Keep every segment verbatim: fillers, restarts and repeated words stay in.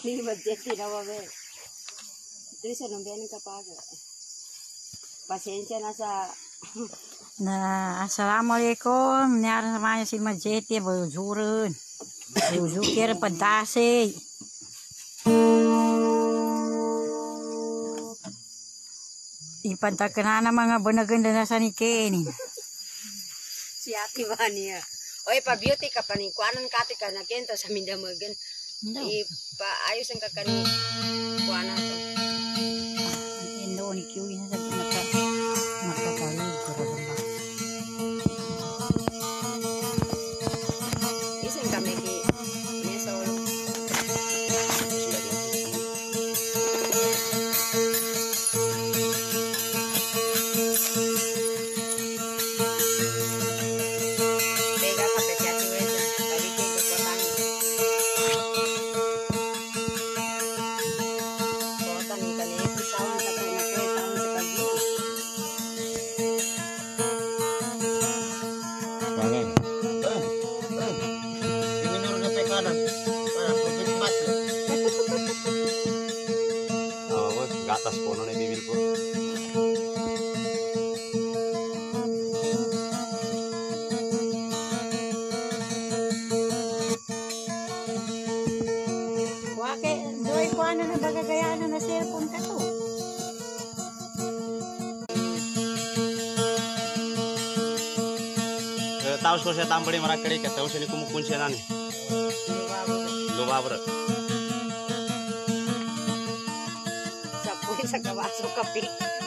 Ni bageti na wabe. Terus ano ba nang kapaga? Pasensya na sa Nah, assalamualaikum. Nyar namanya si Majeti bujurun. Bujukir pedasi. Ipantakan na mga bunaganda na sa nikeni. si ati ba niya? Oy, pa beauty ka pa ni kuanan kati ka na kento sa mindamagan. No. Ipa ayos ang kakani kuanan to. Indo ni kiwi na sa naka nakapalug ko ba. Isang kami ki niya sa ulo. Pega ka pe kya tuwe sa tadi ke kekuatan. Kota ni kani pisawan sa kanya kweta sa kabila. Pangan. Ini nurun sampai kanan. Kanan bibir empat. Oh, woi, ke atas pohon nih bibirku. Wake doy ko ano na bagagayano na cellphone ka to. Tahu sih saya tampil di Marakari, tahu sih ini kumukun sih nani. Lupa ber. Sapoy sa kabaso kape.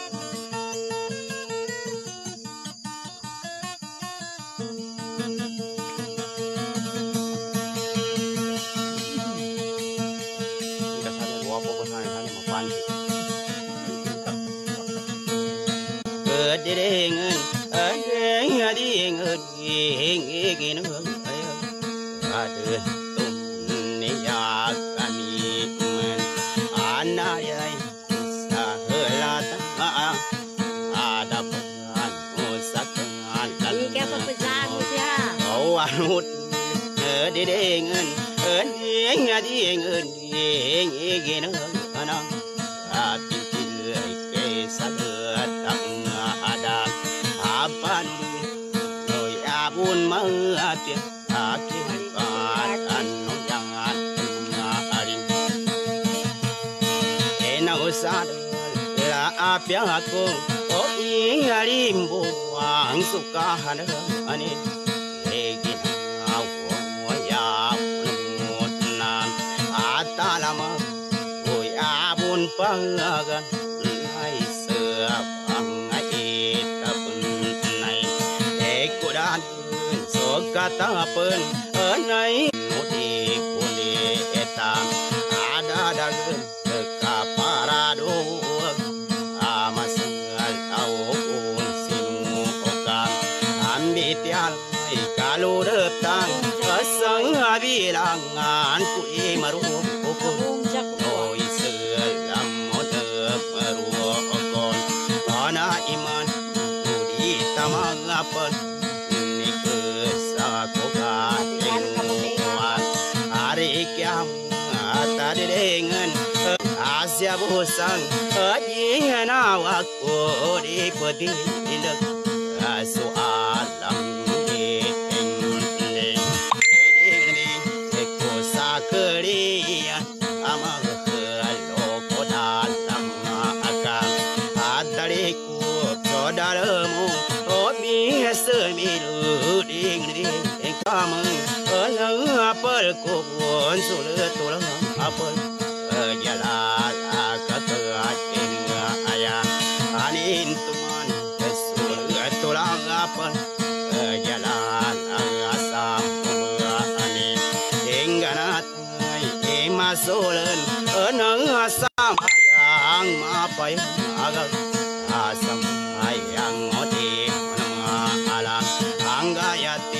Kita sadar dua pokok saya hanya mapanci. Kediringan, adeng adingan, ingin ayo, ada dunia kami men, anak yang sahelata, ada pengan usahakan Ini kaya papasaan mo siya. Awanut kediringan, adeng adingan, ingin anak, hati kesalat ada apa nih abun maafin akibat anu jangan ngaring enak usah lah apa aku oh ingarim buang suka hana ani egin aku ya punam atalama oi abun pangagan ai seabang kata pen enai muti puni etam ada dagen kaparado amas tau pun sinu okam ambitian kalau datang asang bilangan ku imaru oi selam modep ruokon ana iman di tamangapan hari kiamat tadi dengan Asia busang ajian awakku di pedindak soalam ding eko sakerian amang loko dalam akan adariku saudaramu obi semilu ding ding kamu apel kubun sulit tulang apel jalan kekeratin ayah anin tuman sulit tulang apel jalan asam anin hingga natai emasulen enang asam yang mapai agak asam yang motif alam anggayati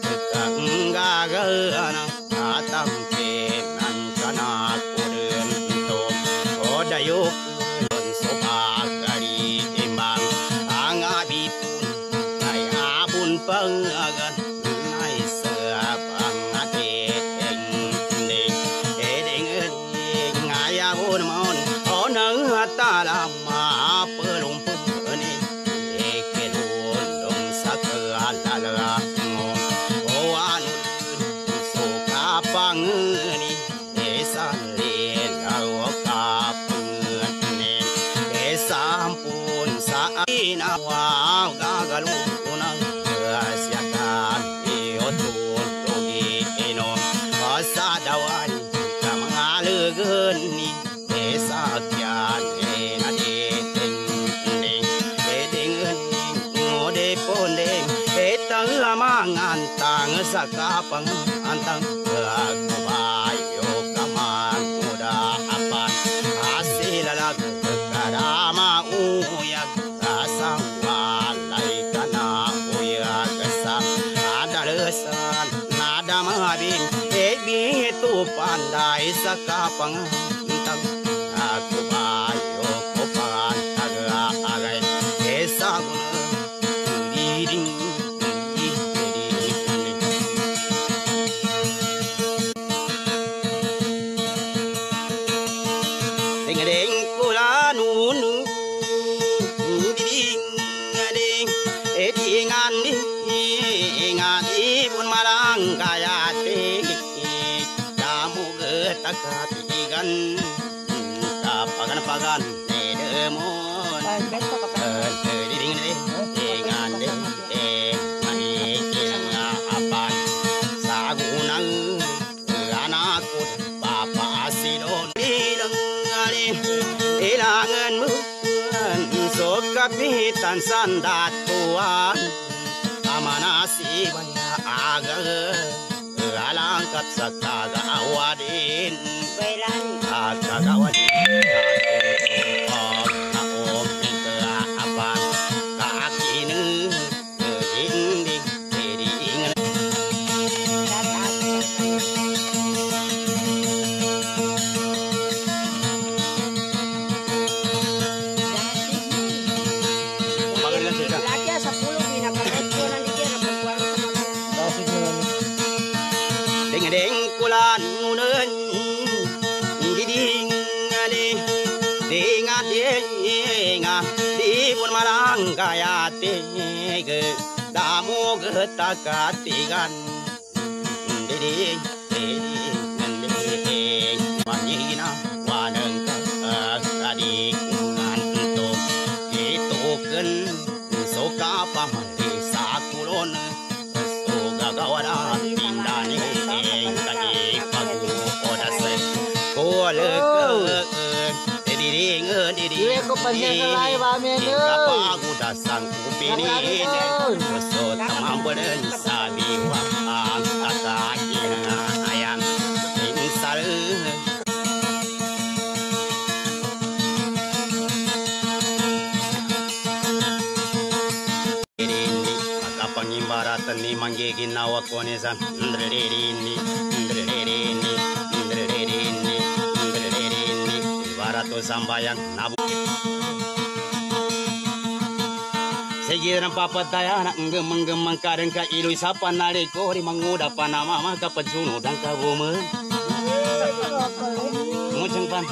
gagana atam kenan kana kudem tom odayuk don sopagari timbang angabitun ay abun pangagan nay seabang ate eng ding edeng edeng pun mon ona talama pelum puni ekelun dong sakala o anu suka pangeni esan lela kapangeni esampun saina wa gagaluna siakan iotun dogi eno asadawan kamangalegeni esakyan enade teng edingen ngode pondeng etalamangan tang sakapang antang aku bayo kaman muda apan asilalag karama uyak asang walai kana uyak asang adalesan nada mabin ebi tu pandai sakapang antang aku bayo kopan aga agai esaguna diding takatigan kapagan-pagan nedemon diding deh dengan deh eh mani kena apa sagunang anakku papa asidon bilang ali ilanganmu sok kapitan sandat tuan amanasi banyak agak alangkat sakaga awadin Bailani akagawadin om na om ningka apa kakinu dinding dinding laki sepuluh pinakabot ko nanti dia perempuan deng kulan ngunen diding ade denga denga di pun malang kaya tege damu getakatigan diding diding diding manina waneng adik nganto itu ken soka pamali sakulon soga gawara pindani le ke diding diding ko pansalay ba men apa udah sang kupini so tamam beren sabiwa kata ina ayam insal ini maka pengimbaratan ni manggigin nawa konesan ndredini ndredini ndredini barato sambayang nabu sejiran papataya nak gemeng-gemeng kadang ka ilu sapa naliko di manguda panama maka pejuno dan kabume nguceng pan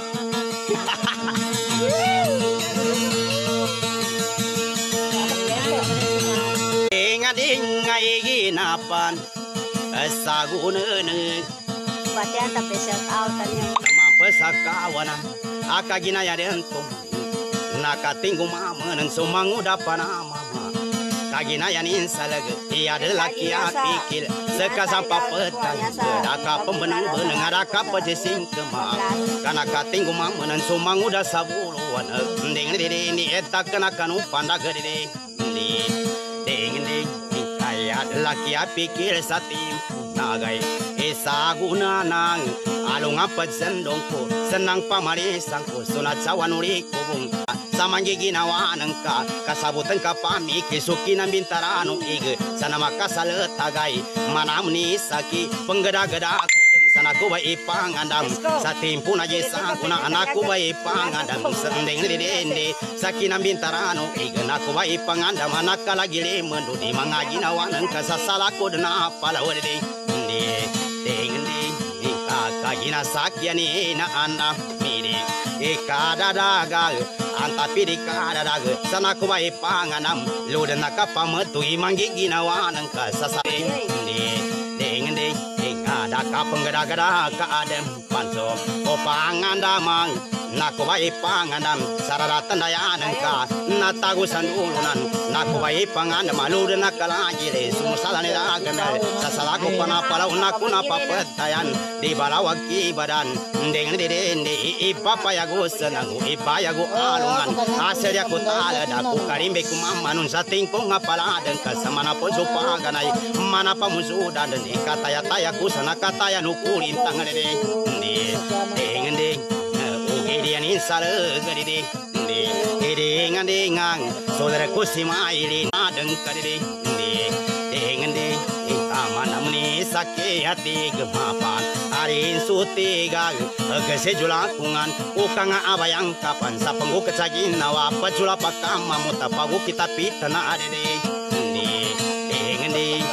ingat-ingat ginapan sagunene Batian tapi set out tanya pesakawana akagina ya dentum nakatinggu mama nang sumangu dapana mama kagina ya ninsalag iya laki apikil seka sampa petang daka pembenang benang adaka pejesing kema kana katinggu mama nang sumangu da sabuluan ding ding ni eta kana kanu panda gede di ding ding kaya laki apikil satim nagai esaguna nang alung apa sendongko senang pamari sangko sunat sawanuri kubung samangi ginawa nengka kasabutan kapami kisuki nan bintarano ige sana makasal tagai manamni saki penggeda-geda sana ku bai pangandam satimpu na jesa kuna anakku bai pangandam sendeng dende saki nan bintarano ige naku bai pangandam anak lagi le mendudi mangaji nawa nengka sasalaku dena palawede ndi ding ndi kagina sakyani na anda miri ikadadaga antapiri kadadaga sana ko bay panganam luda nakapametui manggiginawa ng kasasabing di ding ding ada kapenggada-gada kaadem panso o pangandamang nakubay pangandam sararatan dayanan ka natagusan ulunan nakubay pangandam alud nakalajire sumusalan iraganal sasalako panapalaw naku napapatayan di balawag ibadan ding ding ipapayago sanang ipayago alungan asya ko talada ko karimbe kumamanun sa tingkong ngapaladan ka sa manapon supaganay manapamusudan ikataya-taya ko sa nakatayan ukurin tangalede di ding ding Dian insal gadide di ding ding ang saudara ku si maili nadeng kadide di ding ding amana meni sakit hati gemapan hari sutiga agase julakungan ukang abayang kapan sa panggu kecagin nawa pajula pakam mamuta pagu kita pitana ade di ding ding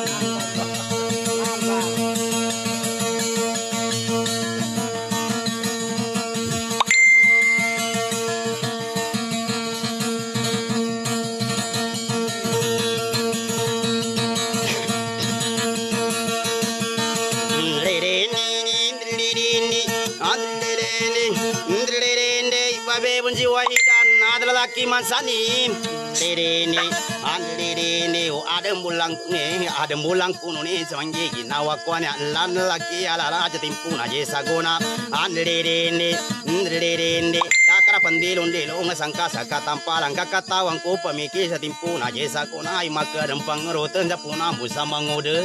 laki mansani derene anderene o adem bulang ne adem bulang kuno ne sangi ginawa kwane lan laki ala raja timpuna je sagona anderene anderene dakara pandilon de lo ngasangka saka tampalang kakatawang ko pamiki sa timpuna je sagona ai makadem pangroten japuna busama ngode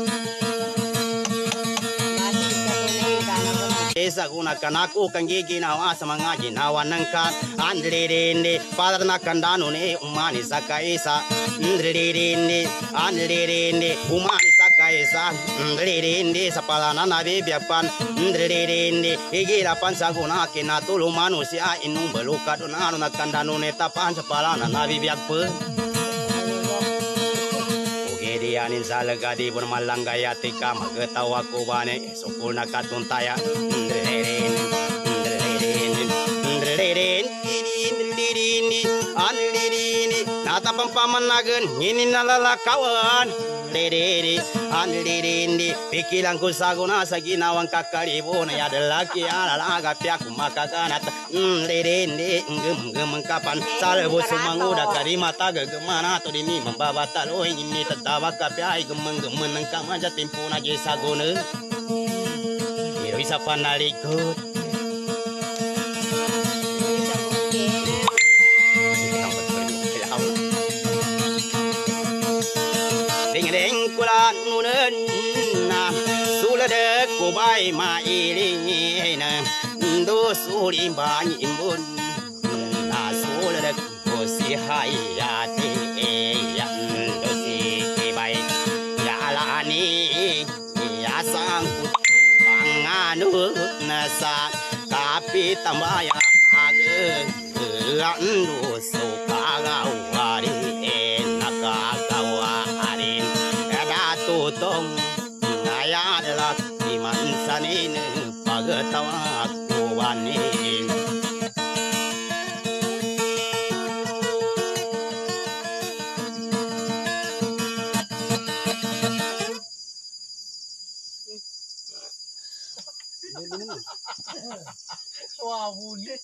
Esa guna kanaku kangi ginawa sa mga ginawa ng ka andririnde padar na kandano ne umani sa kaisa andririnde andririnde umani sa kaisa andririnde sa palana na bibyapan andririnde igirapan sa guna kinatulo manusia inung beluka donano na kandano ne tapan sa palana na bibyagpa Dianin salagadi bermalanggayati ka magetawa ko bane sukul na katuntaya ndreren ndreren ndreren ini andirini natapang pamanagan nginin nalalakawan ndreren andirini pikilang ko saguna sa ginawang kakalibo na yadalaki alalaga piak makaganat ndreren ngem ngem kapan salbo sumanguda karimata gagemana to dini membabatalo ini tetawa kapiay gemeng-gemeng ng kamaja timpuna je saguna iro isa panalikot ding-ding kulan nunen na sulade kubay mailina ndo suri banyimbun na sulade ko si hayati yan Yasang panganu nasa tapi tambaya age landu sukagawari nakagawarin ada tutong ngayadala imansanin pagtawa kuwanin Suawuli.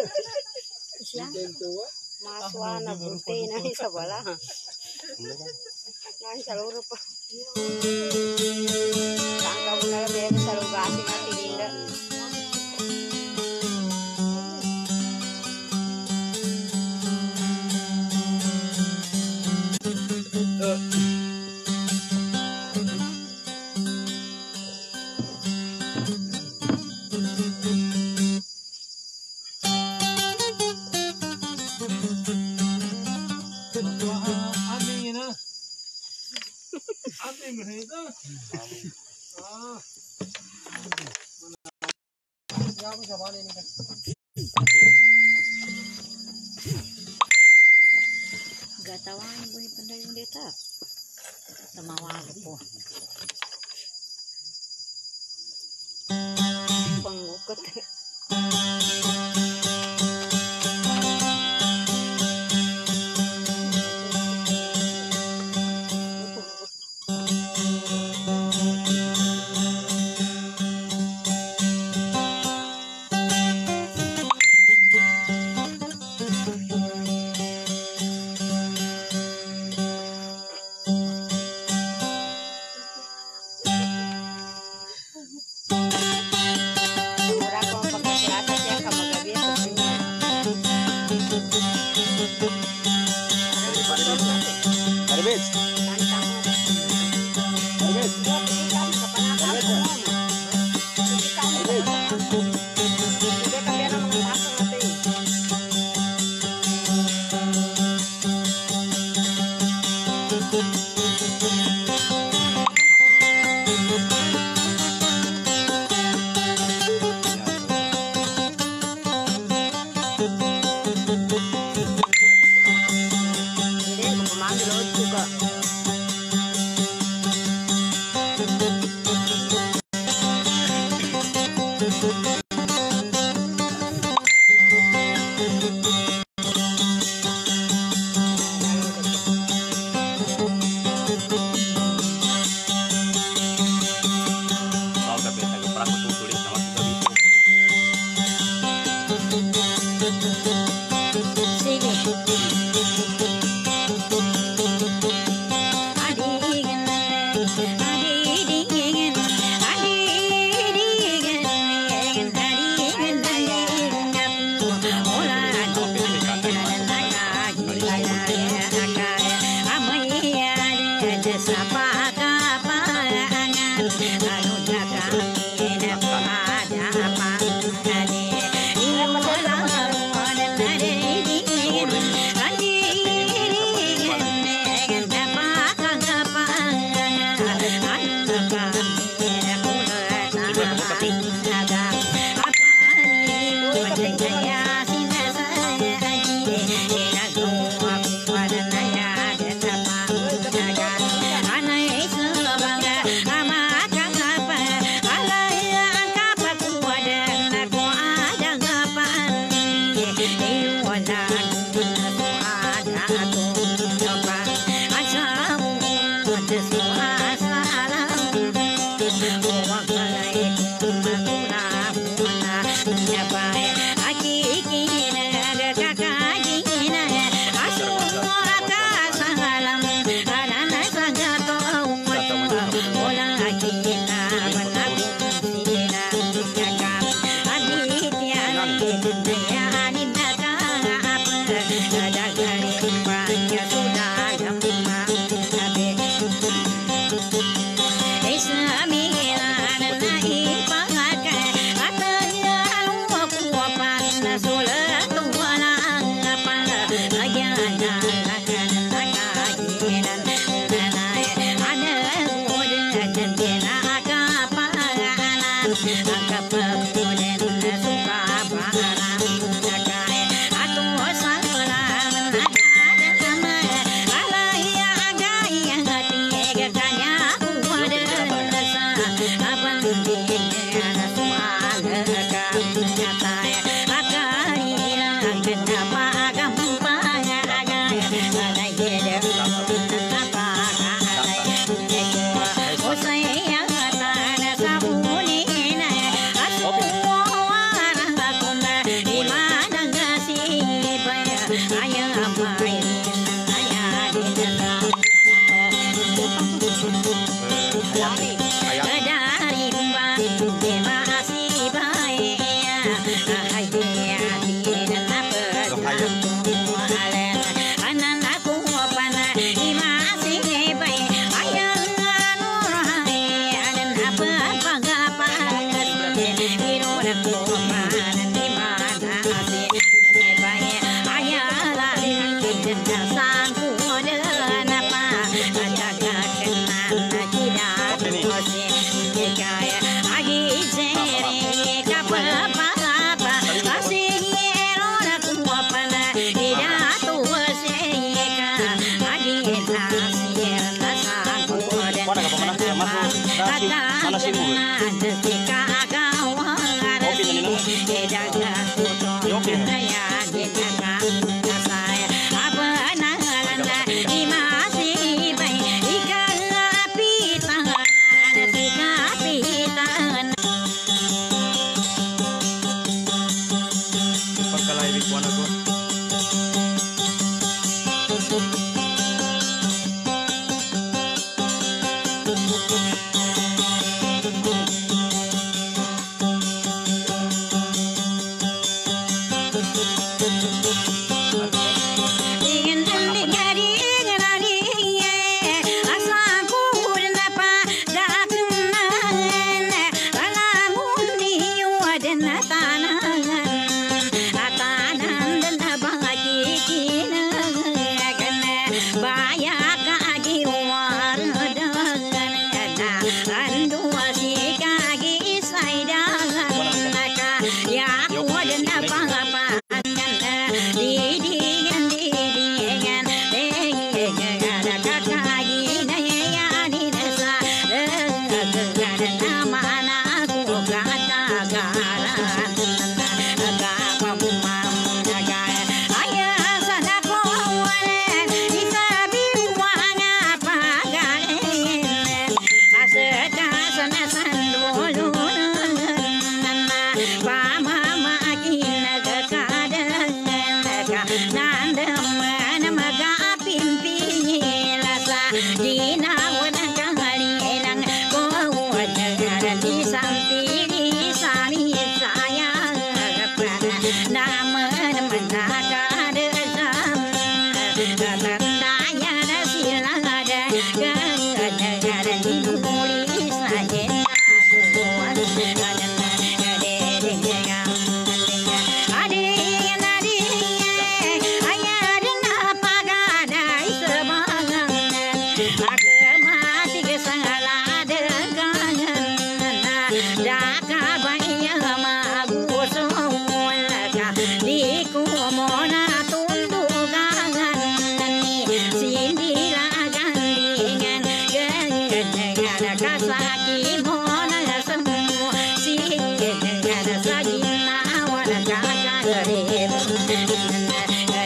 Maswana bunti na isa wala. Nang saluro pa. Tangka mo na lang sa lugasi na tininda. Gatawan ko ni panday yung data. Tamawag po. Pangukot. Hare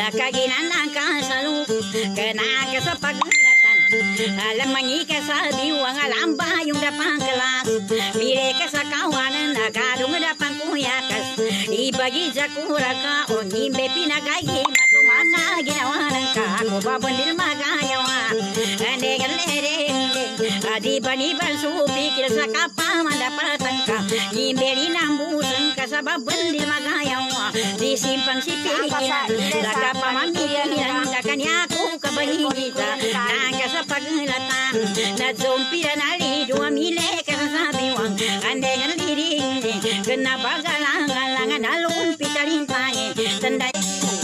kaginan ka salu kena kesepakatan alam mangika sa biwang alam ba yung dapang kelas bire ka sa kawanan nagadong dapang kuyakas ibagi sa kuraka o nimbe pinagay matumasa ginawa ng ka ako babandil magayawa ande galere adi bani bansu pikir sa kapama dapatan ka nimbe linambusang ka sa babandil magayawa disimpang si pikiran laka pamamiran sa kanya ko kabahigita nangka sa paglatan na zompiran ali dua mile ka sa biwang ande ngaliring kena bagalang-galangan alun pitarin tayo tandai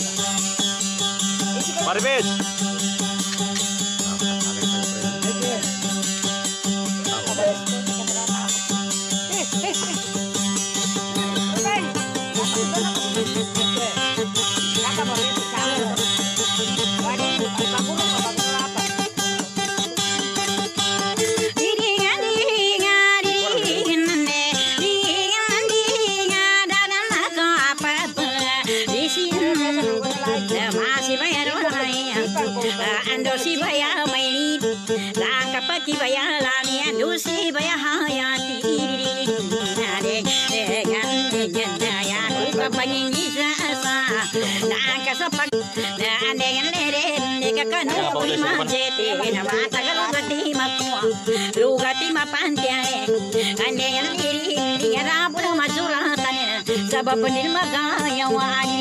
Marbet. Ando si baya maini langka pati baya lani ando si baya hayati ade gan gan ya ku pangin isa sa langka sapak ande gan lere ka kan prima jete na mata galugati makwa lugati mapantia ande gan liri ya rabu majura tan sabab nilmagaya wani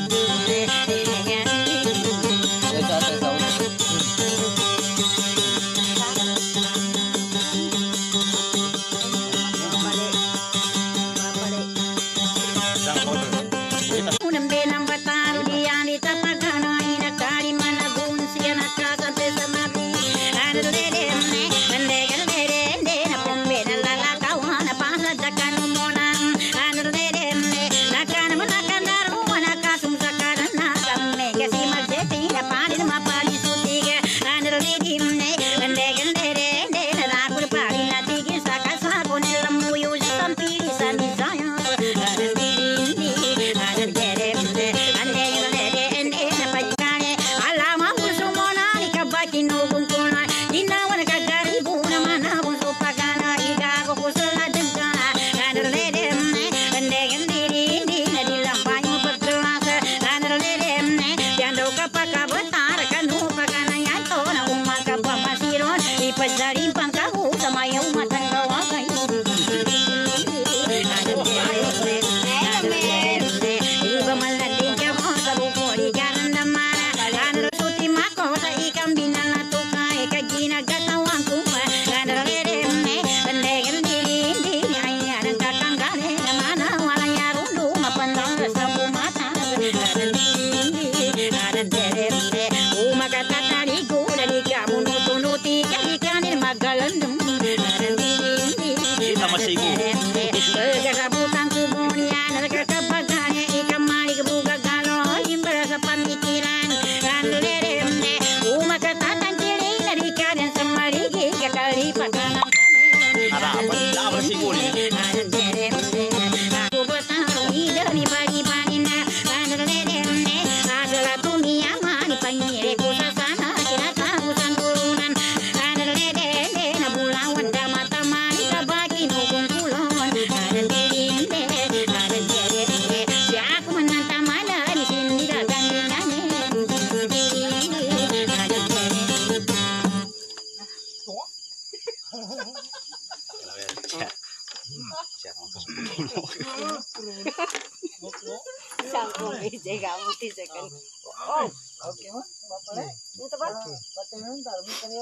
Oh, oke mah, bapak itu pak. Bapak ntar,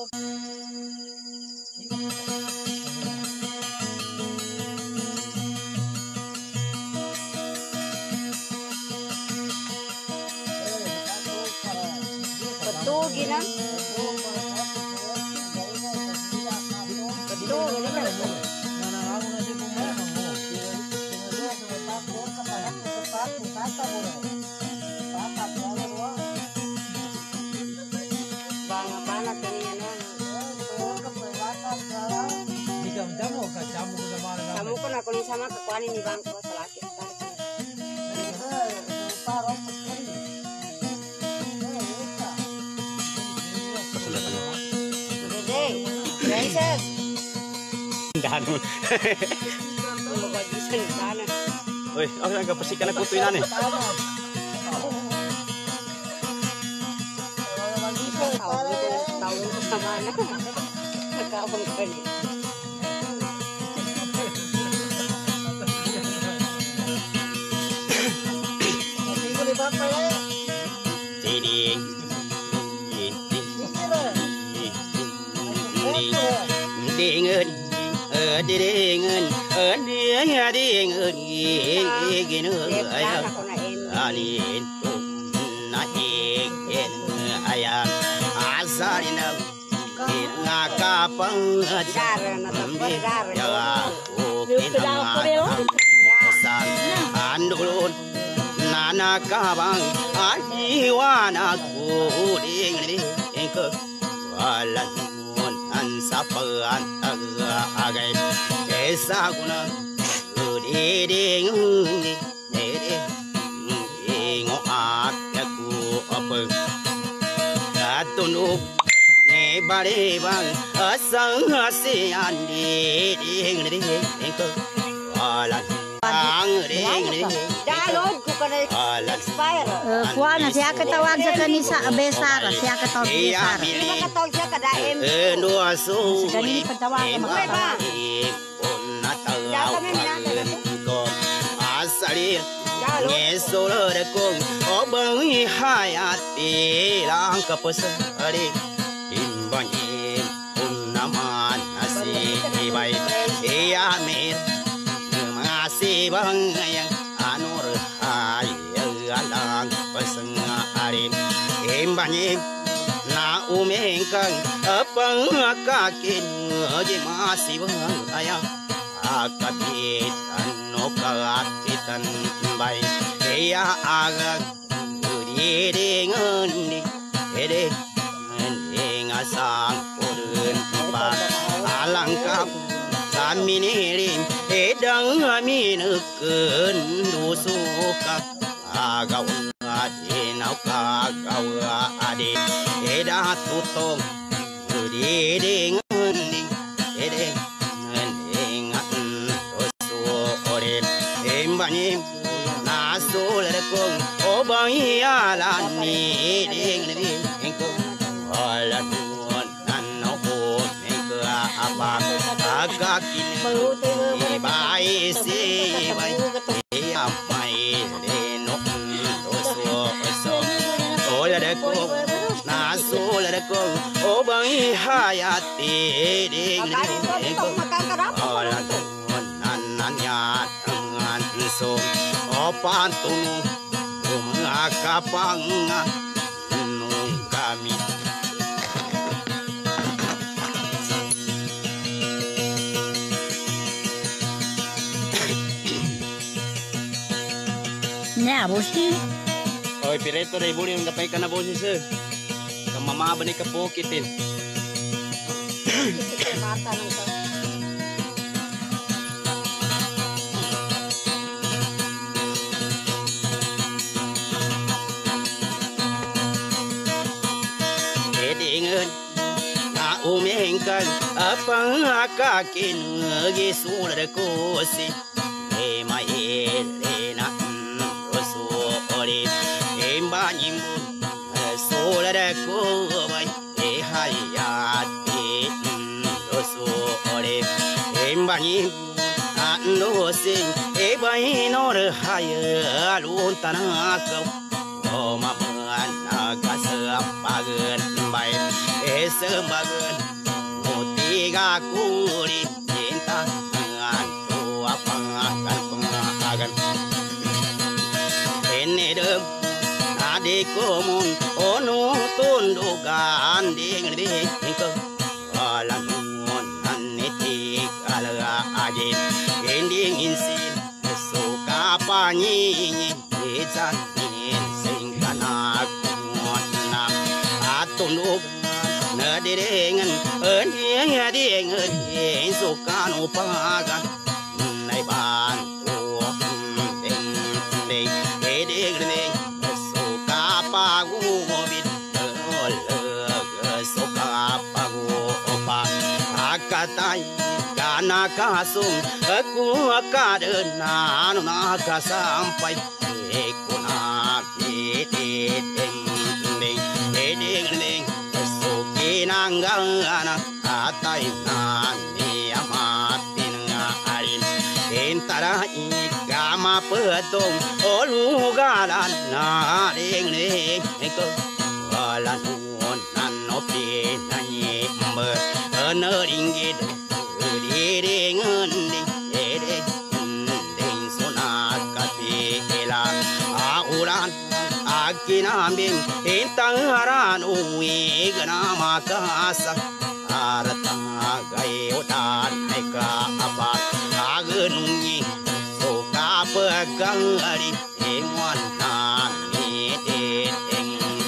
betul gila. Betul, ini kan. Kamu kan aku nih sama kekuatan ini bang, kau selaki. anu. Bukan bisa di sana. Oi, oh ang kapasikan na kutoy na ni. Tahu gitu, tahu sama anak. Nakawang kali. Tiding. Dingen, ờ dingen, ờ dingen dingen igen ayam, anin na igen ayam, asarina ngakapang jaga san andulun nana kabang ajiwana ku ding ding ke walan sapan agai esa guna udi ding ni ni ngo ak ku apa atunu ne bare bang asang asian di ding ding ko alan ang ding ding download ko ka na expire. Kuha na siya katawag sa kanisa Besara, siya katawag Besara. Hindi ba katawag siya kada M? Eh, no aso. Ganun pagtawagan mo katawag. Dapat may minata na to. Asali. Ngesolo de kong obang ihayati lang kapasari. Imbani unaman asi ibay iyamit masih bangayang anur ayalang pasangari imbani na umengkang apang kakin aji masih bangayang akapit ano katitan bay iya agak diringan ni ede ngasang purun pa alangkap kami nirim edang kami neken dusuka agau adinau kagau ade edah tutong diringan ni ede ngengat dosu ore embani nasul rekong obang ialani ding ding engko aladun nanopo engko apa agak ini bai si bai ya mai reno dosu oso ola rekong nasul rekong obang ihayati ding ding engko aladun nananya so opantunu umangakapang nung kami Nya bosi. Oy pireto dai buli ang kapay ka na bosi sir. Kamama ba ni kapokitin. Mata ng sa Edingan na umengkan apang akakin gisul rekosi e mai na rosu ori emba nyimbun sol reko bai e hayati rosu ori emba nyimbun ando sing e bai nor hayalun tanakau oh maman naga sepagen baik eh sebagen mutiga kuri cinta dengan tua pengakan pengakan ini dem adik komun onu tundukan ding ding ke alam aniti alaga aje ending insin suka panyi isan anak ngonam atunuk nadirengan enia dengan sukan upagan nai bantu ding ding ding ding suka pagu bit ol suka pagu opa akatai kana kasung aku kada nanu naka sampai aku nak ding ding ding ding ding suki nanggana atai nani amatin ngarin entara ikama petong olugalan na ding ding ko wala nun nanopi nanyi mbe neringid ding ding ding ding sunat kapila auran akinambing intangaran uwi gana makasa arata gayotan eka apa agenungi suka pegang ari emuan nani ding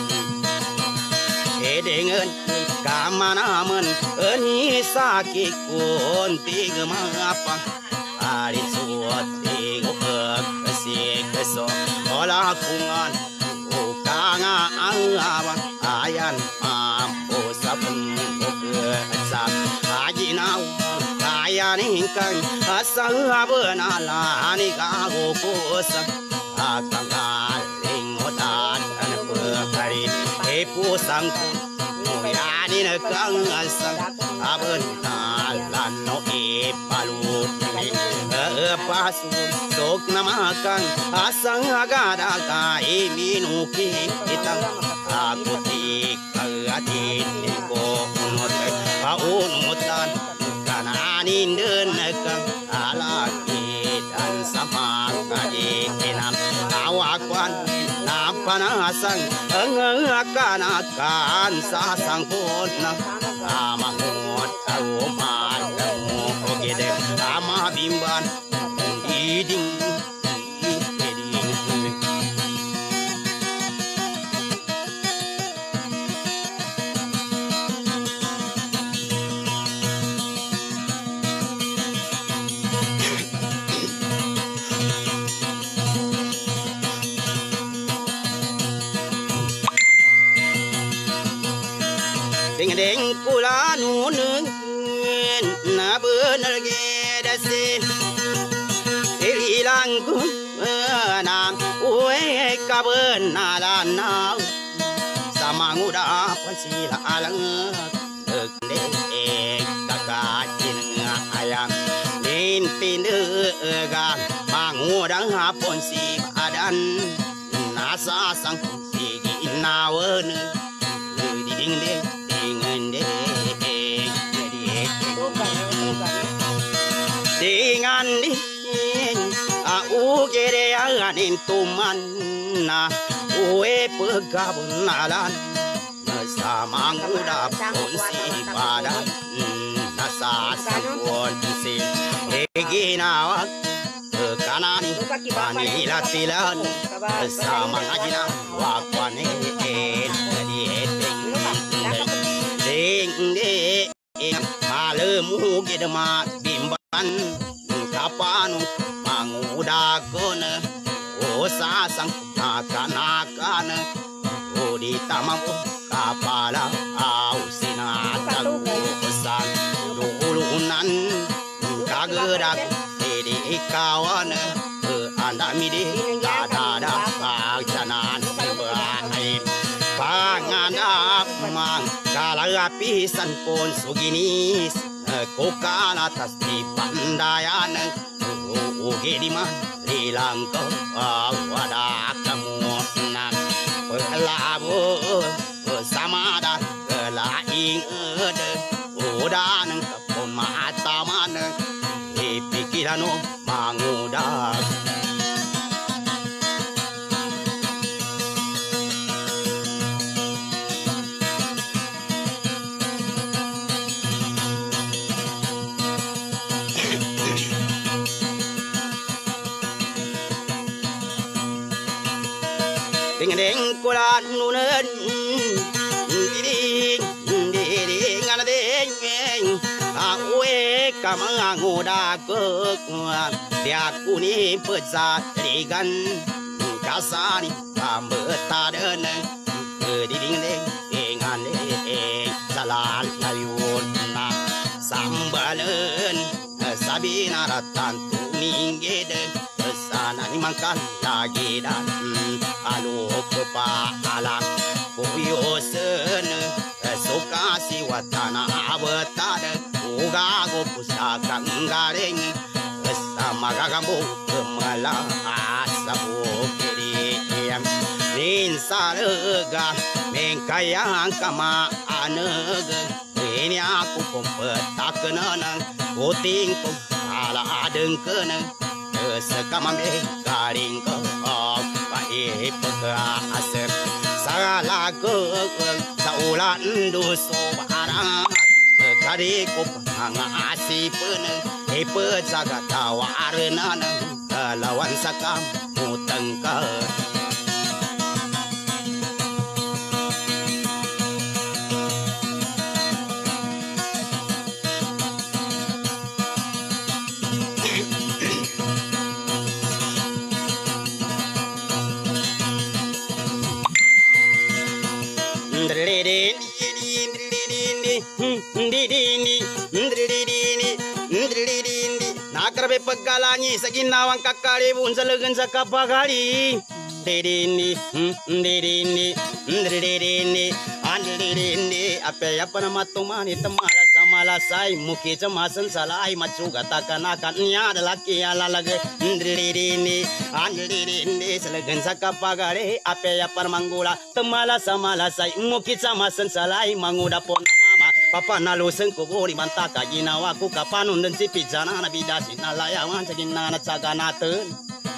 dengan kamanaman eni sakit kunti gemapa hari suati gopek kesik kesok olah kungan ukanga angabang ayan mampu sapung kesak haji nau ayan ingkang asal benala ni kago pusak akang aling odan berkari epu sangkut yani nekang asang aben nalan no e palut pasu sok namakan asang agada kai minuki itang aku tik atin ko unot paunutan kananin den nekang alaki dan sama kadi enam awakwan panasang angakakan akan sasang puna amangot aroman mo gede ama bimban iding ding kula nunun na bener gedasi ilang ku nam uwe kabenalan nau sama nguda pasila alang dek kakacin ayam nintin egan mangudang hapon si adan nasa sang sigi nawen ding ding dengan ding au gere anin tuman na ue pegabunalan sama nguda pun si padan nasa sangkon si egina kanani panila tilan sama ngajina wakwane ding ding malemu gedema bimban kapanu mangudakone osasang nakanakan odi tamamu kapala ausinatan usan dulunan kagedak di kawan anda midi ada kacanan bahai panganap mang kalapisan pun suginis kokala atas di pandayan ugi di mah hilang kau wadah kamu nak pelabu sama dah kelaing ada udah neng kepon mata mana pikiran mangudak ding kulan nunen ding ding ana ding awe kamangudak dia kuni pezat rigan kasani pambetaden ding ding dengan ding salah layun na sambalen binaratan tumingge de sana ni mangkan lagi dan alu kepa alam puyo sen suka si watana awetade uga go pusaka ngareng sama gagambu kemala asabu kiri yang min sarega min kayang kama anege ini aku kompetak kenang puting pun ala adeng kenang sekama me garing ko pai pega asep sagala ke saulan duso barang kari ko pangasi peneng epe jaga tawarna lawan sakam mutengka nakrabe pagkalangi sa ginawang kakaribun sa lagan sa kapakali dirini dirini dirini dirini ape apa nama tumani temala samalasay muki cemasan salay macuga takanakan niya dalaki alalage dirini dirini sa lagan sa kapakali ape apa manggula temala samalasay muki cemasan salay manguda po Papa naluseng ko bori mantaka ginawa ko kapanon dan si pijana na bidasi na layawan sa ginana tsaga natin.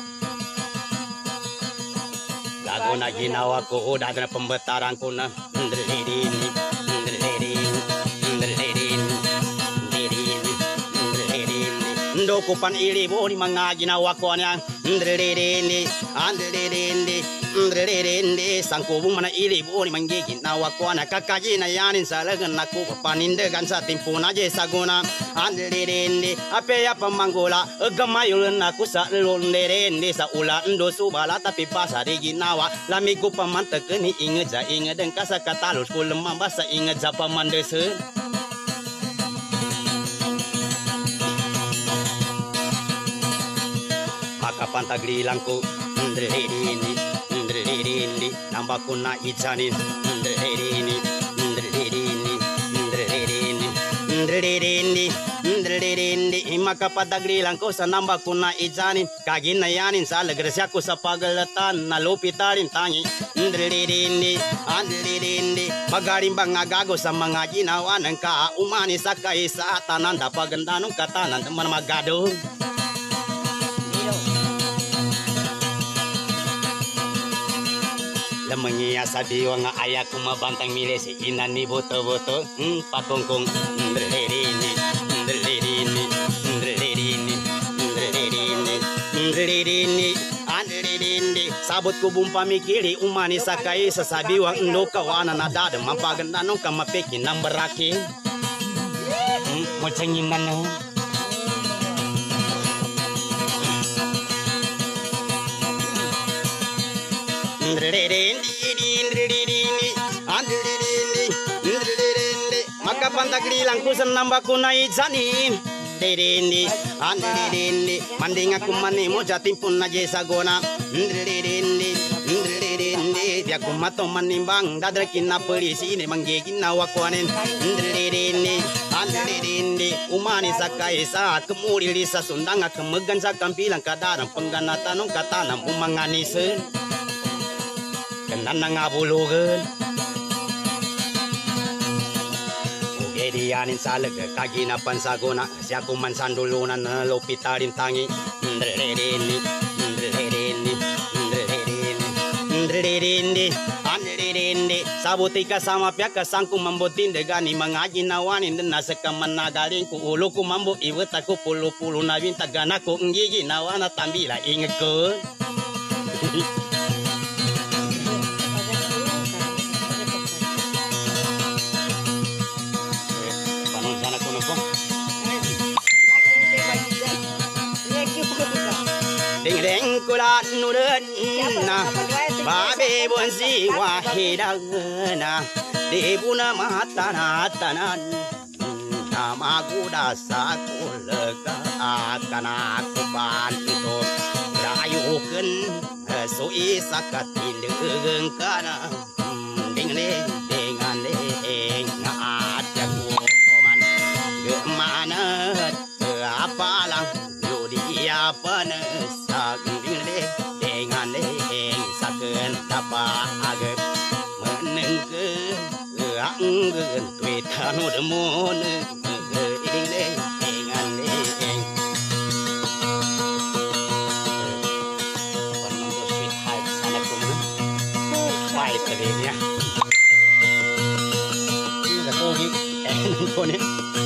Gago na ginawa ko udah na pembetaran ko na ndredin ndredin ndredin ndredin ndredin ndo ko pan ili bori mga ginawa ko niya ndredin ndredin Ndredende sangkubung mana ili boni manggigin nawa ko na kakaji na yanin sa lagan naku panindegan sa timpuna je saguna andredende ape ya pamanggola gamayul naku sa londrende sa ulan do subala tapi pasa di ginawa lamiku pamantek ni inget ja inget den kasa katalus kulem mambasa inget ja pamandesen maka pantagrilangku ndredende ndredini nambah kuna ijanin ndredini ndredini ndredini ndredini ndredini maka padagrilang ko sa nambah kuna ijanin kaginayanin sa lagresya ko sa pagalatan nalupitarin tangi ndredini andredini magarimbang agago sa mga ginawa ng kaumani sa kaisa tanan da pagandanong katanan teman magado Lemengia sabi nga ayak kumabantang miles inan ni boto-boto hmm pakongkong ndredini ndredini ndredini ndredini ndredini andredini sabot ko bum pamikili umani sakai sasabi wang ndo kawana na dada mampaganda nong kamapeki nambaraki hmm mo cengingan no maka pantagrilang ko sa namba ko na ijani Ndredini andredini manding aku mani mo jatim pun na jesa gona ndredini ndredini dia ko mato manimbang dadrakin na polisi ni manggigin na wakwanen ndredini andredini umani sakai saat kemuri sa sundang kemegan sa kampilang kadarang pengganatan ng katanang umanganisen kenan ngabulugan Ugedianin saleg kagina pansagona siya kuman sandulunan na lupitarin tangi ndredini ndredini ndredini ndredini andredini sabuti kasama pia kasangku mambutin degani mga ginawanin na sa kamanagaling ku ulo ku mambu iwet aku pulu-pulu na bintagana ko ngiginawa na tambila inget ko Deng kulat nuren na babe bonsi wahidang na di buna mata na tanan nama kuda sakulega akan aku bantu rayukeun sui sakatileugeung kana dingling dengan ding ngajak kuman gemana apalang yudia penesak dingling dengan ding sakeun tapage menengkeun anggeun tuitanu demun dingling dengan ding Baik tadinya. Ini dah kau ni, eh kau ni.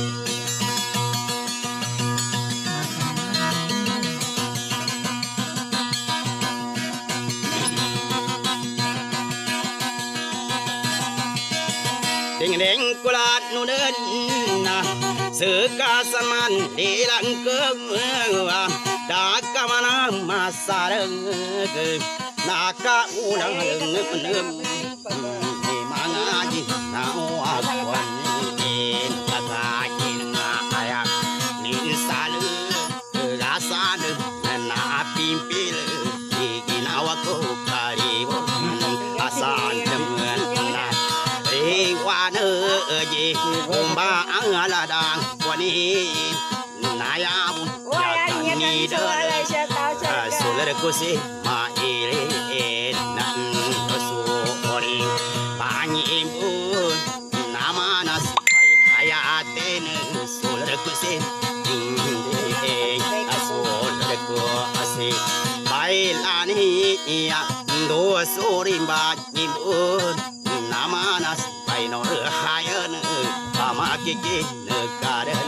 Ding ding kulat nuden na sekasaman di langkeng dak mana masareng naka ulang lengep di mangaji nawa kwan in kakaji ngayak nin salu rasan na pimpil di ginawa ko karibo asan temen na rewana ji umba angaladang kwani nayam ni dole solar kusi ma ile nan suri pani imbun namanas hayaten solar kusi inde solar kusi bailani ya do suri ba imbun namanas bainor hayan pamakiki negaren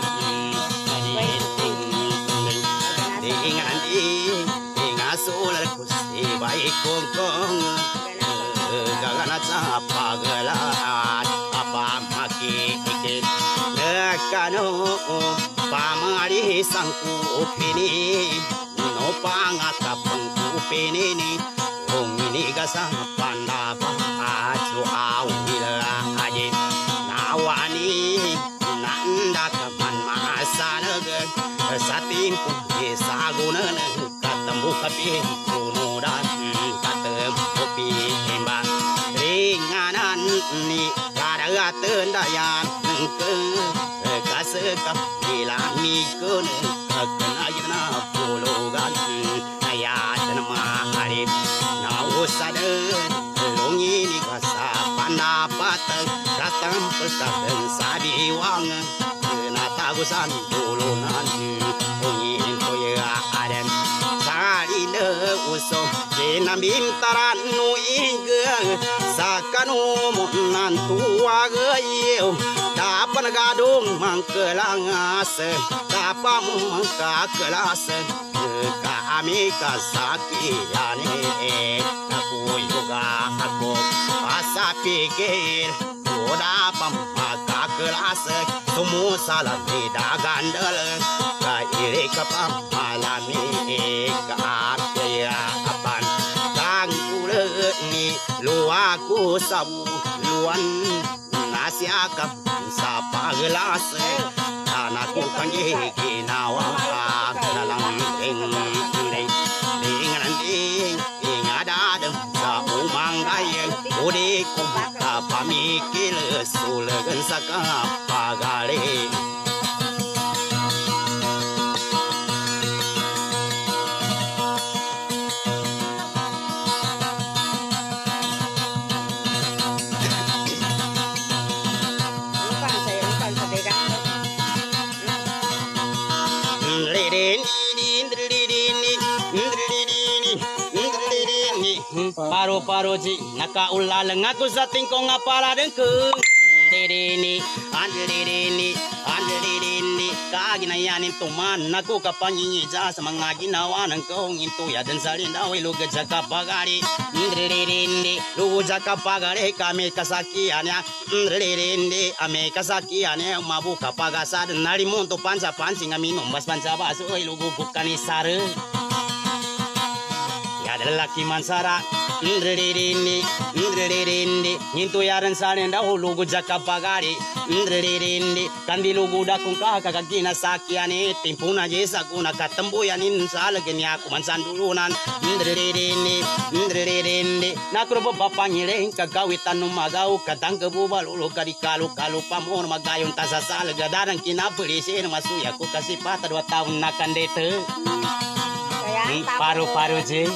dengan dengan solar kusi baik kongkong gagana capa gelat apa maki ikin nekano pamari sangku pini no pangata pangku pini ni ong ini gasa pandapa acu au ila aje nawani nanda kaman masanaga satim pun sagunan ketemu kapi kunudan katem kopi hemba ringanan ni kada tendayan nengke kasekap ilami kun kenayana pulugan ayat nama hari na usade longi ni kasa pandapat datang pestaden sabiwang na tagusan tulunan ungin toya aden salile uso jenam bintaran nu inge sakanu munan tua geu dapan gadung mangkelang ase dapamu mangka kelas kami kasakiane aku juga aku asa pikir udah pamaka kelas semua salah tidak gandel kairi kapam malami kaapya apan tangkule ni luaku sabu luan nasiakap sapa gelas anakku kanji kinawa dalam ding ding dengan ding ding ada dem sa umang gayeng udi kumka pamikil sulegen saka pagale Paro-paro ji nakaulal ngaku sa tingkong nga para dengkeng dirini andirini andirini kaginayanin tuman naku kapanyinyi ja sa mga ginawa ng kong into ya dan salin daw ilugad sa kapagari dirini luja kapagari kami kasakian ya dirini ame kasakian ya mabuka pagasad nalimunto pansa pansing aminom bas pansa baso ilugubuk kanisare laki mansara ndredini ndredini nyintu yaran sane ndahulu gujaka pagari ndredini kandilu guda kungka kakakina sakiane timpuna jesa kuna katembuyan insal geni aku mansandulunan ndredini ndredini nakro bapangile kagawitan numagaw katang kebubalulu kadikalu kalu pamor magayun tasasal gadarang kinapelisin masuya ku kasih patah dua tahun nakan dete paru-paru je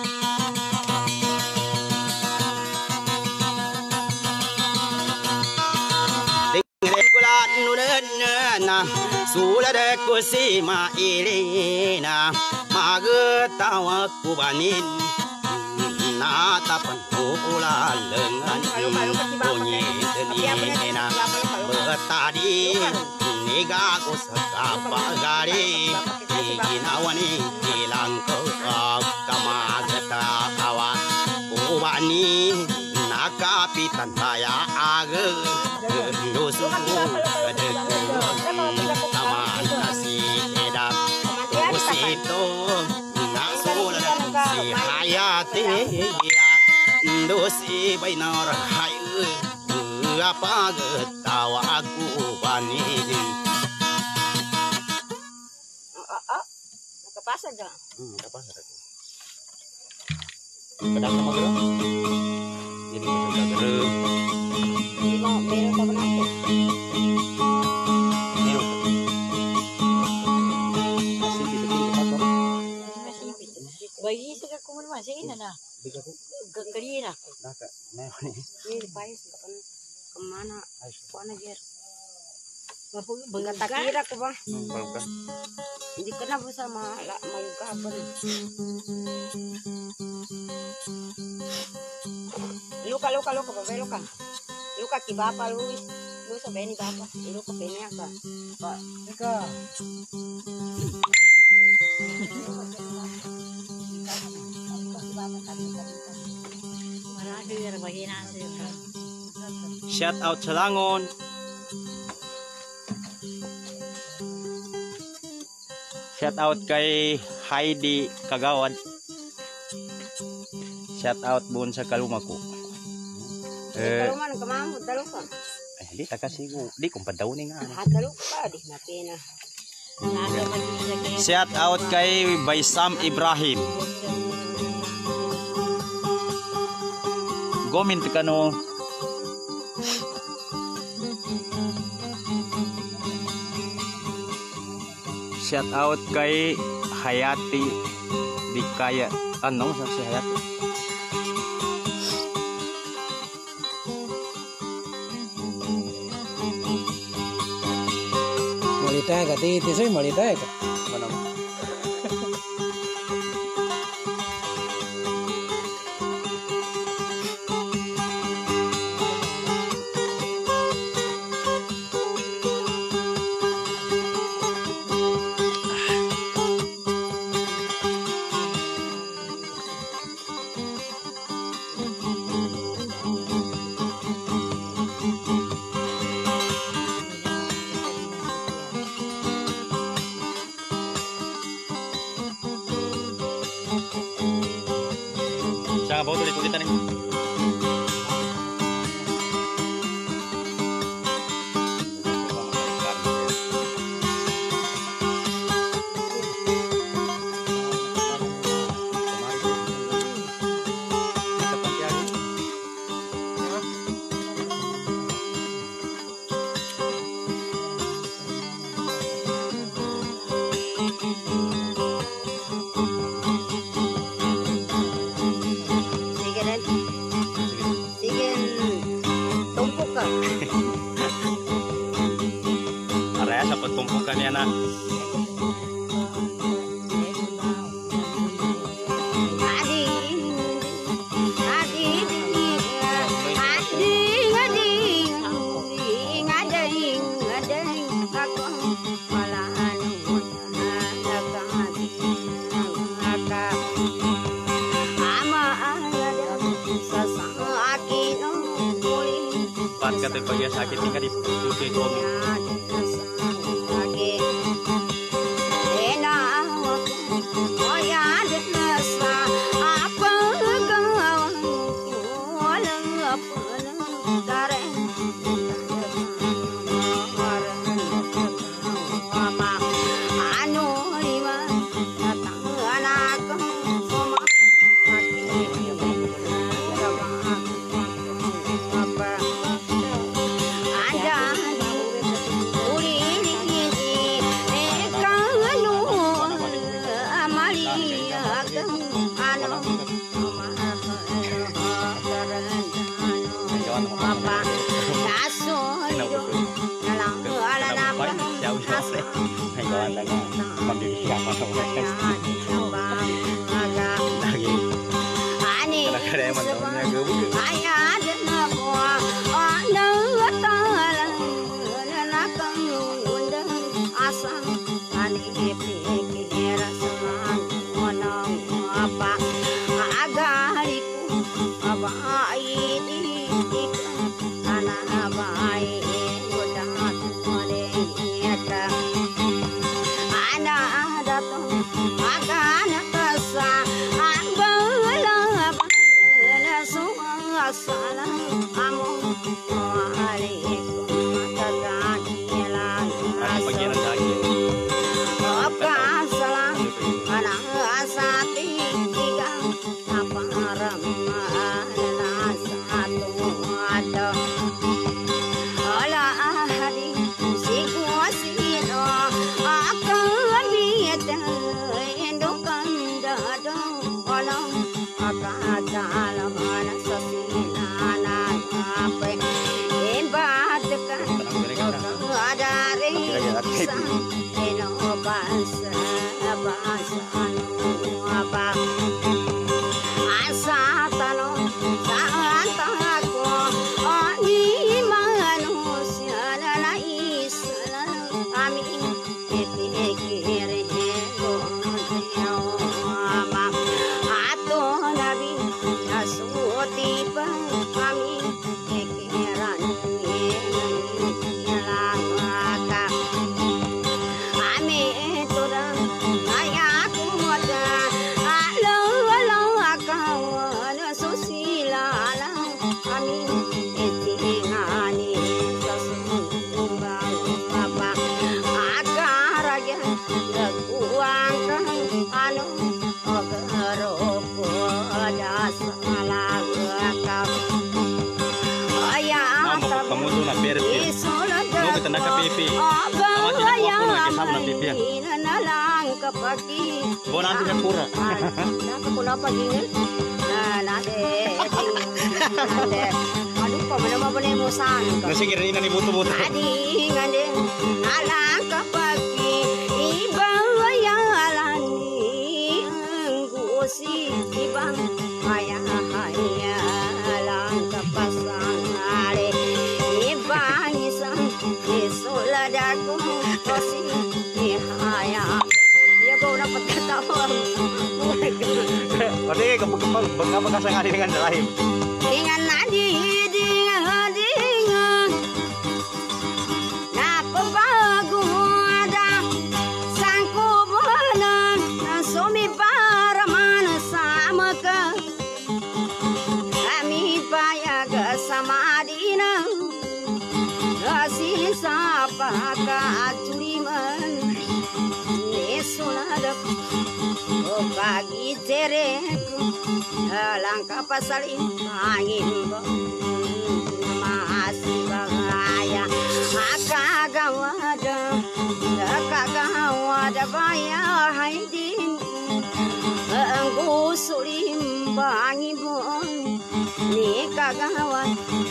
na sula de kusima ilina magetawa kubanin na tapan pula lengan bunyi denina betadi niga ku sekapa gari inawani hilang ke kamageta awa kubani nakapitan baya age dosu adeku taman nasi edap usito nasul si hayati dosi bainar hayu apa getawa aku bani Nakapasad ka? Hmm, nakapasad ako. Kadang ka magro? Hindi ko siya kagro. Hindi mo, meron ka ba natin? Meron ka. Masipit ito yung kapato. Masipit. Bagi sa kakuman man, sige na na. Hindi ka po. Gagaliin ako. Naka, meron eh. Ini payas kemana? Kuana ger. Bagatakira Bagatakira ko ba? Hmm, baru ka. Hindi ka na po sa mga mayugahapon. Luka, luka, luka, babay, luka. Luka, kibapa, Luis. Luis, sabay ni Bapa. Luka, penya ka. Pa, ika. Marami yung mahina sa'yo. Shout out sa Langon. Shout out kay Heidi Kagawad. Shout out bun sa Kalumaku. Eh, Kalau mana kemamu, dalo ka. eh di takasi ko, di kung padaw ni nga. Ah, dalo ka, di na pena. Nasa magiging Shout out kay Baisam Ibrahim. Gomin ka no. Shout out kay Hayati Dikaya. Ano sa si Hayati? Malita ka, titi soy malita ka. Ano? Jangan bawa tulis-tulisan ini. Sige rin. Sige. Tumpok ka. Araya sa pagtumpukan niya na. Adi. Adi. Adi. Adi. Adi. Adi. Ako wala anong nakahati. Nakahati. Pas kata bagian sakit tinggal di tujuh suami. Apa Aduh, pamana mabane musan. Nasi kira ini butuh-butuh. Adi ngande alang kapaki iba yalani anggusi ibang maya haya alang kapasang ale ibang isang isoladaku kosi haya. Ya kau dapat ketawa. Berarti kembang bengkak bekas yang ada dengan lain. Dengan nadi dengan dengan napa bagu ada sangku bonan sumi para mana sama ke kami payah ke sama dina kasih sapa ka curiman nesunada pagi cerek langkah pasalin angin masih bahaya akagawada akagawada baya haidin anggusulim bangi bon ni kagawad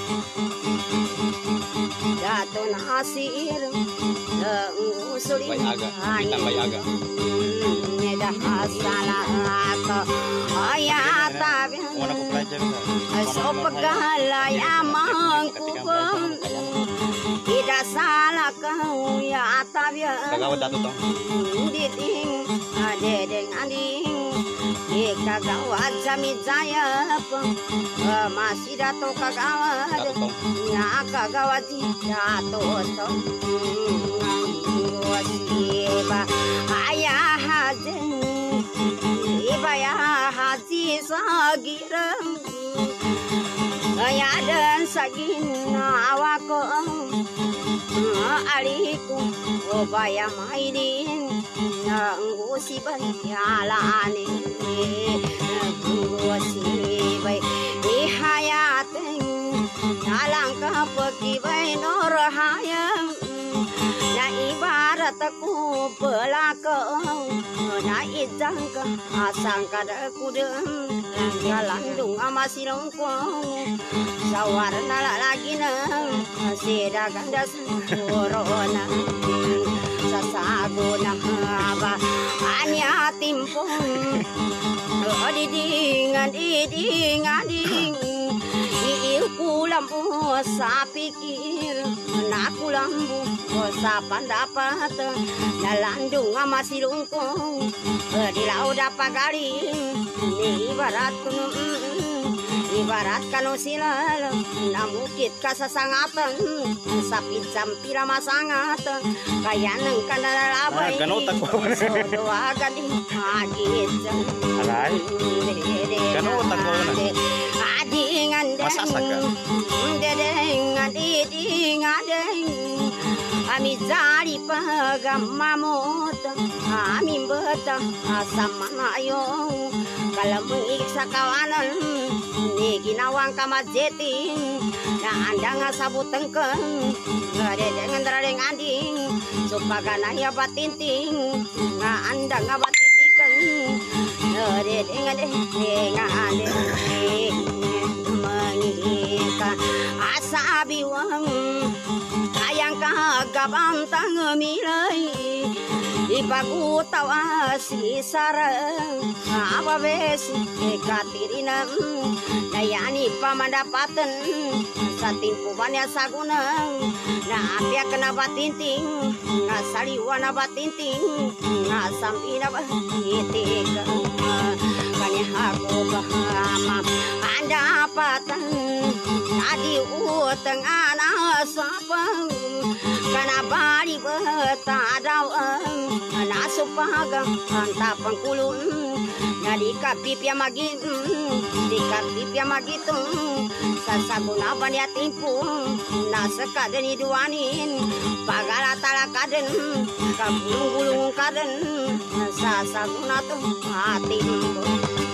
jatuh nasir anggusulim bangi agak. Dah salah atau ayat tapi sopegala ya mangku tidak salah kau ya tapi diding adedeng ading kagawat jami jaya masih dato kagawat ya kagawat dato to wasiba ayah hajen ibaya haji sagirang ayah dan sagin awako aliku obaya maidin nggusi bayalani nggusi bay ihayateng alang kapaki bay norahayang na ibarat ku belakang na ijangka asang kada kudeng galandung ama silongkong sawarna lagi nang sida ganda corona sasaguna ba anya timpong didingan didingan ding iiw kulambu sa pikir naku lambu sa pandapat nalandung ama silungkong di laut dapat garing ni ibarat kuno ibarat kanu silal namukit kasasangatan sapit sampira masangat kaya nang kanalabay so doa gadi magit Alay. Ganun tako na. Ading andeng dedeng adiding adeng ami jari pagamamot ami beta sama ayong kalau mengiksa kawanan ni ginawang kamajeting na anda nga sabut tengkeng ngadedeng andradeng anding supagana ya batinting nga anda nga batitikan ngadedeng adedeng adedeng mengika asa biwang kayang kagabantang milay ipagutaw si sarang apa besi katirinang dayani pamandapatan sa timpuban ya sagunang na apya kena batinting na saliwa na batinting na sampi na batitik kanya ako bahama anda patan adi utang anasapang kana bari betadaw nasupagang antapang kulun na di kapipya magin di kapipya magitong sasaguna pa niya timpong nasa kaden iduanin pagalatala kaden kabulung-bulung kaden sasaguna to atimpong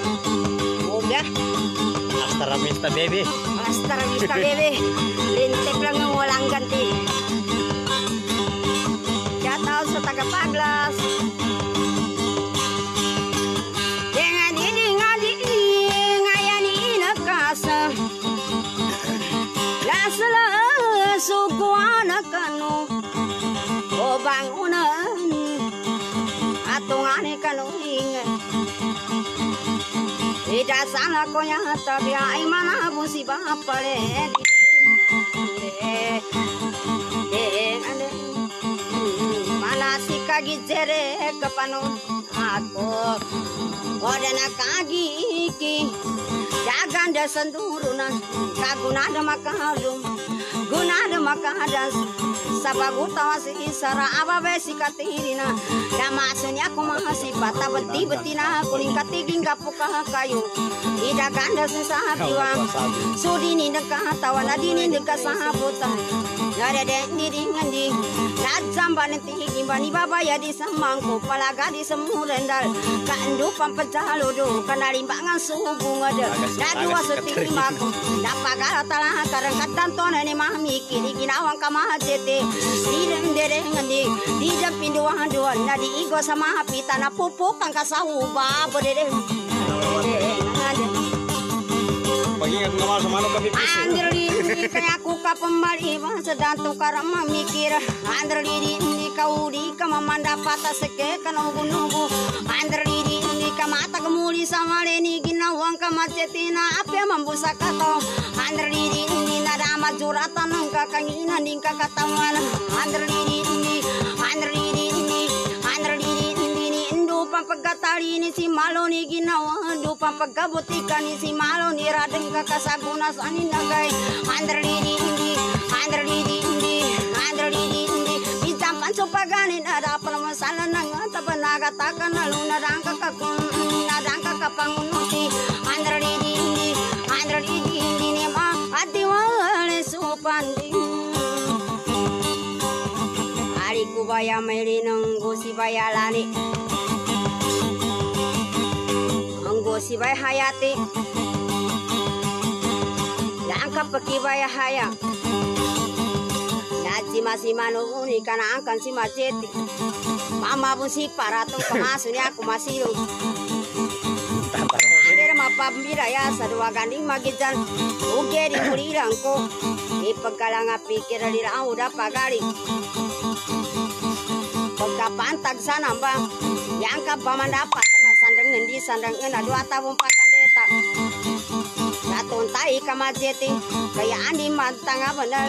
oga Hasta la vista, baby. hasta la vista baby lintik lang ng walang ganti. Shout out sa taga-Paglas. Dengan ini ngadi ngayan inakasa. Lasala suku anak kanu. O bangunan atungane kanu ingat. Tidak salah ko nyata biay mana busi bapale. Malasi kagi jere kapanon ako ora na kagi ki jaganda senduruna kagunada makalum gunada makadas sabaguta si sara ababe si katirina damasunya ko mahasi bata beti betina kuling katiging kapuka kayu ida ganda sa piwang sudini nakatawa na dini nakasabuta nare de niringan di Jamba nanti imbani baba ya di semangku palaga di semurendal kandu pampejalo do kanalimbangan subu ngade dadu waseti maku dapagala tala karang katanton ne mami kini ginawang kamahajete direng dereng ngandi di jampindu handuan nadi igo sama pita na pupuk kang kasawu babo dereng Pag-ingat naman sa mano kami pisi. Andrli kaya aku ka pembali sedang tukar memikir Andrli di kau di kamamanda patah seke kanu bunubu Andrli di kamata kemuli sama leni ginawang kamacetina apa membusa kato Andrli di nada majuratan kakanginan di kakatawan Andrli di Andrli di Andrli pampagkatali ni si malo ni ginawa do pampagkabutikan ni si malo ni radeng kakasaguna sa aninagay andrlidi indi andrlidi indi andrlidi indi itampan so paganin ada permasalahan ng tabanagatakan na lunadang kakakun nadang kakapangunuti andrlidi indi andrlidi indi ni ma atiwale supandi ari kubaya melinong gusi bayalani si bay hayati langkap peki bay haya Aji masih manuni kana angkan si majeti. Mama pun si paratung kemasuni aku masih lu. Andere mapa mbira ya sadua ganding magijan. Uge di mulirangko. Ipagalang pikir di rau udah pagari. Pagkapantag sana bang. Yang kapaman dapat na sandang ngendi sandang ena dua tahun pakan deta. Datun tai kamajeti. Kaya andi mantang bener.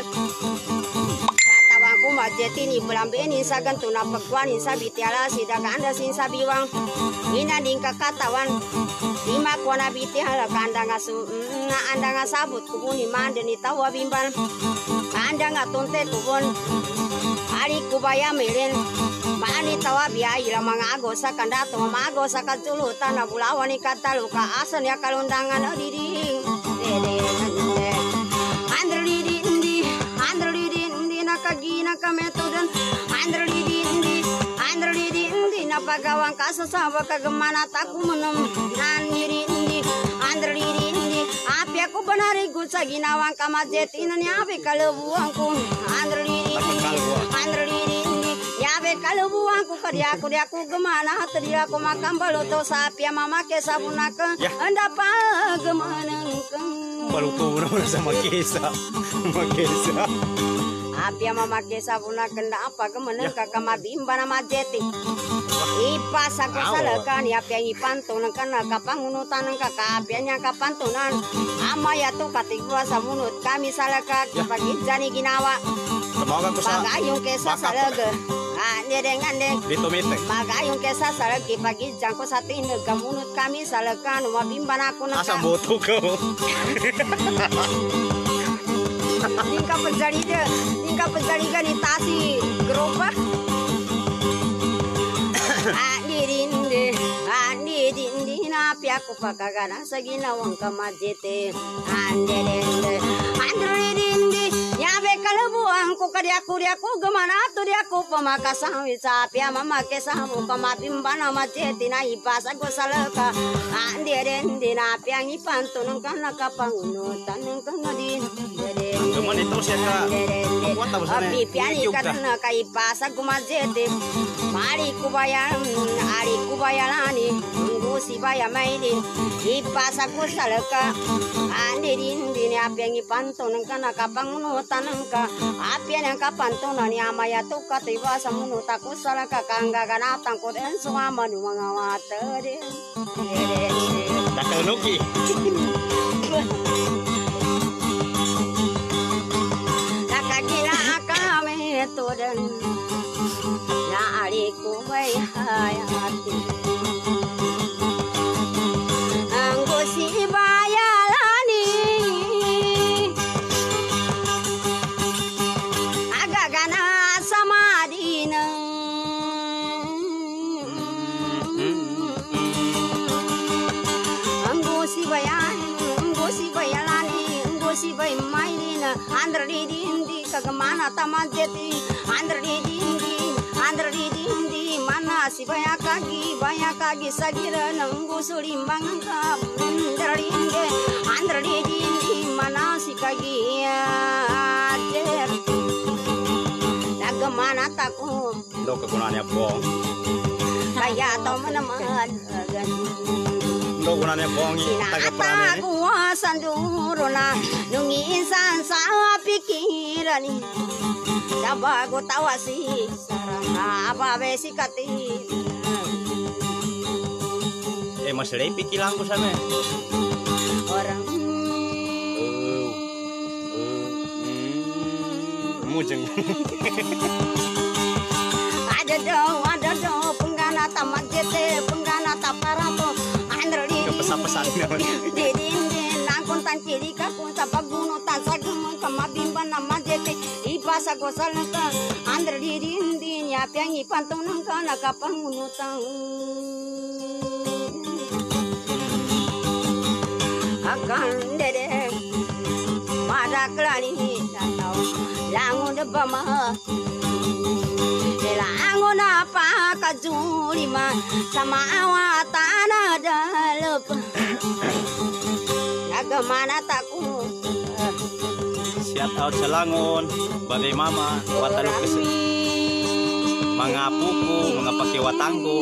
Ku majeti ni belambeni sagan tuna pagwan sa bitiala sida kanda sin sabiwang ina dingka katawan lima kona bitiala kanda ngasu na anda ngasabut kubuni mande ni tawa bimban kanda ngatunte tubon ari kubaya melen mani tawa biai la mangago sa kanda to mago sa kaculu tanah bulawan ni katalu ka asan ya kalundangan diding dede andre didi ndi andre didi kagina kametodan andre di indi andre di indi napagawang kasasaba kagamana taku menum nandiri indi andre di indi api aku benari ku sa ginawang kamajeti nani api kalabuangku andre di indi andre di indi yabe kalabuangku kadiaku diaku gemana tadi aku makam baloto sapi mama ke sabunaka anda pa gemaneng baluto na sama kesa makesa Apia mama kesa puna kenda apa kemeneng kakak mabimba nama jeti. Ipas aku salakan ya apia ipantunan kana kapangunutan kakak apianya kapantunan. Ama ya tu katigua samunut kami salaka pagi jani ginawa. Semoga ku sa Bagayong kesa salaga. Ah nedeng andeng. Dito mete. Bagayong kesa salagi pagi jangko satin kamunut kami salakan mabimba naku na. Asa boto ko. Tingkah penjari dia, tingkah penjari ganitasi gerobak. Adirinde, adirinde, napi aku pakagana sagina wong kamajete. Adirinde, adirinde, yabe kalabuang ku kadiaku diaku gemana tu diaku pemakasan wisapi mama kesamu kamabimbana majete na ipasa go salaka. Adirinde, napi ang ipantun kana kapangunutan kana din. Cuman itu sih ka kuat tahu sana. Api piani karena kai pasag kumajete. Mari kubayan, ari kubayalani, ngusi baya maini. Ipasag ko salaka. Andirin din api ang ipanton kana kapangunutan ka. Api ang kapanton ni amaya to katiba sa munuta ko salaka kangga ganatang ko den suama nu mga water. Takaluki. Todan na aliku may hayati ang gusi bayalani agagana sa madina ang gusi bayalani ang gusi bayalani ang gusi bay mailina andra di kagamana tamajeti andra di indi andra di indi mana si banyak kagi banyak kagi sagira nanggu sulimbang ka andra di indi andra di indi mana si kagi ader kagamana taku do kegunaannya bong kaya to meneman do gunanya bong taga perane sanduruna nungisan sa pikirani dabago tawasi sarana ababe sikati eh mas lei pikilang ko sana orang mujeng ada do ada do penggana tamat jete penggana taparato andri kepesan-pesan kontan kiri ka kunta paguno tan sagum kamabimba nama jete ipasa gosalka andre dirindi nya piang ipantong nang kana kapanguno tang akan dede pada klani tau langun de bama langun apa kajulima sama awatan dalep Agamana taku shout out Selangon, Babe Mama, Watalukis, mga pupu, mga pakiwatangko.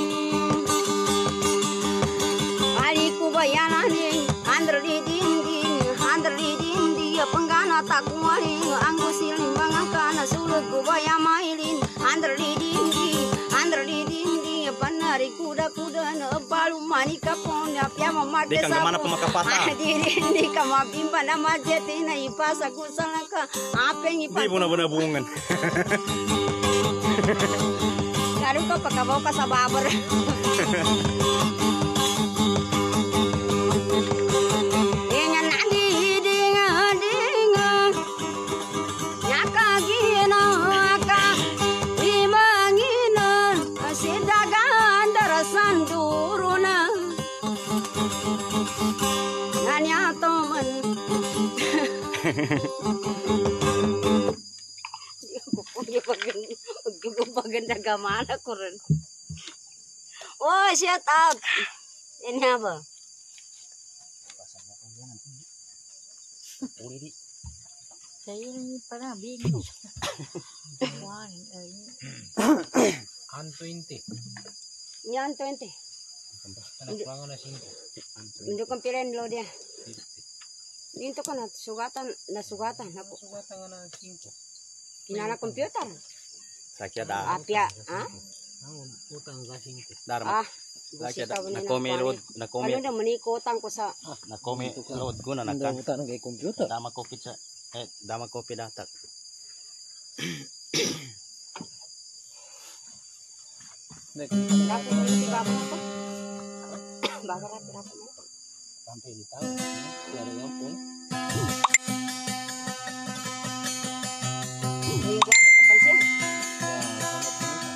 Ali ko bayananing, andro di dinding, andro di dinding, penggana tak kualing, anggo siling mga kana sulog ko bayamailin, andro di dinding, andro di dinding, panari kuda-kuda na balu manika pona pia mamade Di kang gamana pa makapata. Di di ka mabimba na majete na ipasa kusala ka apeng ipa. Di mo na bunabungan. Lalo ka pagkabaw ka sa babar. Ingan na di dinga dinga nyakagina ka imangina sidagan darasan duruna nanya teman. Paganda gamana ko rin. Oh, shout out. Ini apa? Saya ini pernah bingung. An twenty. Yan twenty. Anak langon na cinco. Menunjukkan pilihan lo dia. Itu kan sugatan, na sugatan. Aku Sugatan nga na cinco. kinala komputer. Sakya da. Apia, ah? Nangon utang ka cinco. Darma. Ah, Sakya da. busita ko Nakomi load, Ano nakomi, na manikotang ko sa nakomi load ko na Anda nakan. utang kay computer. Dama kopi sa, eh, dama kopi datak. Nek dapat si baba ko. Baba ra dapat mo. sampai di tahu. Ya ada lampung. Minggu ako kapan siya? Ya sama penuh.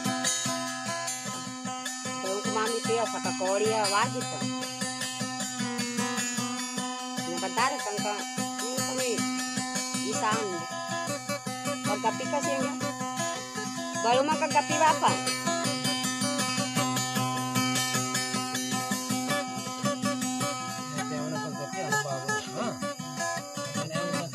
Kung kumami siya sa Korea, wajib ka. Nabantara kang ka, yung kami, isang. Pagkapi ka siya niya. Baru makagapi apa? Nanti yang nak kerja ada baru. Ha. Ini yang nak.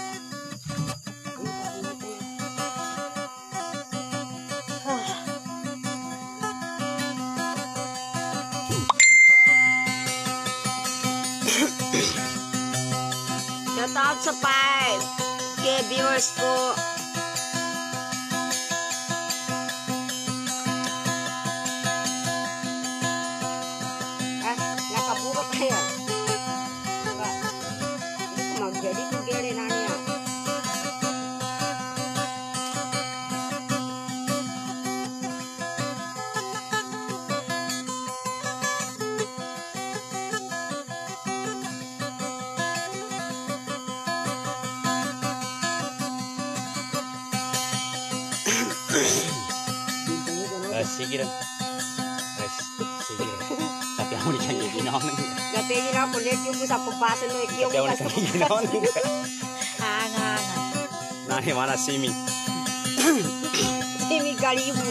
Shout out sa five K viewers ko. Ah, nakabuka kaya. Naka, hindi ko mag-jadi kung gere na niya. Eh, sige rin. Eh, sige rin. Tapi ako ni kang ginawa nang. Gatingin ako, let yung sa pupasan mo, ikiyong Tapi ako ni pas. kang ginawa nang. Hangangan. Nani mana simi. Simi galibu.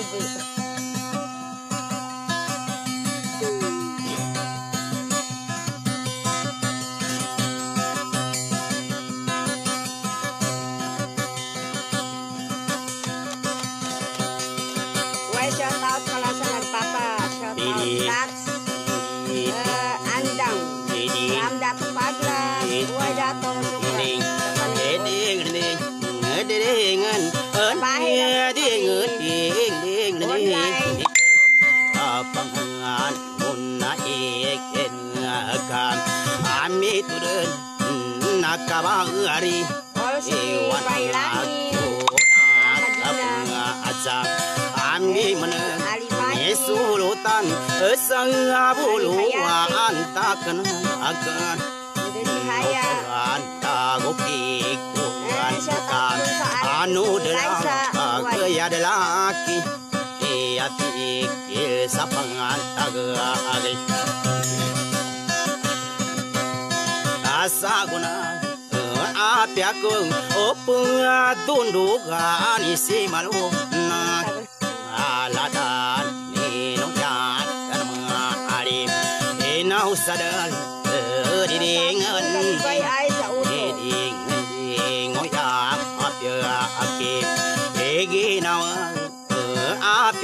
Why shout out pala sa nagpapa. Shout out Didi. Tats. Uh, Andang. Jadi, Ram dato pagla. Buhay dato sukra. ding, ding, ding, ding, en, ding, ding, ding, ding, ding. Apangan muna iken akan ami turun nakabari All si iwan Bailani. aku abunga aja ami mana Nesulutan esang abuluan takkan akan Dari Haya. Antagokikuan kan anu delang kaya delaki tiati ikil sapangan tagagi asa guna api aku opung tundukan isi malu na aladan ninong yan dan mga alim inaw sadal didingan Bay ay sa ulo. didingan dingoy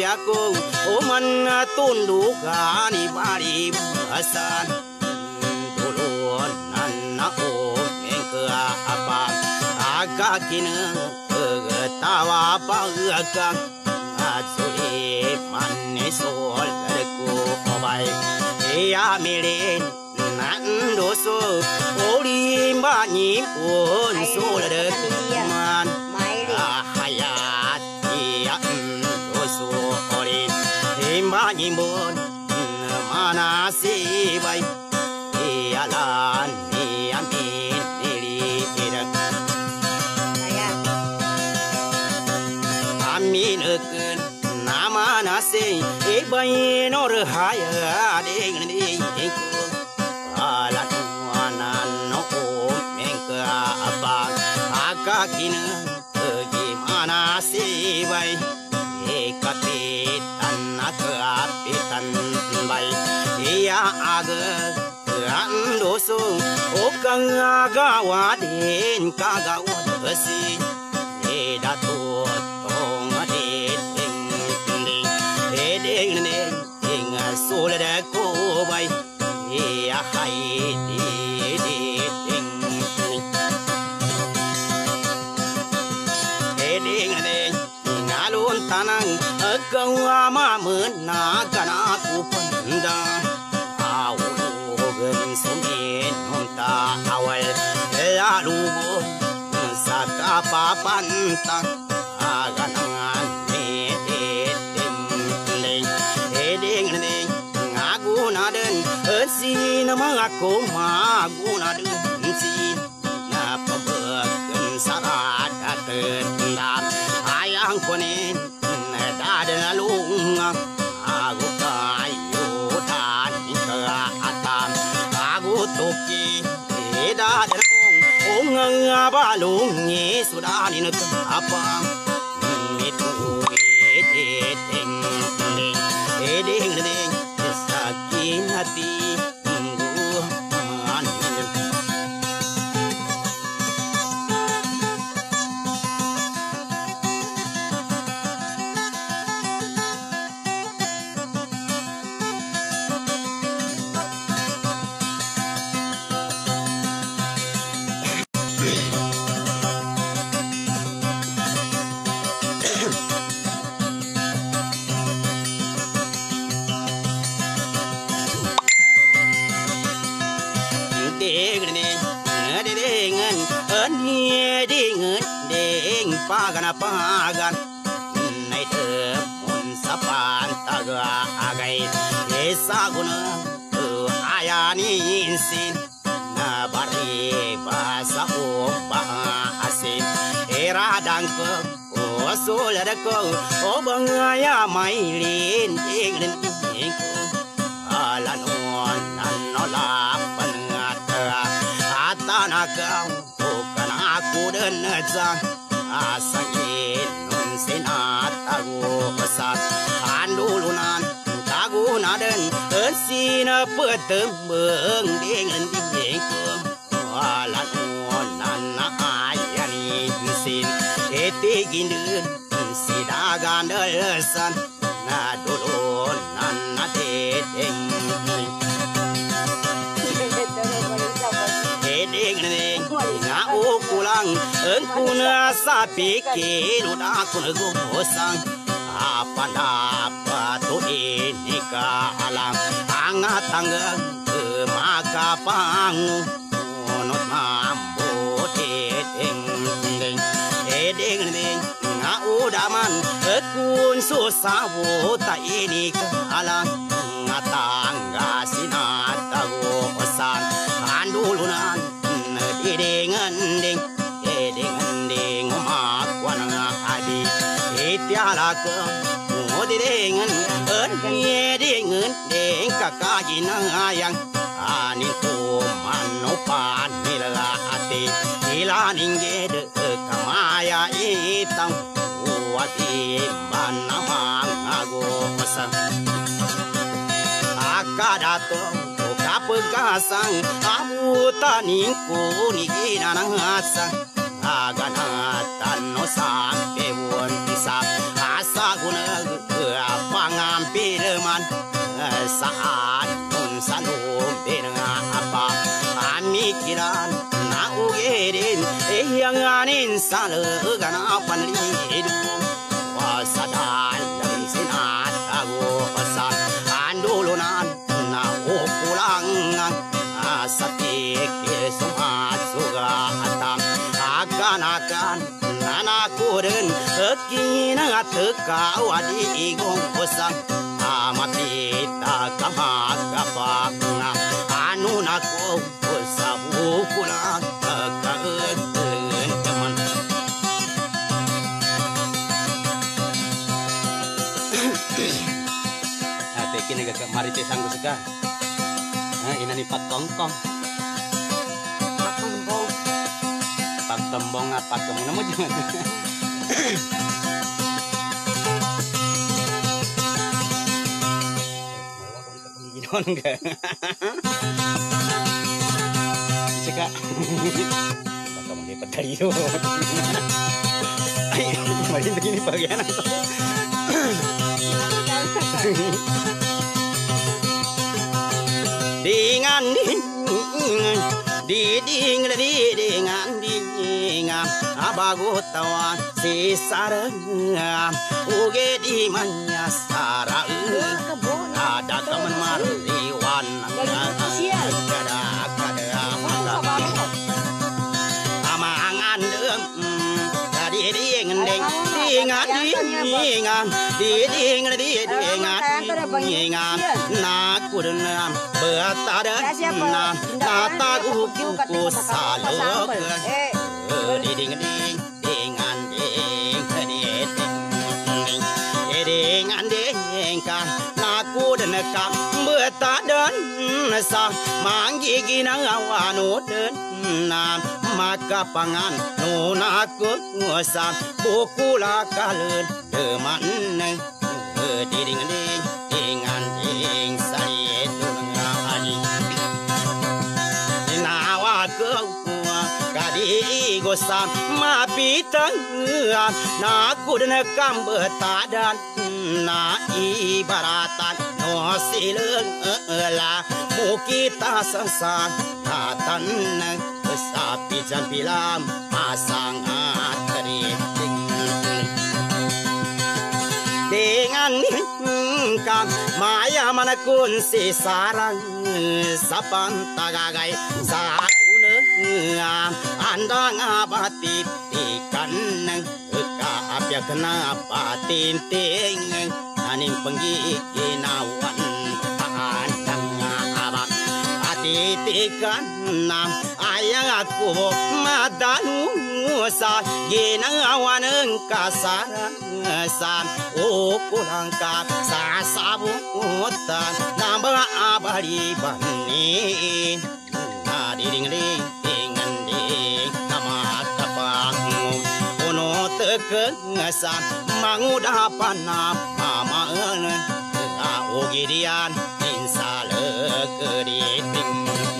aku Oman tunduk ani bari basan Dulun anak om ke apa Agak kini ketawa pagakang Atsuli manis sol ku obai Ia milin nandoso Oli banyi pun sol man Hayat ia doso oli Banyi pun mana si baik Ia lan ia min diri Amin akan nama nasi Ibai nor haya ding ding Alat wanan no mengke apa Akakina gimana si bai Kapitan kapitan bai Ia aga andoso Okang agawadin kagawad besi Dato tong adit ding ding ding ding ding sul da ko bai ya hai di di ding ding ding ding ngalun tanang agau ama mena kana ku panda au gen sumin monta awal lalu Saka papantang aganangan medit ding ding ding ding ngaguna den si nama aku maguna den si na pabeken sarat atendam ayang konen daden lunga aku kayu dan ke atam aku toki daden Ong abalung ni sudah ni nak apa itu edeng deng edeng deng sakit hati tunggu mana pagan pagan nai the mun sapan taga agai esa guna ayani sin na bari basa o ba asin era dangko o sul dako o bangaya mailin ding ding ala non nan la pangata atanaka o kana aku den jang Asangin nun sinat tagu besar andulunan tagu naden ensina petembeng dengan dinding walan onan ayani sin eti gindun sidagan delesan na dulun nan teteng ding nga ukulang engkuna sapi kinu dakun gosang apa dapat tu ini ka alam angat tanggang ke maka pangu onot mambo ding ding ding ding nga udaman ekun susawo ta ini ka alam ngatangga sinata gosan andulunan dengan ding dengan ding makwan adi itiala ke modi dengan enye dengan ding kakajina yang ani tu manopan nila ati ilaning gede kamaya itang wati banamang agosa akadato kapegasang amu taning kuni ginanasang aganatan no sampe won sa asa guna insalaga na panlidu wasadan dari sinat ago pesan andulunan na ukulangan asati kesumat suga atam akan-akan nanakuren ekina teka wadi igong pesan amati takamagapang anu nako sabu pulang kaen teman ate kini gak marite sanggu sega nah ina ni pat kongkong Pak Kembong. pat tembong apa kamu nemu jangan non enggak ceka bakal mengepet dari itu ayo mari begini bagian atau dengan ding di ding di dengan dingan abago tawan si sarang uge di manya sarang ada teman mariwan kada kada amangan dem dari ding ding dingan dingan di ding di dingan dingan nak kudenam bertada na tata kuku salok di ding ding dingan ding di ding dengan ding kan aku dan kam bertadan sa manggi ginang awanu den nam maka pangan nuna aku ngusam bukula kalen teman ding ding dengan ding saya tunangan nawa ke kadi gosam mapitang naku dan kam bertadan na ibaratan no sileng la mukita sasang katan sapi jampilam asang atriting dengan kam maya manakun si sarang sapan tagagai sakune andang abati ikan kaapya kenapa tinting aning penggiginawan pandang abak ati tikan nam ayang aku madanu sa ginawan kasara san ukulang ka sa sabutan namba abari bani ding ding dengan ding nama kapang uno tekengasan mangudah panam mama ogirian insale keriting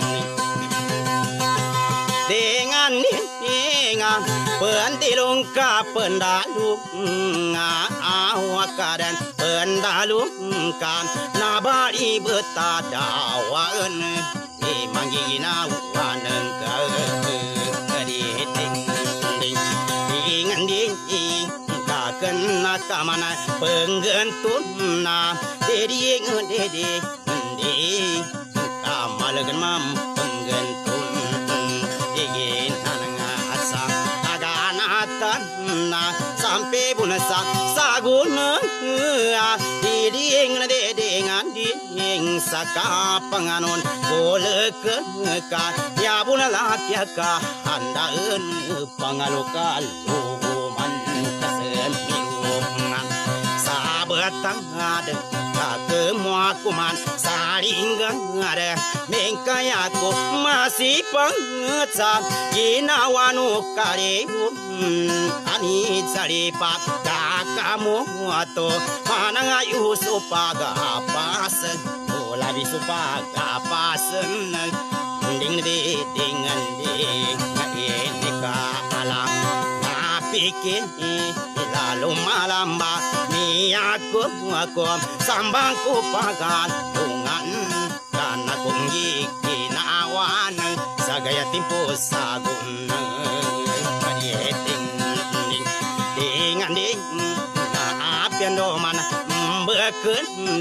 dengan dengan pentilung ka pendalu awakadan pendalu kan nabari betadawan manggina waneng ka keriting dengan ding ka kena kamana penggentun na deding deding ding kamalagan mam penggentun digin nanga asa aganatan na sampai bunasa saguna diding deding ding saka panganon bolek ka ya bunala kya ka handaen pangalokal luman kasen miluman sabatang ada kemua kuman saringgang ada mengkayaku masih pengecat ginawanu karehum ani caripat kamu atau mana ngayu supaga pasen labi supaga pasen ding ding dengan ding ini kalah pikir lalu malam ni aku aku sambangku pagan tungan dan aku ngikina awan sagaya timpu sagun kadieting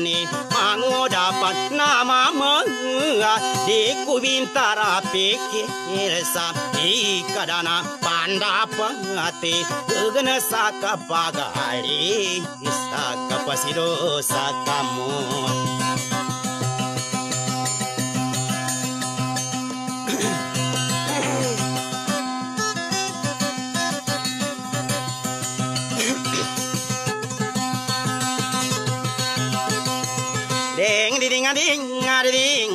ni mangu dapat nama menga di kubintara pikir sa ikadana panda pangati gena saka pagali saka pasido sakamu ding ding ding ding ding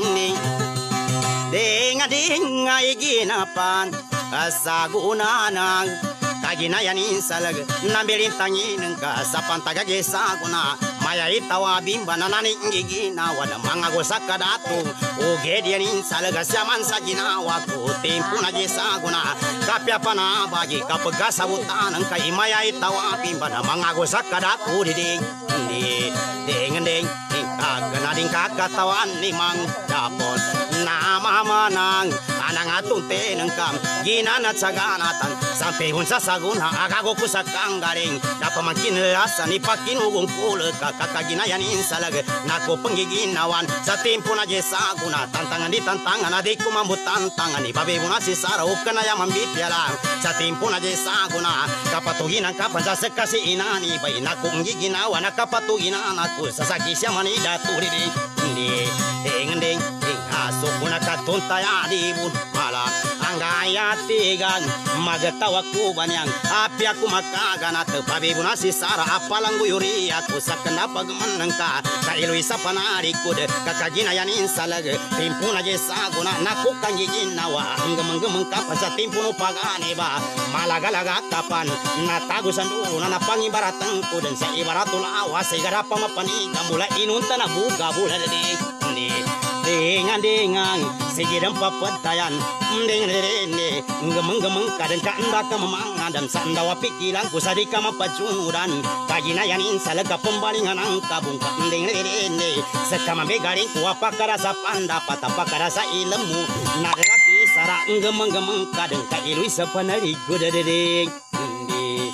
ding ding iginapan asagunanang kaginayanin salag nambilin tangin ka sa pantagage saguna maya itawa bimba nanani giginawa da mga gosak kadatu ugedianin salaga siaman sa ginawa ko tempo na gisaguna kapya pana bagi kapag sabutan ang kay maya itawa bimba na mga gosak kadatu ding ding ding ding kaganading kakatawan ni mang dapot nama manang anang atong tenengkam ginanat sa ganatan sampai hunsa saguna agago ko sa kanggaring napamakin lasa ni pakinugong pula kakaginayan insalag nako panggiginawan sa tempo na jesaguna tantangan di tantangan adik ko mamutantangan ni babebu na si Sara o kanaya mambipyalang sa tempo na jesaguna kapatuginan kapan sa sekasi inani bay nako panggiginawan nakapatuginan ako sa sakisya manida turi di di ding ding aso kuna katuntaya di bun malam anggaya tigan magatawa ko banyang api aku makagana tepabi buna si Sara apalang guyuri aku sakena pagmeneng ka kailui sa panarikod kakaginayan insalag timpu na jesaguna naku kanggiginawa nggemeng-gemeng kapan sa timpu no pagane ba malagalaga kapan natagusan dulu na napangibarateng ko dan sa ibaratul awas sigara pamapaniga mula inunta na buga bula di ni dengan dengan segidang papatayan dengan rene ngemeng-gemeng kadang kanda kemang dan sandawa pikiran ku sadika mapacuran kaginayan insalaga pembalingan angka bungka dengan rene sekama begaring ku apa karasa panda patapa karasa ilmu nadlaki sara ngemeng-gemeng kadang kailui sepanari gudadedeng di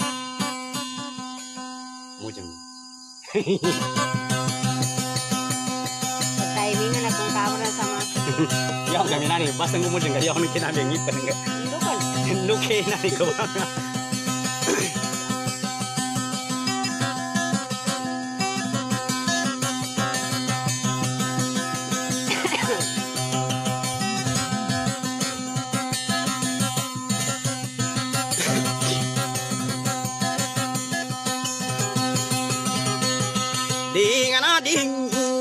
mujeng timingan akong kabaran sama yang kami nani basta ngumujeng kaya ako kinabing ipan nga indukan nuke nani ko banga ding ana ding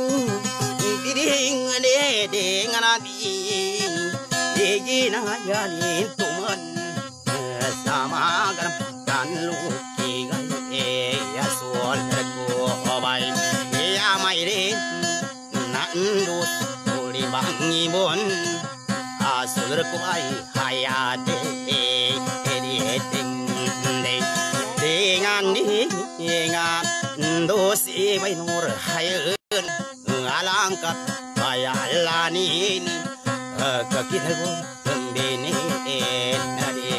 ding de ding ana ding digina yanin tuman sama garam kan luki gai ya sol ko bai ya mai re nan du uli bangi bon asul ko bai hayate de ding de dengan dengan dosi bai nur hayun alangkat bayalanin kakitago tembene nade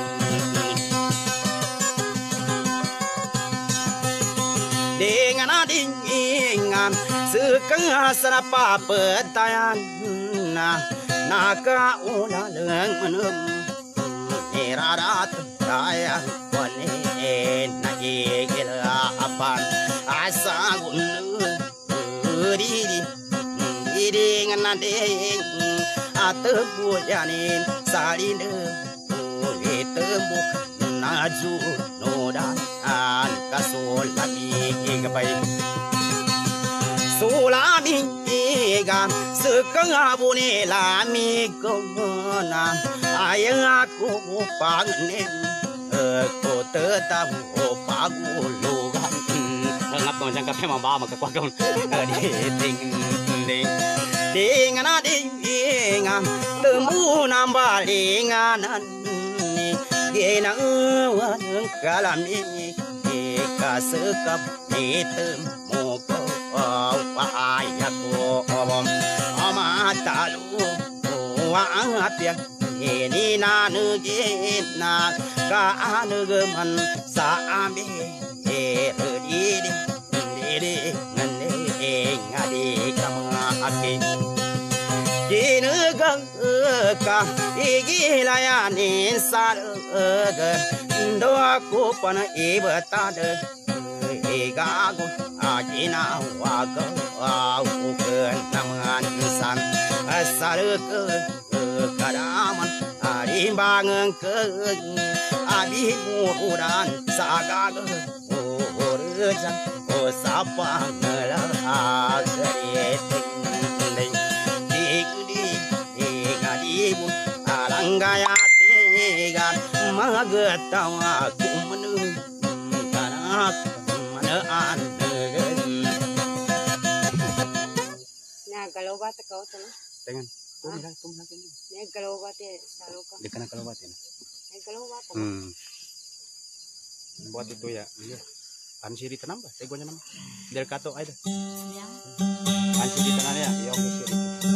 dengan adingan sekeng asra papetayan na naka ulaleng menum irarat daya wane na igila apan asa gunung diri diri nganadeng atebu janin salinde etemu naju nodan kasolami gabai sulami ga sekeng abune lami kona ayang aku pangen ko tetap pagulugan ngap ko jang kape mamba makakwagam ding ding ding ana ding ding temu nambalinganan ni gena wan kalami kasekap nitemu ko ayako om amatalu wa apya ini nanu gena ka anu geman saambe diri diri ngane ka igilayanin salgen do aku pana ibetade igago ajina wago au ken naman san asal ke kadaman arimbangen ke abi muran sagago orejan o sapa ngela agreting digdi digadi alanggaya tegan magatawa kumenu kanak manaan na galaw ba ta kau tan dengan tumlah tumlah ini ne galaw ba te salo ka dekan kalau buat ini ne galaw ba ta hmm buat itu ya iya ansiri tenang bah tegonya nama del kato ada ansiri tenang ya ya oke siri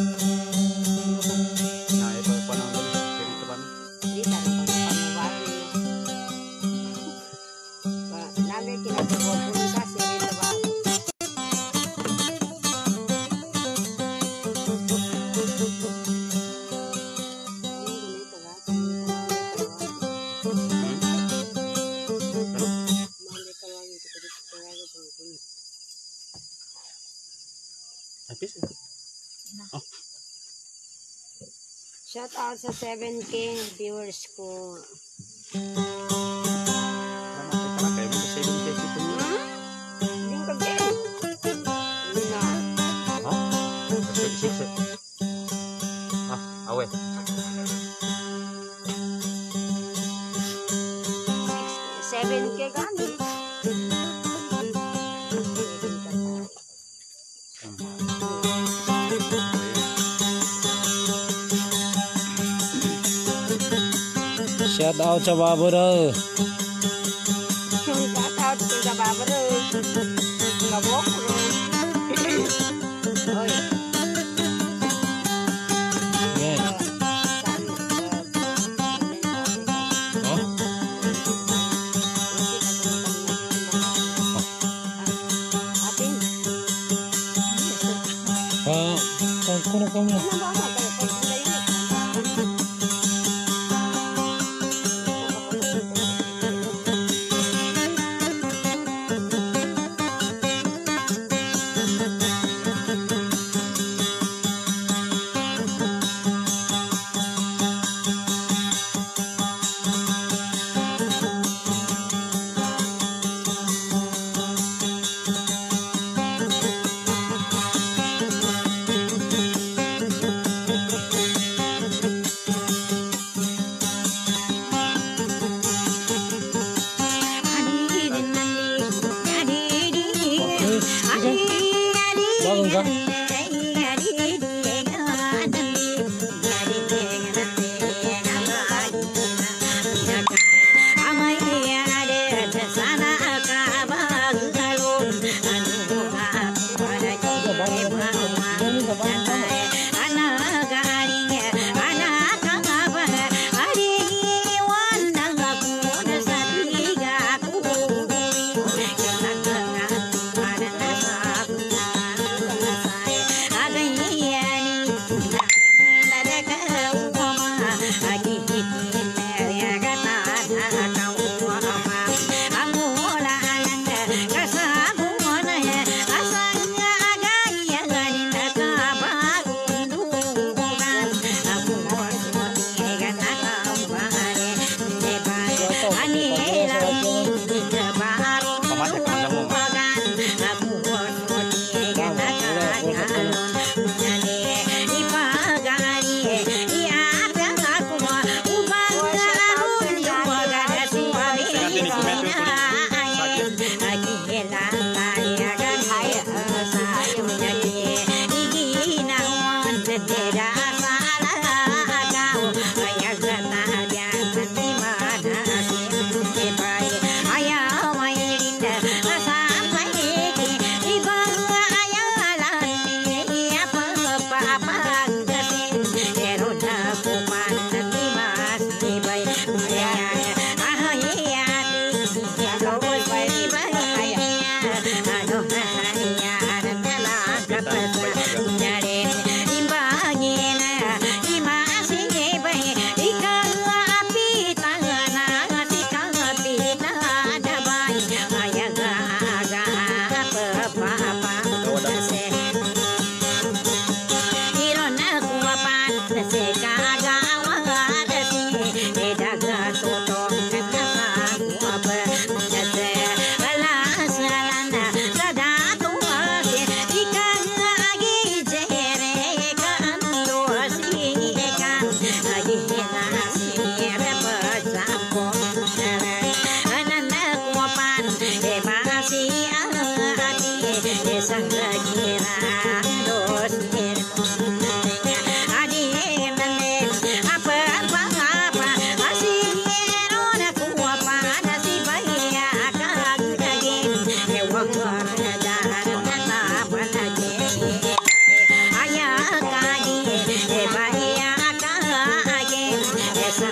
nah itu panang dulu siri teman di tan pa ba ba nabe kina ko pun ka siri ta ba habis oh shout out sa seven K viewers ko. sama kayak mau saya belum kasih punya Ding ka gen. Na. oh kasih sih ah awe seven K gani. Shout out sa Babor. Shout out sa Babor. Kabok. Oy. Yan. Oh? Atin. Ah, kuno kuno.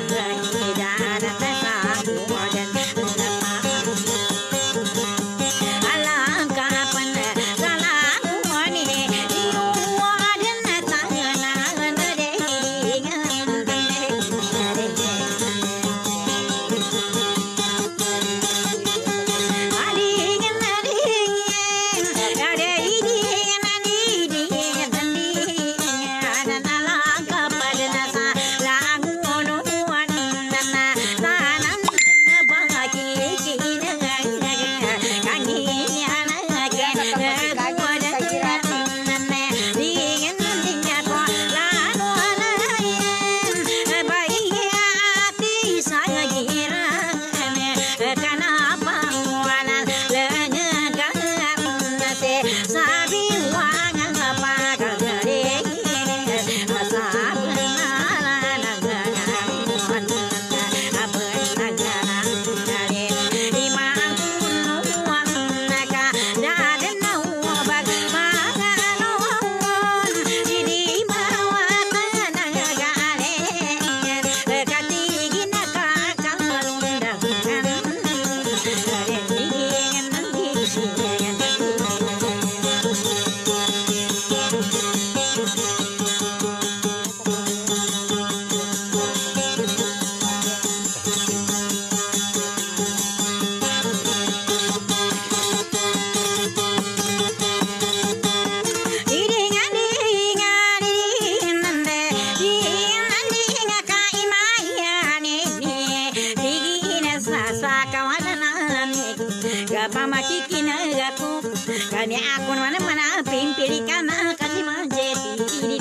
Kami aku mana-mana pimpin kana kasih majeti ini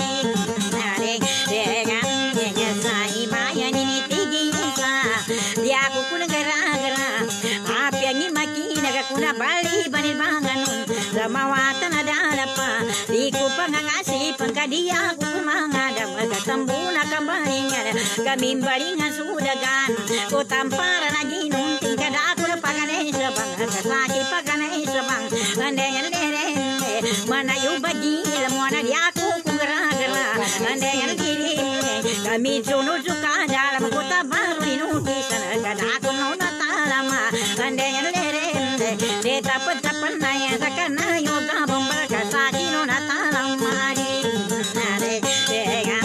nare dengan nyesai maya ini tinggi sa dia aku pun gara-gara apa yang makin agak kuna bali banil bangan sama watan ada apa diku pangangasi pangkadia aku mangadam katambuna kambalingan kami balingan sudagan ko tampara na ginung tingkad aku pagane sabang kasaki pagane sabang andeng mana yung bagi lamuan di aku kugera-gera andai yang kiri kami jono suka dalam kota baru inukisan kada aku nona talama andai yang lere de tapat tapat naya sakana yoga bomba saki nona talama di nare de gam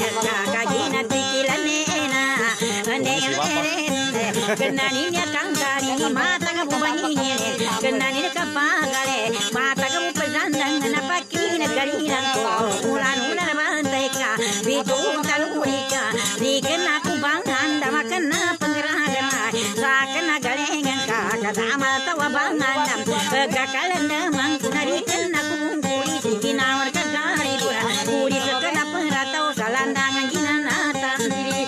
kagina tikilanena andai yang lere kenaninya kangkari mata kamu bangi kenaninya kapagale mata kamu pedandang napakin galiran ko ulan ulan banteka bitung talurika diken aku bangan damakan penggerahan sakana galengan ka kadama tawa bangan gakalan damang kunariken aku kuri sikinawar kagari pura kuri sekena peratau salandangan ginanatan diri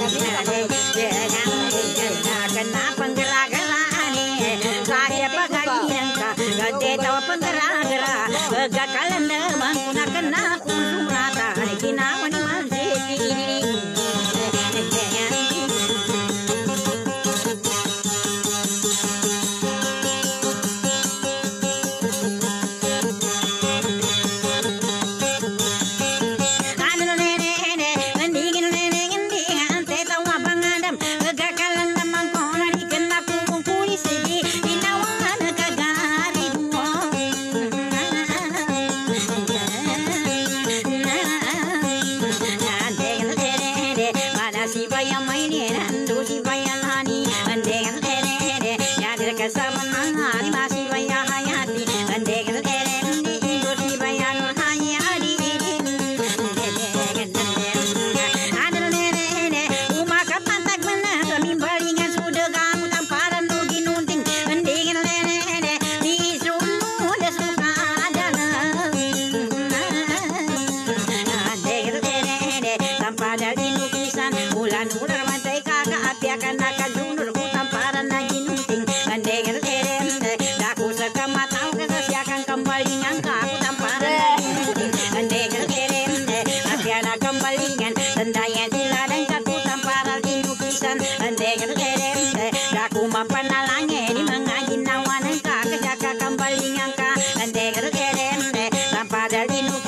kena penggera-geraan saya pagagian ka gede tawa penggera-gera gakalan damang kunakan aku surata kinawan ni masjid ini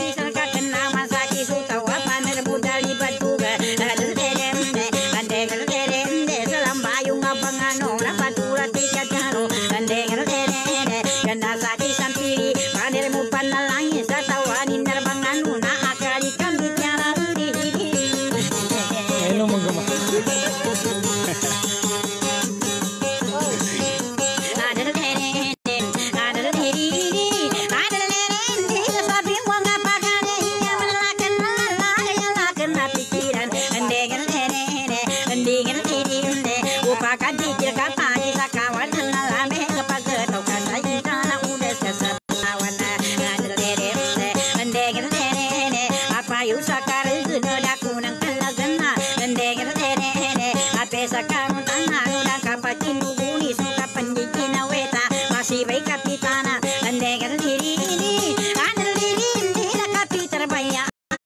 Andai maka dikir kapagi sakawan nalame kepagetau kasai intana udah sesepawan ngadere ndegere apa yu sakare guna dakunang kalagana ndegere ape sakang tangan udah kapakin buni suka pendikina weta masih baik kapitana ndegere diri ini andel diri ini kapitar baya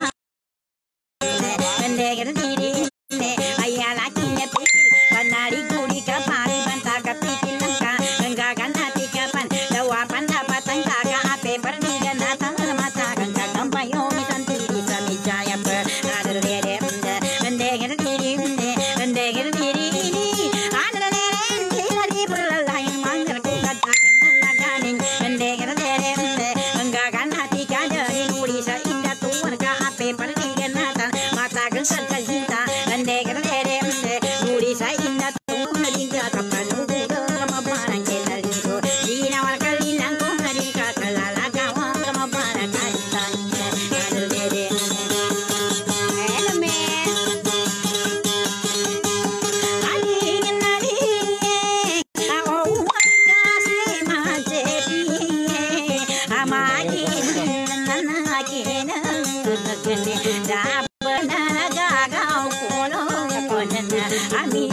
ndegere diri ayah lakinya pikir panari guri kapari bantah kapikir langka enggakan hati kapan jawaban dapatan kakak ape perdigan datang mata kakak kampayomi santi bisa mijaya per ada dede ndegere diri ndegere diri ini ada dede diri berlalai manggar kukat naganing ndegere dede enggakan hati kadari nuri seindah tuan ka ape perdigan datang mata kakak cinta ndegere dede nuri seindah tuan hingga kapan udah sama barang kita ligo dinawar kalilang kong dari kakalala kawang sama barang kalitanya ada dede Hello, me. adingin ading ako kasih majepiye amadin nanakin nagani dapat nagagaw kulo amin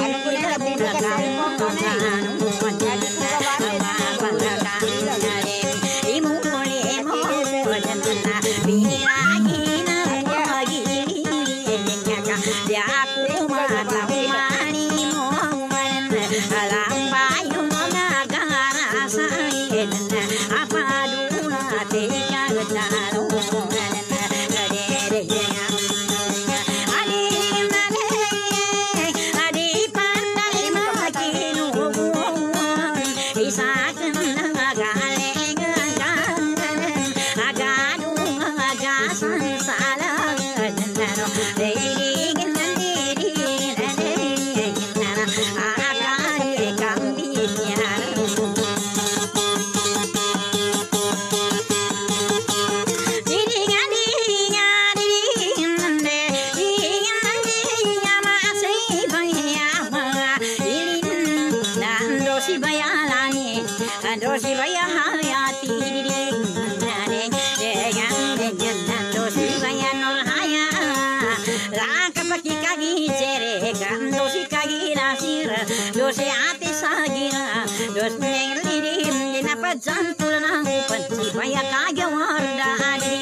Dosi baya hayati dosi baya nol haya laka paki kagi cere kan dosi kagi nasir dosi ati sagira dos mengliri dinapa jantul nang panci baya kagi warda adri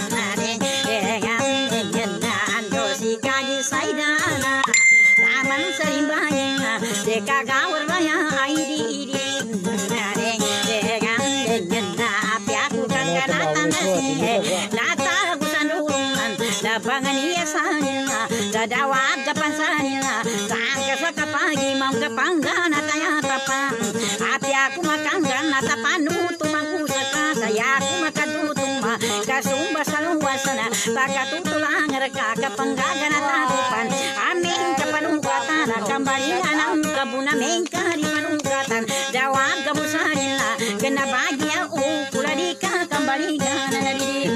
dosi kagi saidana taman sarimbanya deka gawar baya aidi nata kusandungan labangan hiasannya dadawat kapasannya sangka saka pagi mau kapanggan ataya tapan api aku makanggan nata panutu mangku saka saya aku makadutung ma kasumba saluwasana pakatutulang reka kapanggagan atadupan amin kapanungkatan kembali anang kabuna mengkari panungkatan jawab kabusanila kena bahagia ukula dika kembali gana dari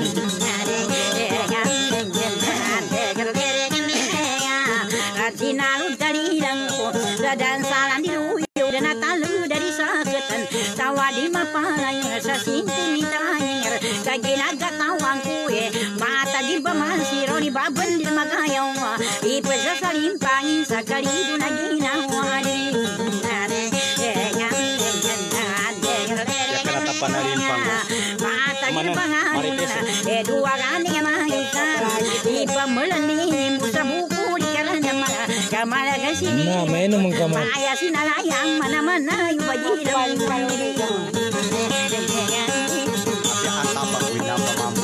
Sinalu dari langko dan salan di luyo dan natalu dari saketan tawa di mapalay sa sinti mitaynger kaginaga tawang kuye mata di bamasiro di baban di magayaw ipesa sa limpangin sa kalido na ginawa di mata di bangangin eh dua gani nga mahisa ipamulanin sa buko kamala kasini Nah, main naman kamar. Maya sinalayang mana-mana yung bajilang Atapang winapa mambo.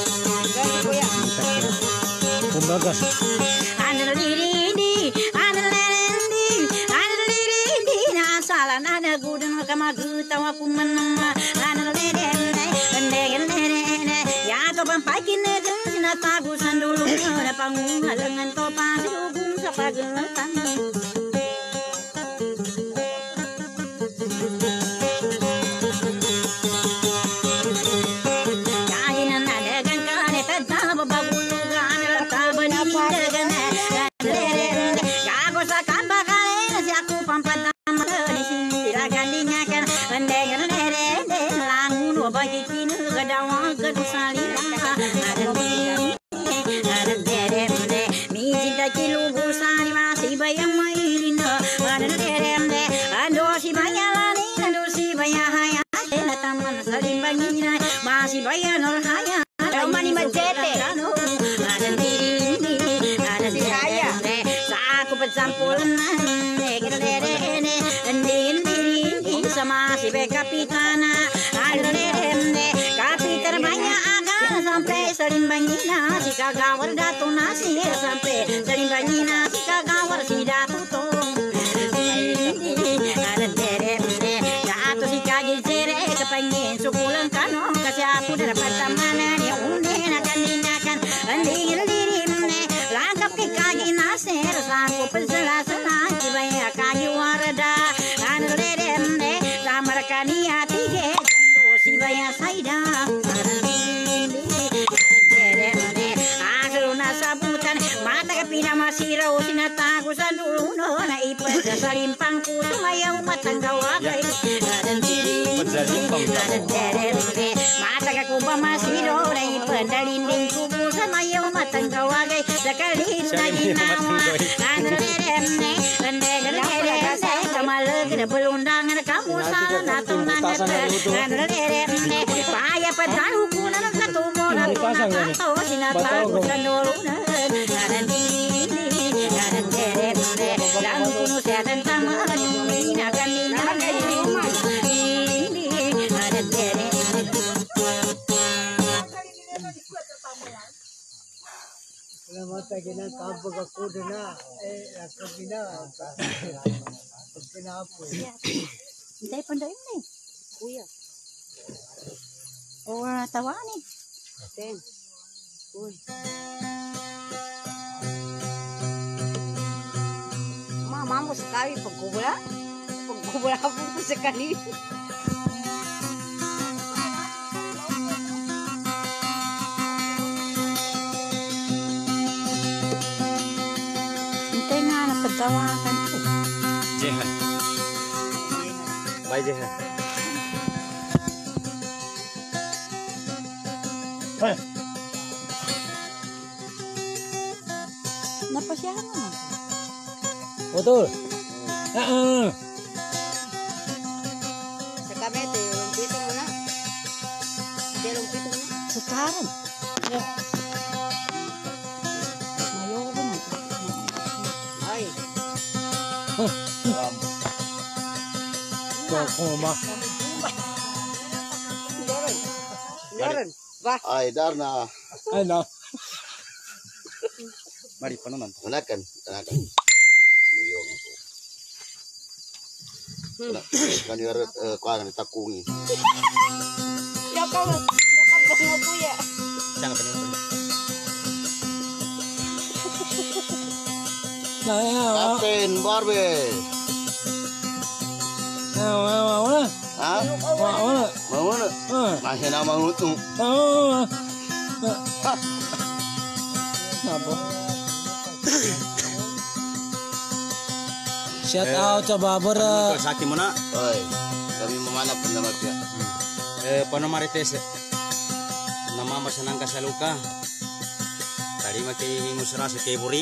Kumbaga. Analirindi, analirindi, analirindi, nasalan ada gudang kamagutaw ako manama. Analirindi, analirindi, yato pampakin na sinatagusan dulu na pangungalangan to pasilugong sa paglatan. Gago sa kambakale, si ako pampata. saling bangina masih bayar norhaya Mani majete. Ada diri ada Si saya. Saku pesampulan sama si kapitana ada kapitan banyak akan sampai sering bangina si kagawar datu nasi sampai sering bangina si kagawar si datu to ada dere datu si kagi jere kepengen sukulang kanong kasi aku dapat tamanan yang unik akan dinakan anding diri langkap ke kagi naser saku penselas-selas kibaya kagi warada anu dere samar kania tige si baya saida sabutan mata kapina masiraw sinatago sa luno na ipasa sa limpangku sumayaw matanggawagay dan diri mata kakuba masiraw na ipadalinding kubo sumayaw matanggawagay sakalin na ginawa nanreremne nanreremne kamalag na belundangan kamu sana natungan nanreremne paya padahu kunan ang katubo na pinakato sinatago sa luno mata kena kabel aku dena eh aku bina kenapa Hindi pandai ni kuya oh tawa ni Ten. Uy. Mama mo sekali pagkubula. Pagkubula po sekali. Hintay nga napagtawakan ko. Jehan. Bye Jehan. Hey. Napasyahan mo na. Betul. Heeh. Sa kamete, lumpito mo na. Hindi, lumpito mo na. Sekarang. Ya. Ayaw ko na. Ay. Kau mah. Doron. Doron. Bah. Ay, Darna. Ay na. Mari panaman. Anakan, anakan. Iyo. Kan yara kuan ni takungi. Ya kau. Ya kau bunga kuya. Jangan panaman. Nah, ya. Kapten Barbe. Nah, mau mana? Ha? Mau mana? Mau mana? Ah. Masih nama ngutu. Oh. Apa? Shout out coba ber. Sakit mana? Oi, kami memanap pendapat ya. Eh, panomarites. Nama masanang kasaluka. Tadi makin musra sekeburi.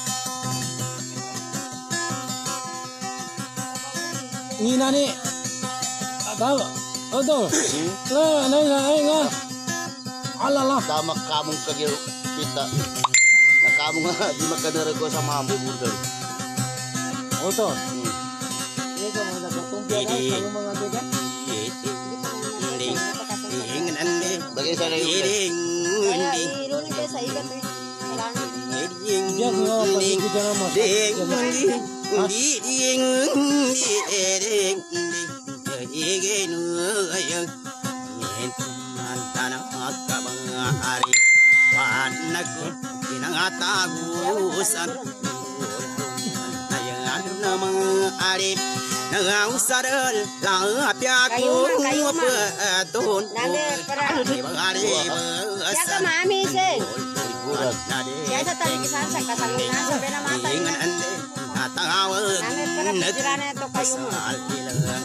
Ini nani? Tahu? Betul. Lah, nah, nah, nah. Allah lah. Tama kamu kagir kita. Na kamu nga di makadara ko sa mambo bundal. Betul. Hmm. Ini kau mau dapat tumpia kan? Kamu mengaku kan? Ding ding nandi. Bagi saya itu. Ding Kaya ding irunin kayo sa ikat eh. Kailangan. ding Dia nggak apa ding sih jangan masuk. ding ding ding ding ding ding Mantan akabangari Panaku Pinangatagusan Nayangan nama arif Nangausarel Lapiaku Petun Nande para. Ibangari Ya ka mami sen. Kurang. Ya sa tali kisan sa kasaluna sa pena mata. Ingan ande Natangawag Nande para pijirana ito kayo mo. Pasal ilang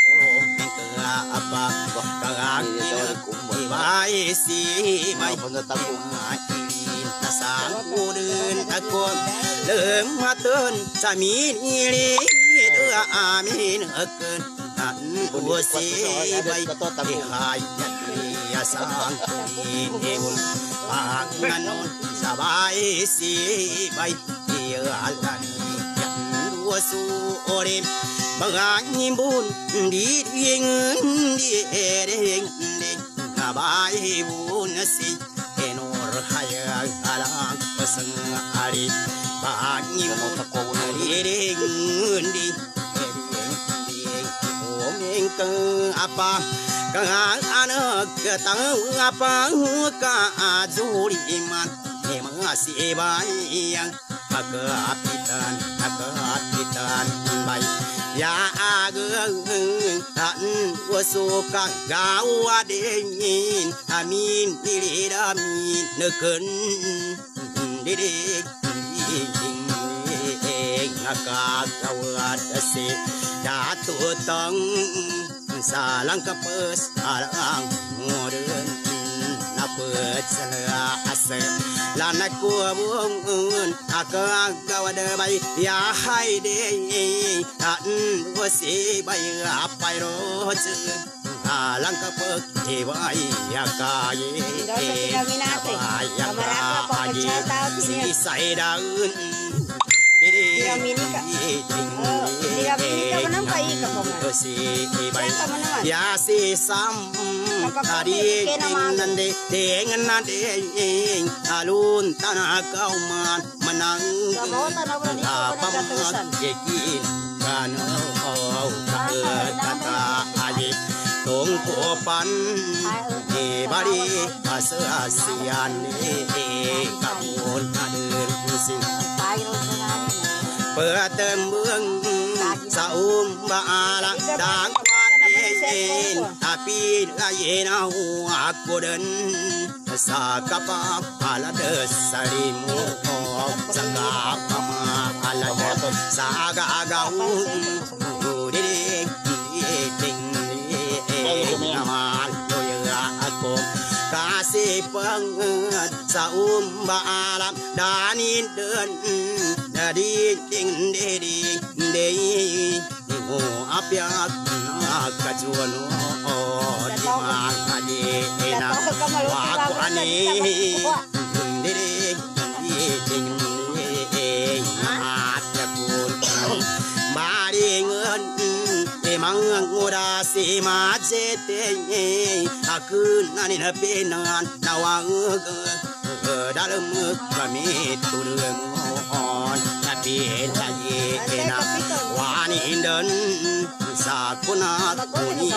apa kagagin ibay si may pangatakumain nasangudin ako leng matun sa minili ito amin akan Ua si bai e hai ya sang ni bun panganon sabai si bai e alan ua su ore bangang bun di ding di ereng sabai bun si enor haya alang pasang ari bangi bun ereng di ke apa kang anak ketang apa ka azuri iman masih bayang keapitan keapitan bay ya ageng tan wasuka gawa dingin amin diramin neken didik ngakak kawat se jatuh tang salang kapes alang modern napet salah ase lana kuabung akak kawada bay ya hai de tan wasi bay apai roje alang kapek bay ya kai ya kai si sai daun Tidak mini kak, oh, tidak mini kak mana kak ika paman? Siapa mana? Ya si sam tadi nande dengan nande alun tanah kau man menang apa man yakin kan oh kata aje tongkopan di bari asasian ni kabun hadir musim pertembung saum baala dang wadin tapi lain aku dan sakapa ala desarimu sakapa ala saga agau ding ding amal doya aku kasih pengat saum baala danin den dari ding dedi dei mo apyak kajuan oh di mana di ena waku ani dedi ding dei matakun maringan emang ngoda si majete aku nani napenan nawang dalam kami turun tapi lagi enak wani indan sakuna kuni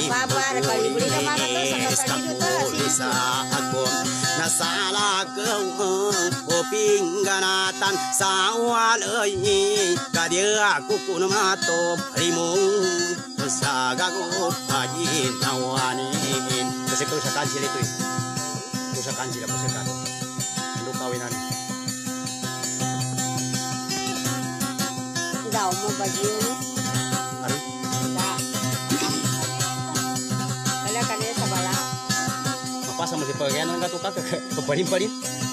bisa aku nasala kau oping ganatan sawal ei kadia aku kun mato primu sagago pagi nawani kasi ko sa kansil ito eh ko sa kansil ako sa kansil ano kawinan daw mo baju ano kala kanila sa bala mapasa mo si pagyan ang katuka paparin-parin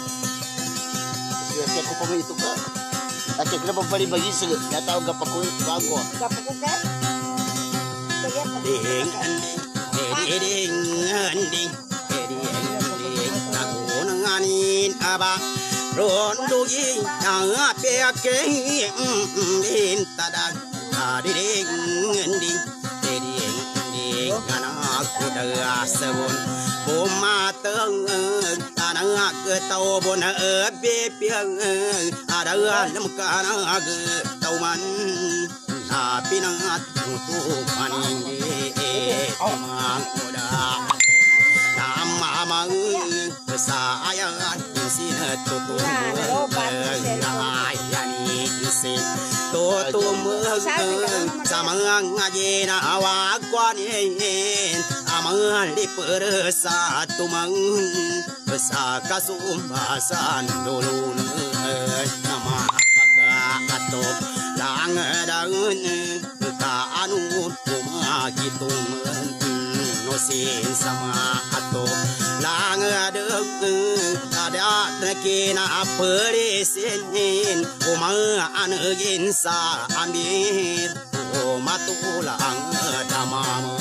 siya ko pa ito ka at kaya pa parin bagi sa natawag ka pa ko bago kapag ka ding ding ding ding ding aku nanganin abang rondo yi yang apa ke tadak ding ding ding ding anak kuda sebun bumateng anak ketau bon bepiang ada lem kana tau man tapi nangat untuk maning emang udah nama mang kesayang sini tutu yani isi tutu sama ngaji nawa kuanin amang di persatu mang sakasumbasan dulu nama atau lang daun ka anu kuma gitu nosin sama atau lang adeg ada nakina peresin uma anegin sa ambil o matulang damam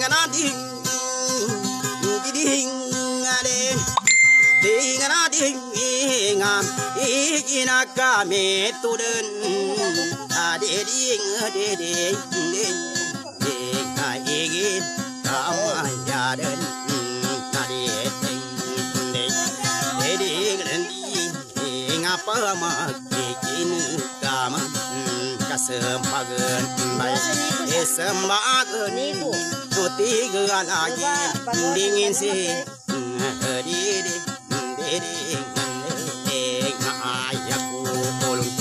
na ding ding ade ding na ding ngam igina kami tudun ade ding ade ding ding ding igin kamaya den ade ding ding ding ding apa mak igin kam kasempagen bai esembagen tiga lagi dingin si diri diri ayaku ulun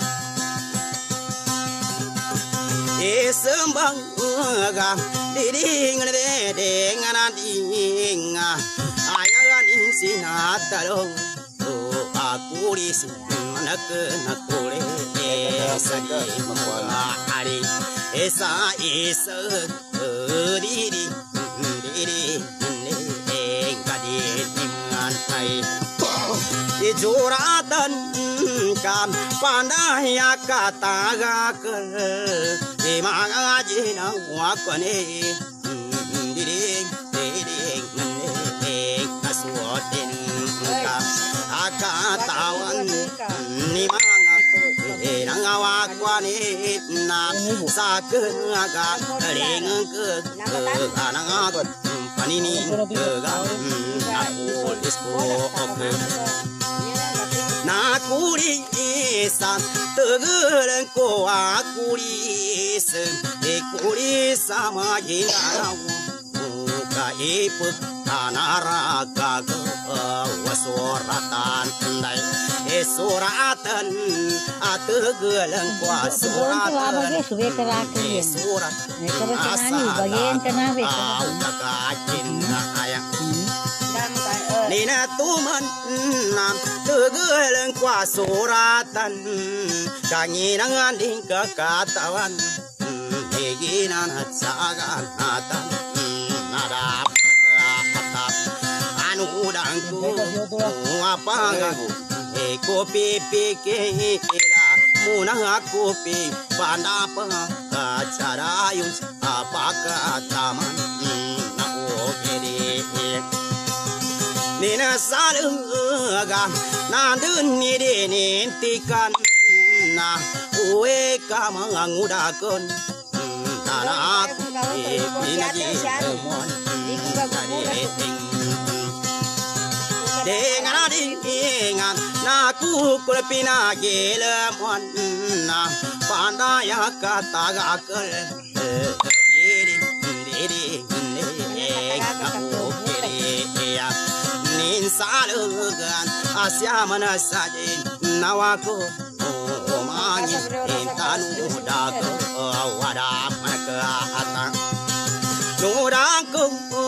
esembang gam diri ngede nganading ayagan sinatalong aku di mana kena kule esagi hari esa esa diri diri engkadi iman hai dijuratan kam pandai kata gakal imangaji na wakane diri diri kasuatin kam akatawan ni mga nangawakwane na saken aga ring ke anangat panini ga apolis ko ok na kuri san teguren ko akuri sen e kuri sama jinara ka ipuk tanara ka wasoratan ndai e suratan ategelang kwa suratan e surat bagian kenapa kakacin ayang nina tuman nam tegelang kwa suratan kanginangan ding kakatawan eginan hatsagan atan nadap atap anu udangku apa gagu e kopi pikila munang kopi pandapa acara yun apaka taman na okedi nina saluga nandun ni dinitikan na uwe kamangudakon anak pinaji temon dengan dengan naku kulpina gelemon na pandaya kata gakal diri diri diri aku diri ya nin salugan asya mana saja nawaku omangi intanu dako wadah mereka atang nurangku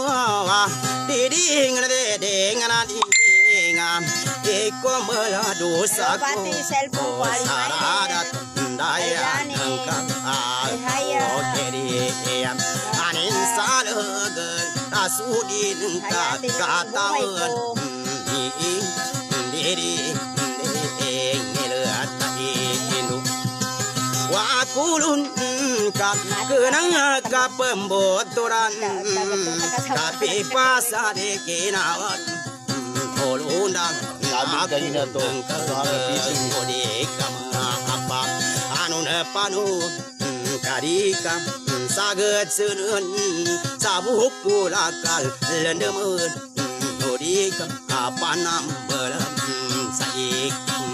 diri ngade dengan ngam eko meladu saku saradat daya engkau aku diri anin salugan asudin katawan diri wakulun kap kenang ka pembotoran tapi pasade kinawan olundang aku engkau di kama apa anu nepanu kadika saget senun sabuk kulakal lendemun odika apa nambelan saik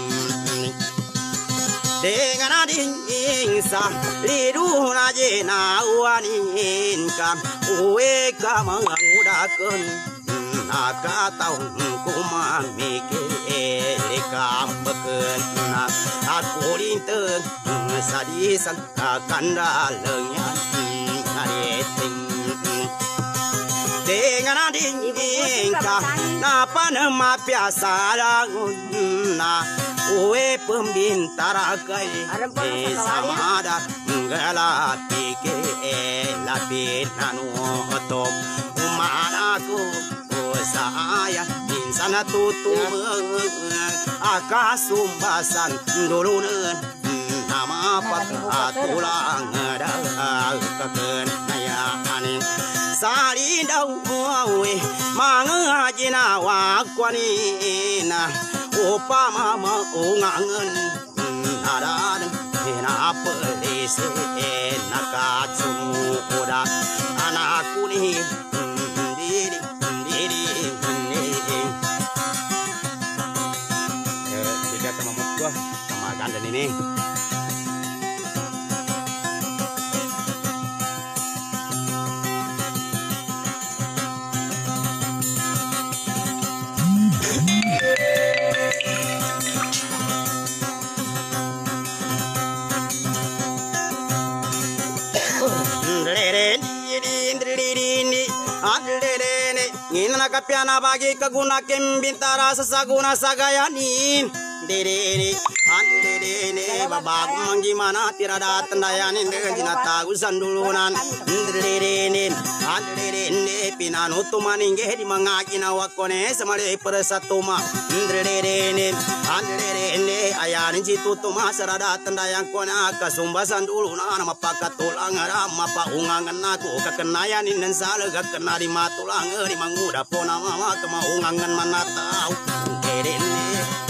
dengan ading sa lidu naje na wanin kam uwe kamangudakon nakatau kumamike lekam beken na aku linteng sadisan kandalenya nareting dengan ading ka napa nama piasa lagun na uwe pembintara kai samada ngala pike lapit nanu otom umanaku saya insana tutum akasumbasan duluneun nama pat atulang da kakeun aya aning sa kwanina upama maungangan naradan na pelis nakatsuda anakku ni diri diri tidak sama gua sama gandan ini. Ngina kapiana bagi kaguna kembintara sesaguna sagayanin derene anderene babagu manggimana tirada tendayani dengan tagu sandulunan derene anderene pinanu tumaningge di mangakina wakone semale persatuma derene anderene ayani jitu tuma serada tendayang kona kasumba sandulunan mapaka tulang mapa ungangan aku kekenayan dan salaga kena di matulang di manguda pona mama kemaungangan mana tahu derene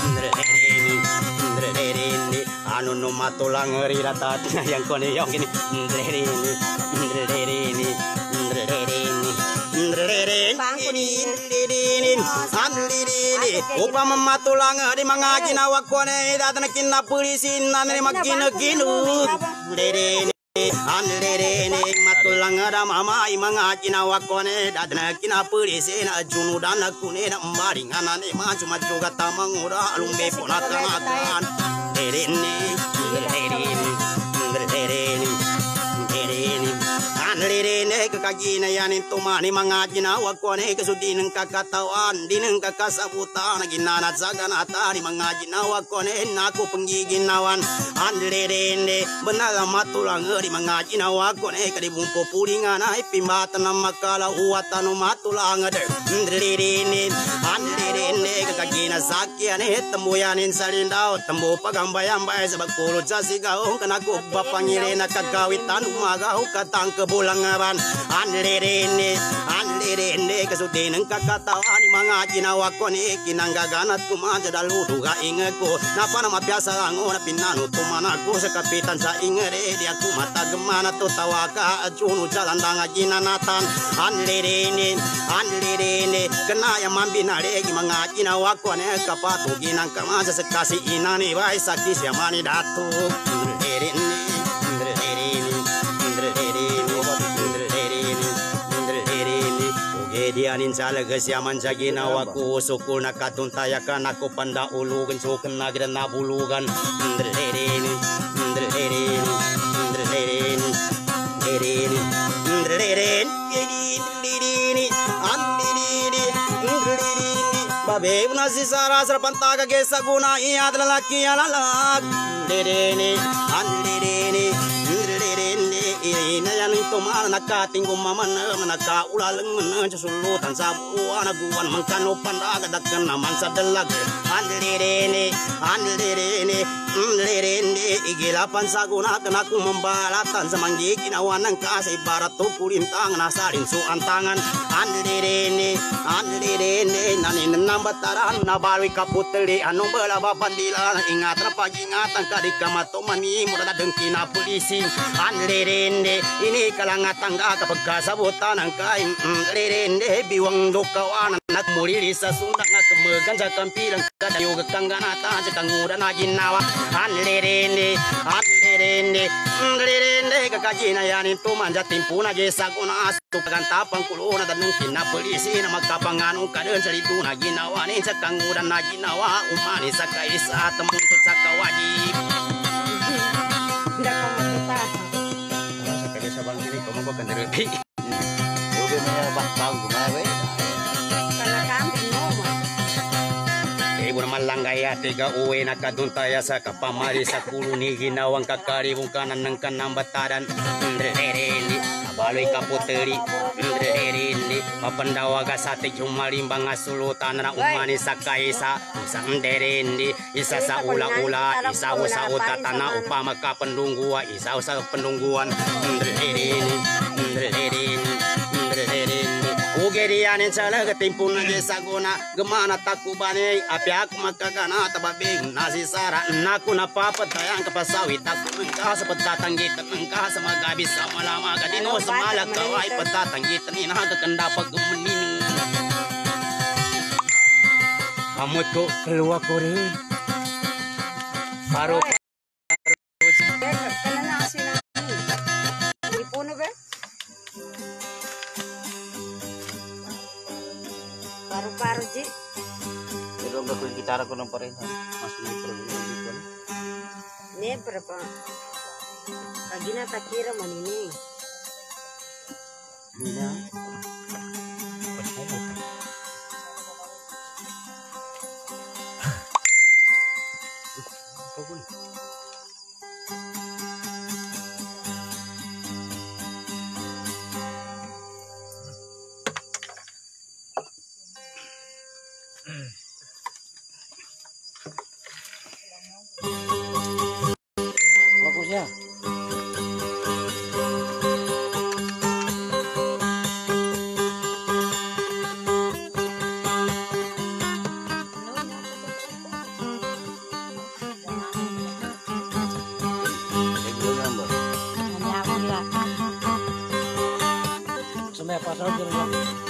anu nu matulang ngeri rata yang kone yang gini ndrere ini ndrere ini ndrere ini ndrere ini ndrere ini andiri upama matulang ngeri mangaji nawak kone datang kina polisi nanti makina kinu ndrere ini andrere ini matulang ngera mama imangaji nawak kone datang kina polisi na junu dana kune na mbaring anane macu macu kata mangura lumbe ponakakan Derini, derini, derini, derini. Anlirene kekagina yanin tumani mangajina wakone kesudineng kakatawan dineng kakasabutan ginana zaganata ni mangajina wakone naku penggiginawan anlirene benar matulang di mangajina wakone kadibumpo puringana pimbatan makala uwatan matulang de anlirene anlirene kekagina sakiane tembuyanin salindau tembu pagambayambay sa bagpulo jasigaw kanaku bapangirena kagawitan umagaw katang kebulangan anlirene anlirene kesudineng kakatawan ni mangajina wakone kinanggaganat kumaja dalu duga ingeko napa nama biasa ngona pinanu tumanaku sekapitan sa ingere dia ku mata gemana to tawaka junu jalan dangajina natan anlirene anlirene kena yang mambina legi mangajina wakone kapatu ginang kamaja sekasi inani wai sakti siamani datu anlirene Dianin salaga siaman jagina waku sukul nakatuntayaka naku panda ulugan suken nagran nabulugan ndrerini ndrerini ndrerini ndrerini ndrerini ndrerini andini ndrerini babe unasi sara sarpantaga gesa guna iad lalaki alalak ndrerini andini ina yan tumal nakatinggo mamana naka ulaleng men sulutan sabu anaguan mangkano pandaga dakkan naman sa dalag anlirene anlirene anlirene igilapan saguna kenaku membalatan semanggi kinawan ng kasay barat to kulintang nasarin su antangan anlirene anlirene nanin nambataran nabalwi kaputeli anong balaba pandila ingat na pag-ingatan kadikamato mani mura dengki na polisi anlirene ini kalangat tangga kapag kasabutan ang kain ririnde biwang dukawan nak mulili sa sundang nga kemegan sa kampilang kadayo gagkanganata sa kangudan na ginawa anlirinde anlirinde anlirinde kakajina yanin tumanja timpu na gesa kuna aso pagantapang kulo na danang kinapolisi na magkapanganong kadun sa lido na ginawa ni sa kangudan na ginawa umani sa kaisa temuntut sa kawajib sabang ini kamu bukan dari Udah punya batang kumawe. Karena kambing ngomong. Ibu malanggaya tiga uwe nakaduntaya sa kapamari sa kuluni ginawang kakaribong kanan ng kanang bataran. Ndrerendi abaloy kaputeri. Ndrerendi mapandawaga sa tijong malimbang asulutan na umani sa kaisa. Isang nderendi isa sa ula-ula isa sa utatana upama kapandungguwa isa sa pendungguan. Ndrerendi ndrerendi ndrerendi uge Dirianin salah ketimpun aja saguna gemana takubane api aku makagana tababing nasi sara naku napa petayang kepasawi taku engkau sepetatang kita engkau semaga bisa malama gadino semalak kawai petatang kita ni naga kendapa gemenin kamu tuh keluar kore baru paru-paru ji pero bakul gitara ko ng pareha mas ni perlu ne berapa kagina takira manini Nina bagus ya. Sampai pasal dulu.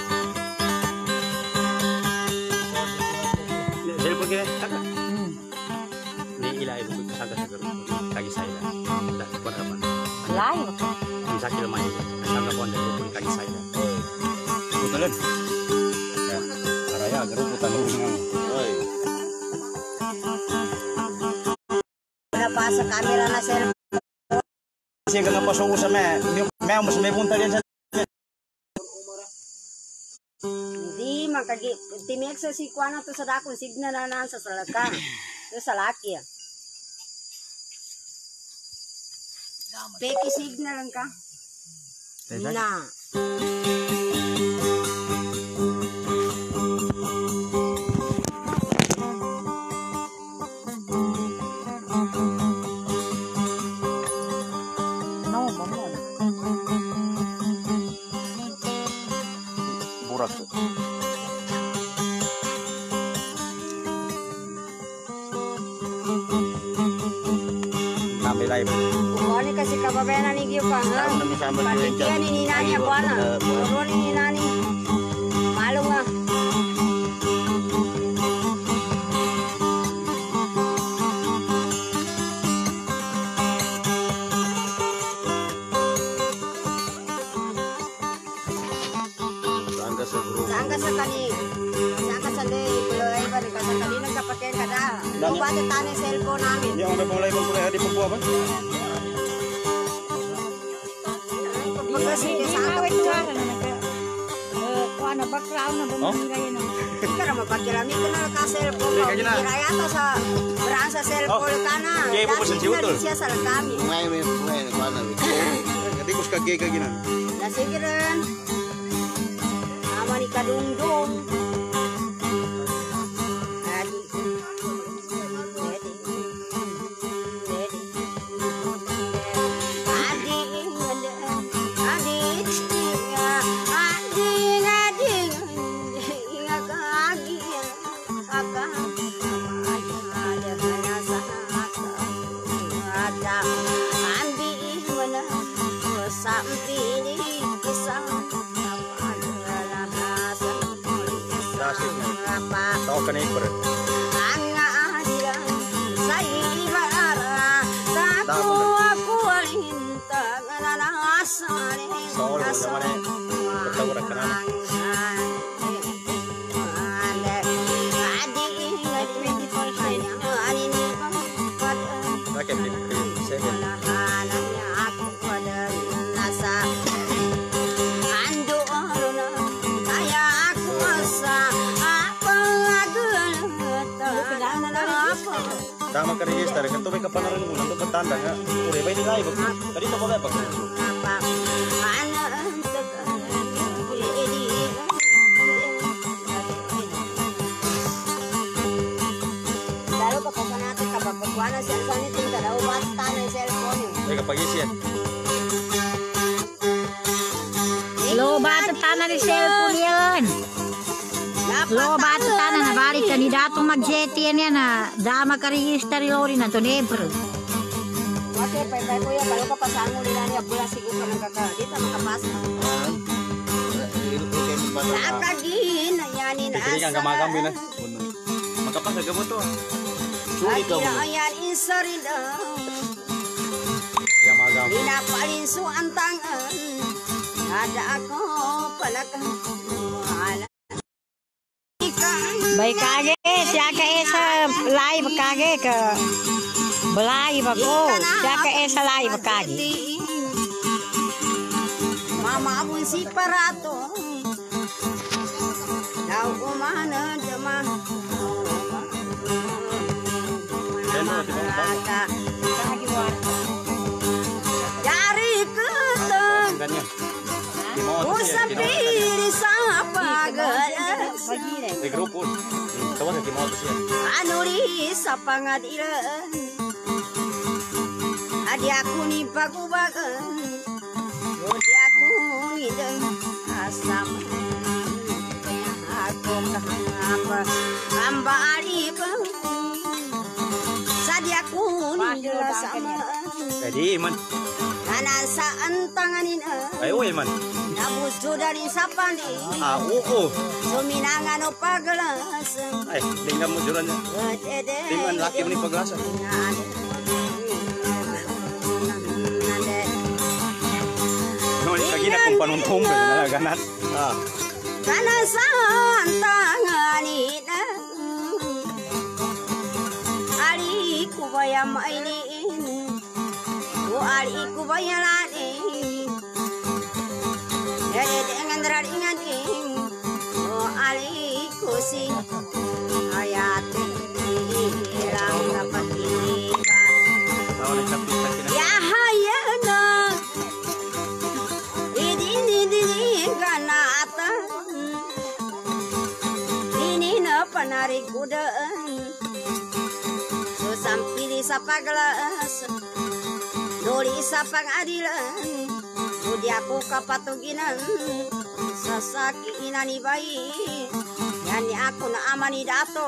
Saya pergi kakak. Ni ilai itu kakak seger kaki saya. Dah buat apa? Lain. Bisa kilo main. Kakak pun jadi pun kaki saya. Betulan. Ya. Karaya agar putar dulu. Oi. berapa sa kamera na sir Siya ka nga pasok sa me. May mas may punta din sa hindi makagi timek sa si kuana to sa dakon signal na nan sa salaka to sa laki peki signal lang ka na burak. Nabi lain. Kuani kasi kababayan ni giyo pa ha. Panitia ni ninani ako ana. Oro ni ninani. Malo nga. Sangka sa grupo. Sangka sa kani. Sangka sa de kulay ba ni kasi kani nagkapatid ka da. Lupa ta tani cellphone namin. Dia orang mulai berkuliah di Papua apa? Pagkasi de sa ato. Kuan na background na bumira yan. Kaya mapagkirami ko na ka cellphone. Hindi ka dyan na. Kaya to sa berang sa cellphone ka na. Kaya mo po sa siutol. Siya sa kami. Ngayon may ngayon mana wi. Nanti kus kagay kagay na. Nasigiran. Ama ni kadungdung. Adi. Adi. Adi. Adi. Adi. Adi. Inga kagi. Aka. Ada hanya saka. Ada. Andi mana. Sampai kisah. Tahu kan ini ber. Soal bagaimana bertahu rekan Rakyat ini saya Tama ka register kan to may kapanaran mo nang patanda nga uri ba ini live tadi to ba ba Lalu kapag natin kapag na cellphone ito daw basta na cellphone may kapag-isyan Lo ba tanan ni cellphone yan? Lo batu tanah na balik kandidato mag-jeti yan yan na dama ka-register lori na to never. Oke, pay-pay ko yan. Kalau kapasaan mo nila niya, bulan siguro ka nagkakadita, makapasa. Nakagin na yanin Jadi kan gak makan bina. Makapas agak betul. Suri ka mo. ayan insaridaw. Ya makan. Pinapalin su ang tangan. Ada ako palakang mahala. Baik kage siya ka esa live kage ke live ako siya ka esa live kage. Mama pun si parato. Daw umana dama. Dari keteng usap diri sa pagalas Di grupo. Tawa sa timao to siya. anuri sa pangadilan adi aku ni pagubagan adi aku ni deng asam kaya aku kahapa amba alibang sadi aku ni sama Jadi man. kanan saan tanganin Ayo man. nabujo dari sapandi Ah, oo. suminangan o paglas Ay, tingnan mo juran niya. Tingnan laki mo ni paglasa. No, lagi na kung panuntong ba na ganat. Ah. kanan saan tanganin ali kubaya mailin o ali kubaya lalin dede dengan raringan o ali kusi ayati ilang dapat iba Tawa ni kapit sa kina. ya hayana idin idin ganata ini na panari kudaan susampili sa paglas doli sa pangadilan Budi aku kapatuginan sasaki inani bayi yani aku na amani dato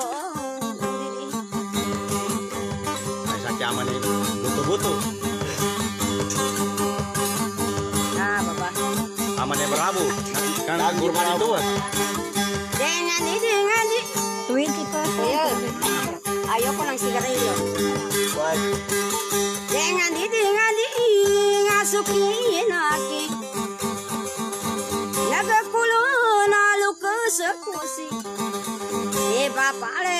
Ay, sa kiaman ni buto-buto. nah baba Aman ya berabu. Kan kurban itu. dengan ini dengan ini twenty percent. ayo ayo ko ng sigarilyo dengan ini dengan ini ngasukin aki nagakulo na lukas sa kusi di papale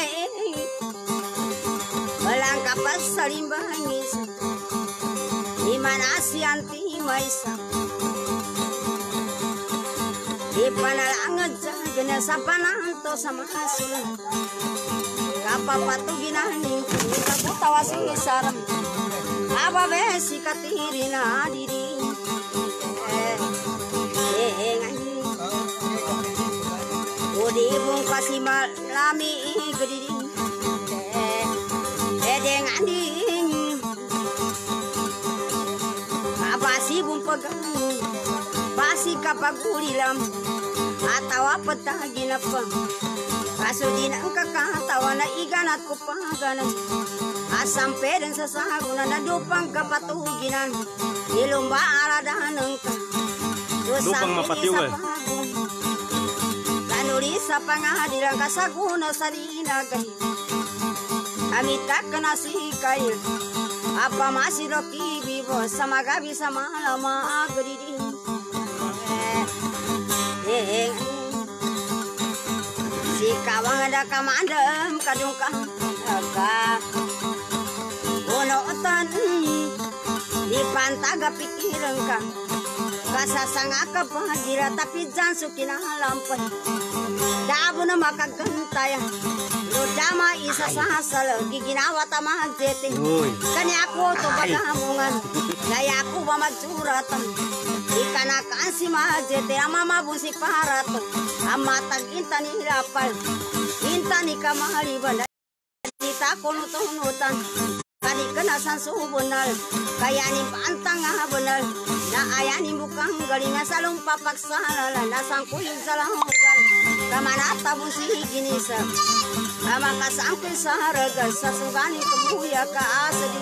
walang kapas sa limbangis di mana si anti maisa di panalangan gana sa pananto sa mahasil kapapatuginani kaputawa si isaram ababe si katiri na diri eh eh ngani udi bung kasi malami gediri eh eh ngani abasi bung pegang basi kapagulilam atawa petagi na pa kaso di na ang kakatawa na iganat ko paganan asam peden sa saguna na dupang kapatuginan ilumba aradahan ka Dupang mapatiwa. kanuri sa pangadilan kasaguna sa dinagay amita ka na si kaya apa masiro kibibo sa magabi sa malama agri eh si kawang ada kamandem kadungka ka uno otan di pantaga pikiran ka kasasanga ka pagira tapi jan sukin lampay dabo na makagantaya Dama isa sa hasal giginawa tamahan jete Uy. kani ako to bagamungan daya ako ba magsuratan ikanakaan si majete amama busi parato amatag intani hirapal intani kamahaliban kita kono tunutan kadi kena sansu bener kaya ni pantang ah bener na ayani bukang galinga salum papak salala na sangkuyung salanggan kamana tabun si gini sa kama kasangkul saharaga sasugani kemuya ka asadi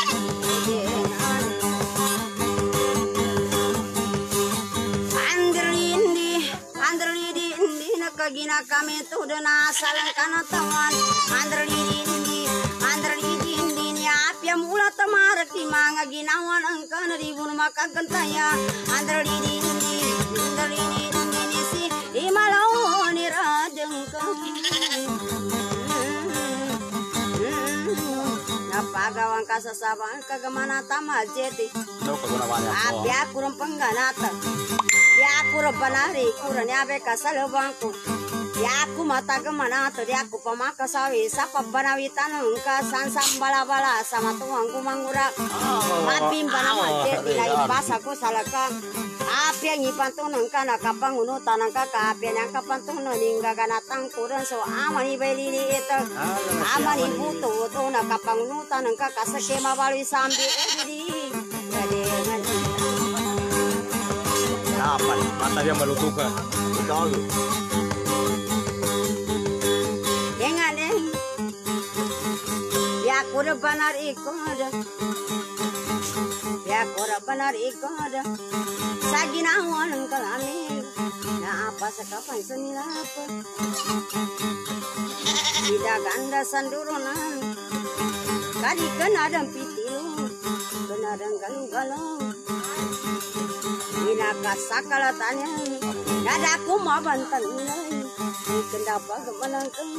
andrindi andrindi indi na kagina kami tu dana salang kana tawan andrindi andrindi indi ni apya mula tamar ki manga ginawan angkana ribun maka gentaya andrindi andrindi indi si imalau ni radengka pagawang kasasaban kagamana tama jeti abya kurang pengganata ya kurang banari kurang abe kasalabangku ya aku mata gemana to dia aku pamaka sawi sapa banawi tanung ka sansam bala-bala sama tuangku mangura mapim banama jeti lai basaku salaka apya ngipantunung kana kapanguno tanang ka apya nang kapantunung ningga kana tangkuran so amani belili itu amani buto to na kapanguno tanang ka kasakema balui sambi edidi jadi apa nih mata dia melutukan betul dengan deh ya kura benar ikoda ya kura benar ikoda saginawan kalami na apa sekapan senilapa tidak ganda sandurunan kadi kena dampitilu kena galu-galu ina kasakala tanya dadaku mau bantan ini kenapa kemenangkan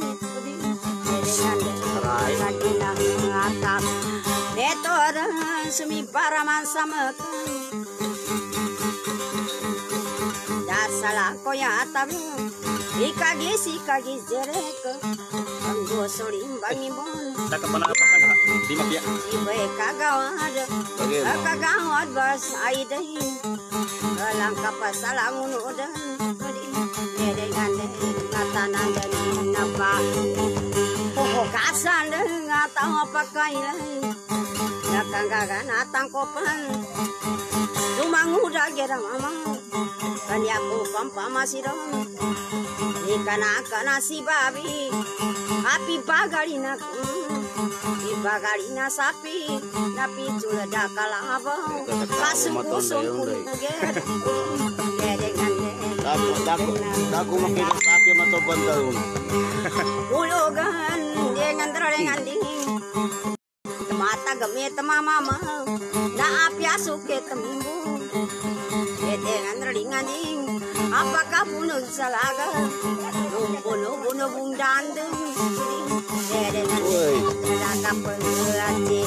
dengan dengan ngatap itu ada semi paraman sama dasalah koya atap ikagi si kagi jereka anggo solim bangi bon ada kemana apa sana di mapia ibe kagawad kagawad bas aidai langkah pasalangun udah dengan ngatanan dan napa kasan dengan tahu apa kailan nakang gagan atang kopan cuma nguda gera mama kan aku pampa masih dong ikan akan nasi babi api bagalina bagalina sapi napi cula dakala abang langsung kusung kulit Daku, daku, daku makin sapi mato bantal. Ulogan dengan dengan dingin. Mata gemit mama mama, na apya suke temimbu. Dengan dengan ding, apakah bunuh salaga? Bunuh bunuh bundandeng. Dengan dengan pelati.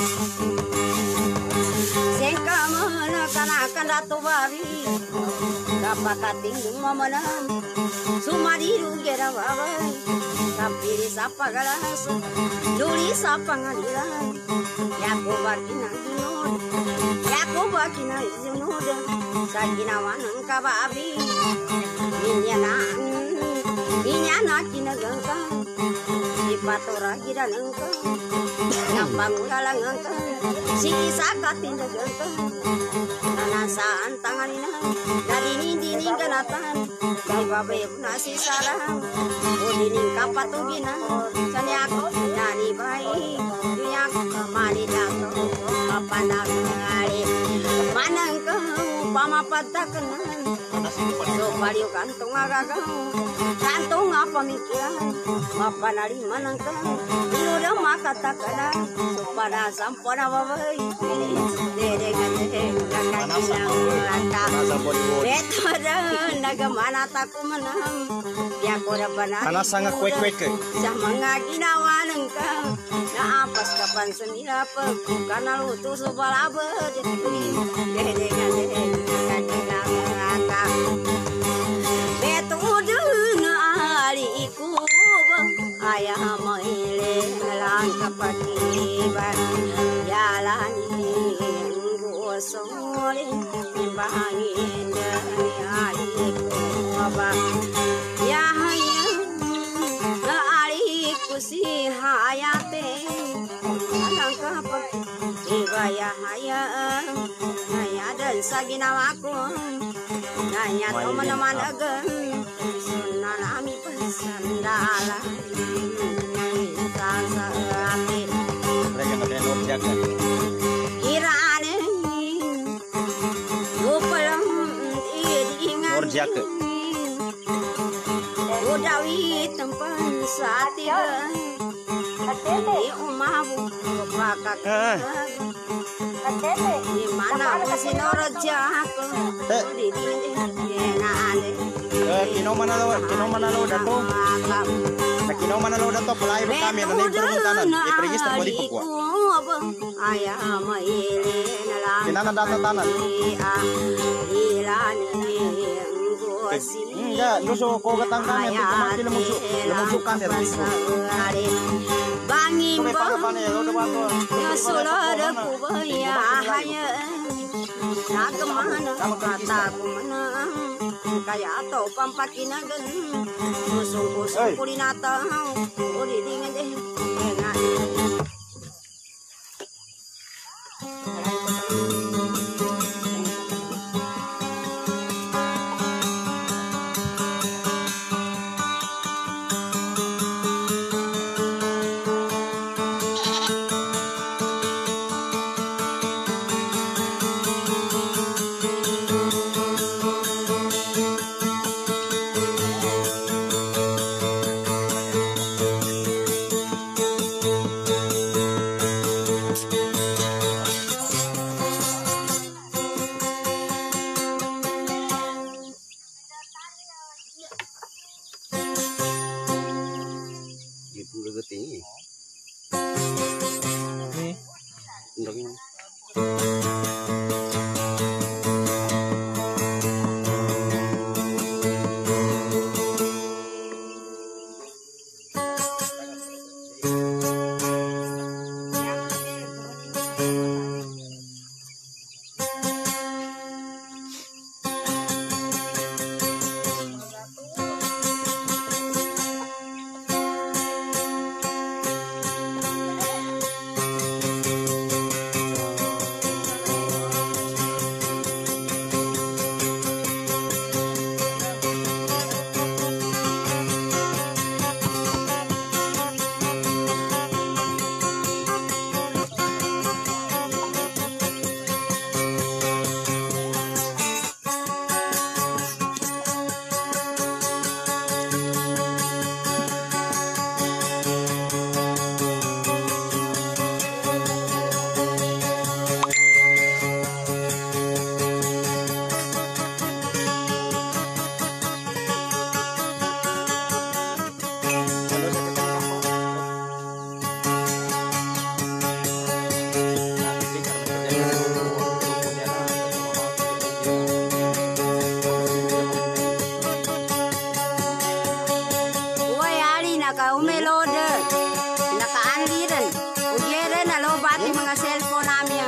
Sengka mana kana akan datu babi. Dapat tinggung memenang, sumadiru gera babai, tapi sapa galas, duli sapa ngaliran, yaku bakina dunod, yaku bakina dunod, sagina wanang kababi, inyana, inyana kina gangkang, ipatora gira nangkang, nampang galang nangkang, si sakatin gangkang. Nasaan tanganina dari nindi ganatan dari babe nasi sarang udining kapatugina sanyak nani bayi dunia mali dato papanak ngali manang ke pama patakenan so baliu kantung agagau kantung apa mikiran apa nari manang ke iluda makatakana supaya sampona babai dede gade nagamana taku menang ya kora banana karena sangat kuek kuek ke sama ngaginawa nengka na apas kapan senila pe karena lu tuh subalabe dede gade ngata betu duna ali iku ayah maile langkah patiban jalani sore bangin dari hariku apa ya hanya hariku si hayate langkah sa ginawa ko. Nanya teman-teman agen sunan ami pesandala. Tasa amin. Mereka pakai Nurjak kan? Kirane Gopalam iringan Nurjak. Udawi tempat satiga di umabu bakak di mana si Nurjak di dinane Eh, kino mana lo? Kino mana lo dato? Sa kino mana lo dato? Pelai ba kami na perguntanan. I-register mo di Papua. Ayah maile nalang Kinana data tanan. Enggak, nuso ko gatang kami untuk kumati lemungsuk, lemungsuk kami dito. Bangim Kami para pa niya, lo dapat ko. Sulada kubaya hanya nagamana kata kumana kaya atau pampakinagan musung-musung kulinata uri dingin deh Ibu gede. Nih, Ndang. naka umelode naka anliren ugere na lo bati mga cellphone namin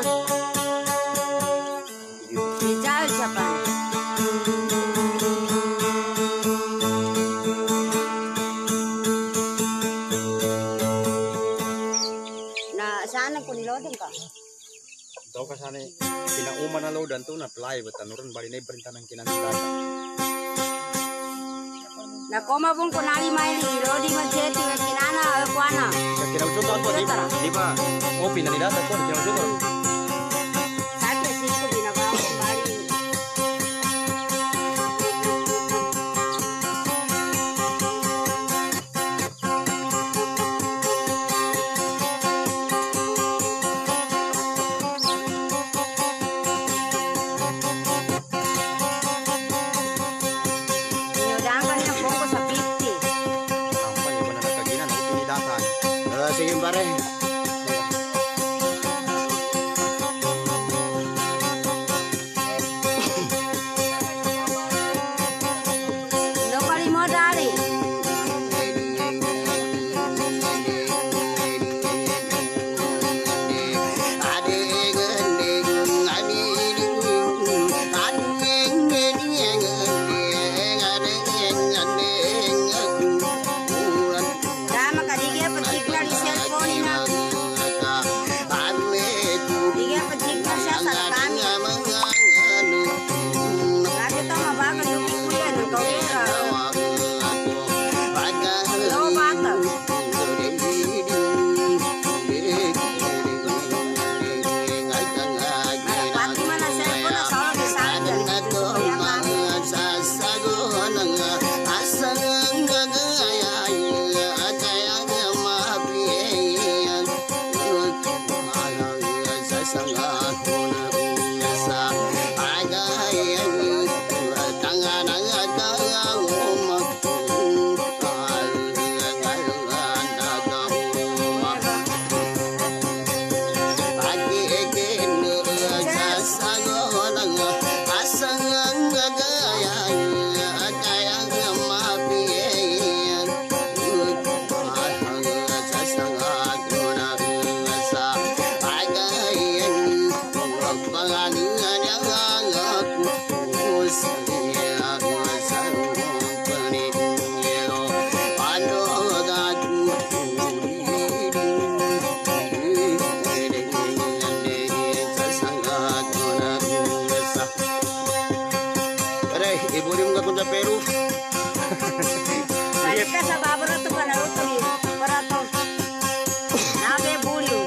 Ijal Japan na sana ko niloden ka Daw ka sana pinauman na loadan to na play batanuran bali na ibrenta ng kinansilata. na koma pun ko nali mai ni lodi majeti nga kinana kuana Sa kinausuto to di ba? Di ba? Open na ni data to kinausuto. sate siko binaba ko bali Sige pare. no kali modali Dama kadigya patikla di cellphone na sa Peru. Balik ka sa babara to panaruto ni para to. Nabe bulyo.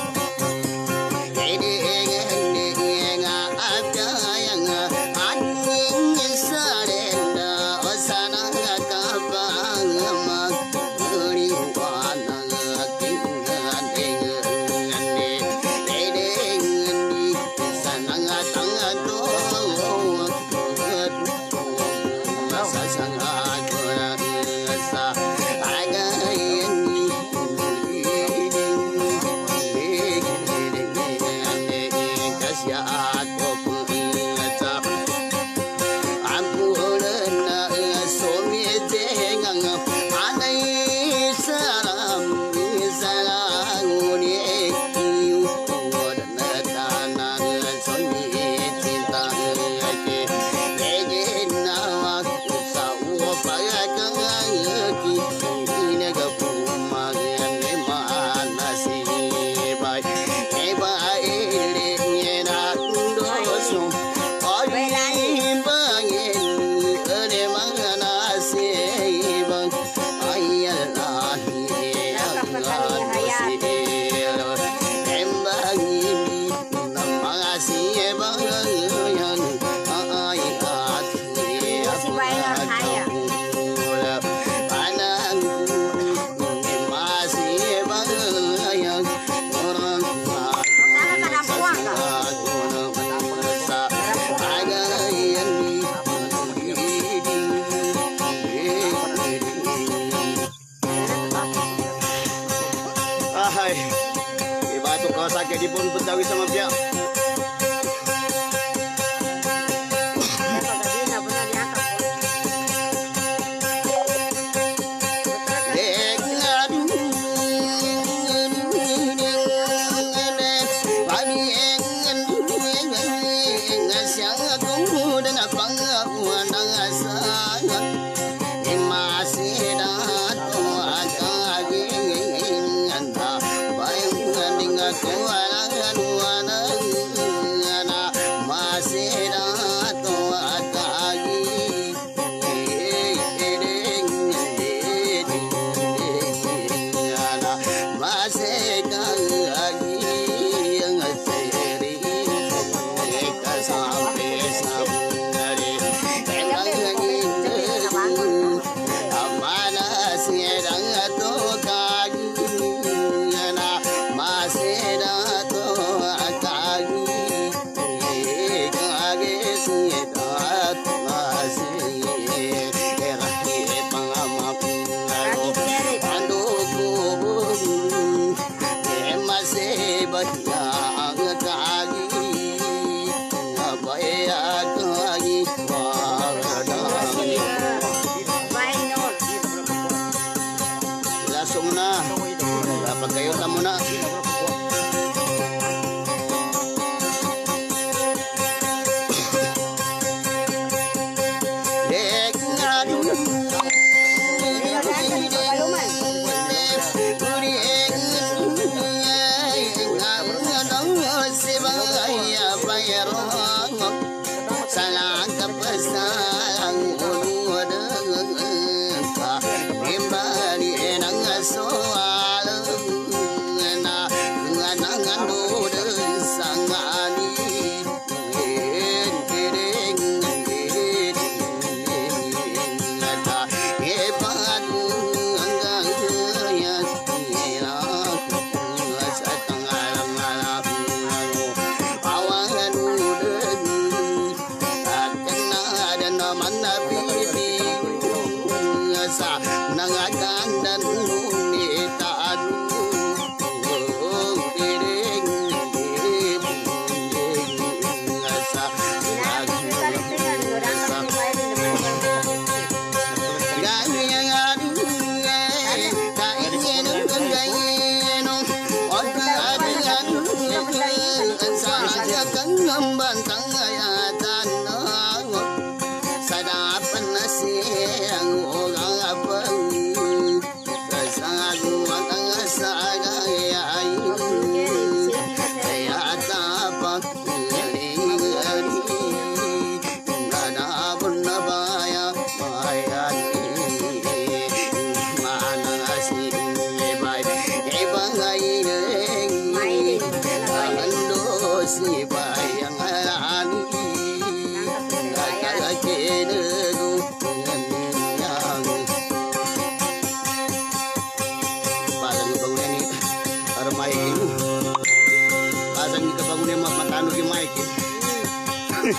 Ahai, iba tu kau sakit di pun betawi sama pihak.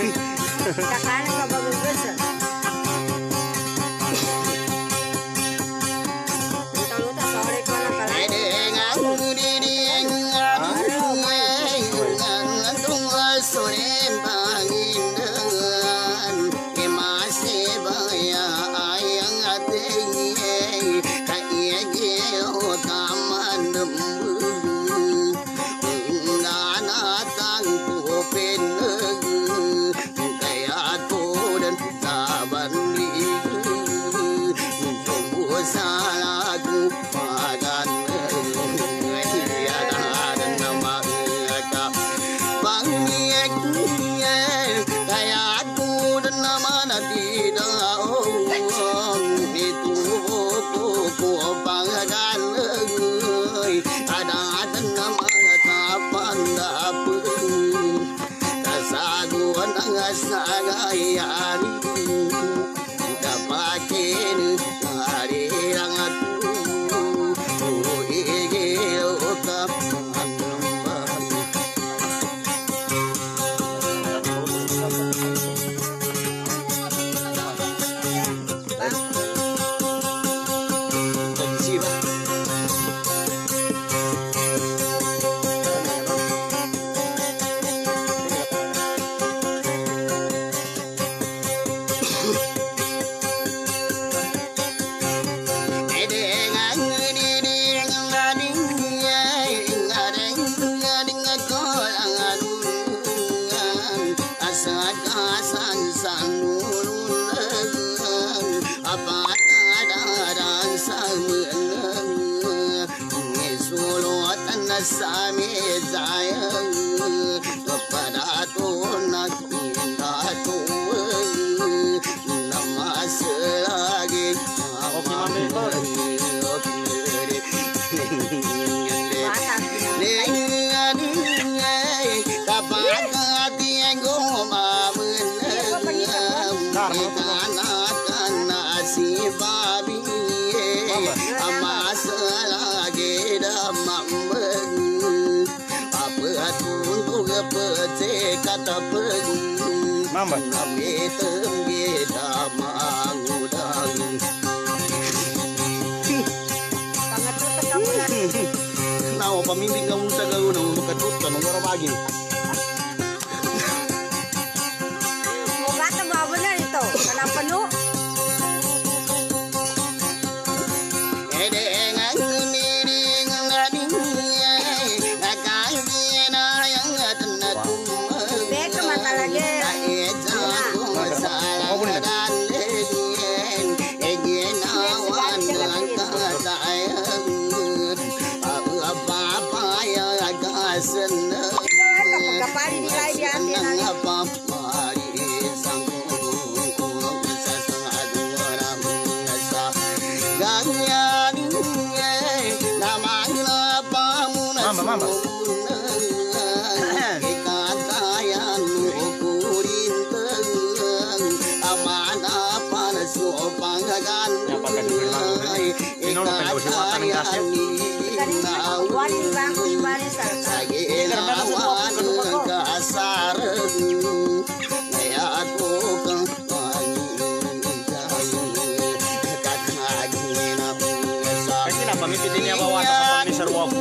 Kakanin ka bagus besa. Luta-luta sore ko na pala. Mama. Nao pamimbing kamu sa gawin ng makatut ka nung marabagi. Mukha ito babo na ito. Kenapa nu? Beka mata lagi. Kapari di lain di Mama, mama. Pamipitin niya bawa sa pamisar wafu.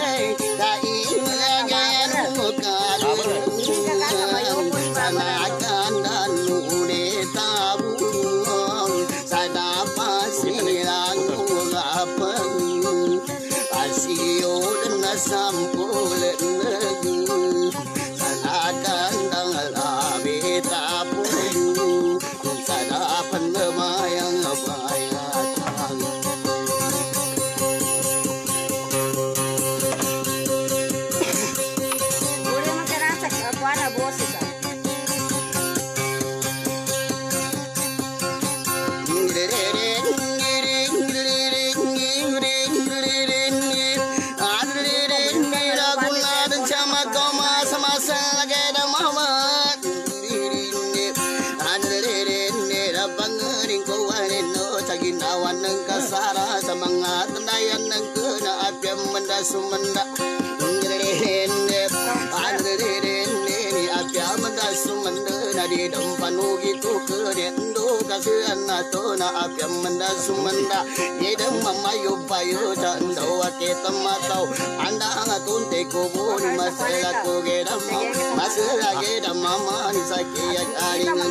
Sumanda Sumanda di dempanu gitu kerendo kasihan nato na apyam menda sumanda yedem mamayu payu jando ake tamatau anda ngatunte ko boni masela ko gedam masela gedam mama ni sakia aringan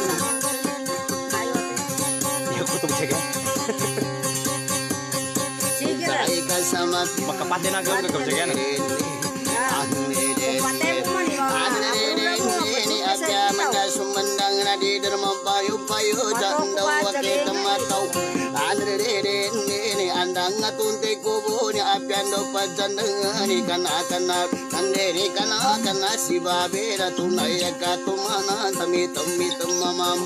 Ya kutu cega. Sige. sai kasama Makapate na gaw gaw cega na. ini aja menda sumendang na di derma payu payu jando ake tamatau andre ini andang ngatunte ko boni apyando pajandani kana kana kandeni kana kana sibabera tunaya katumana tami tami tamam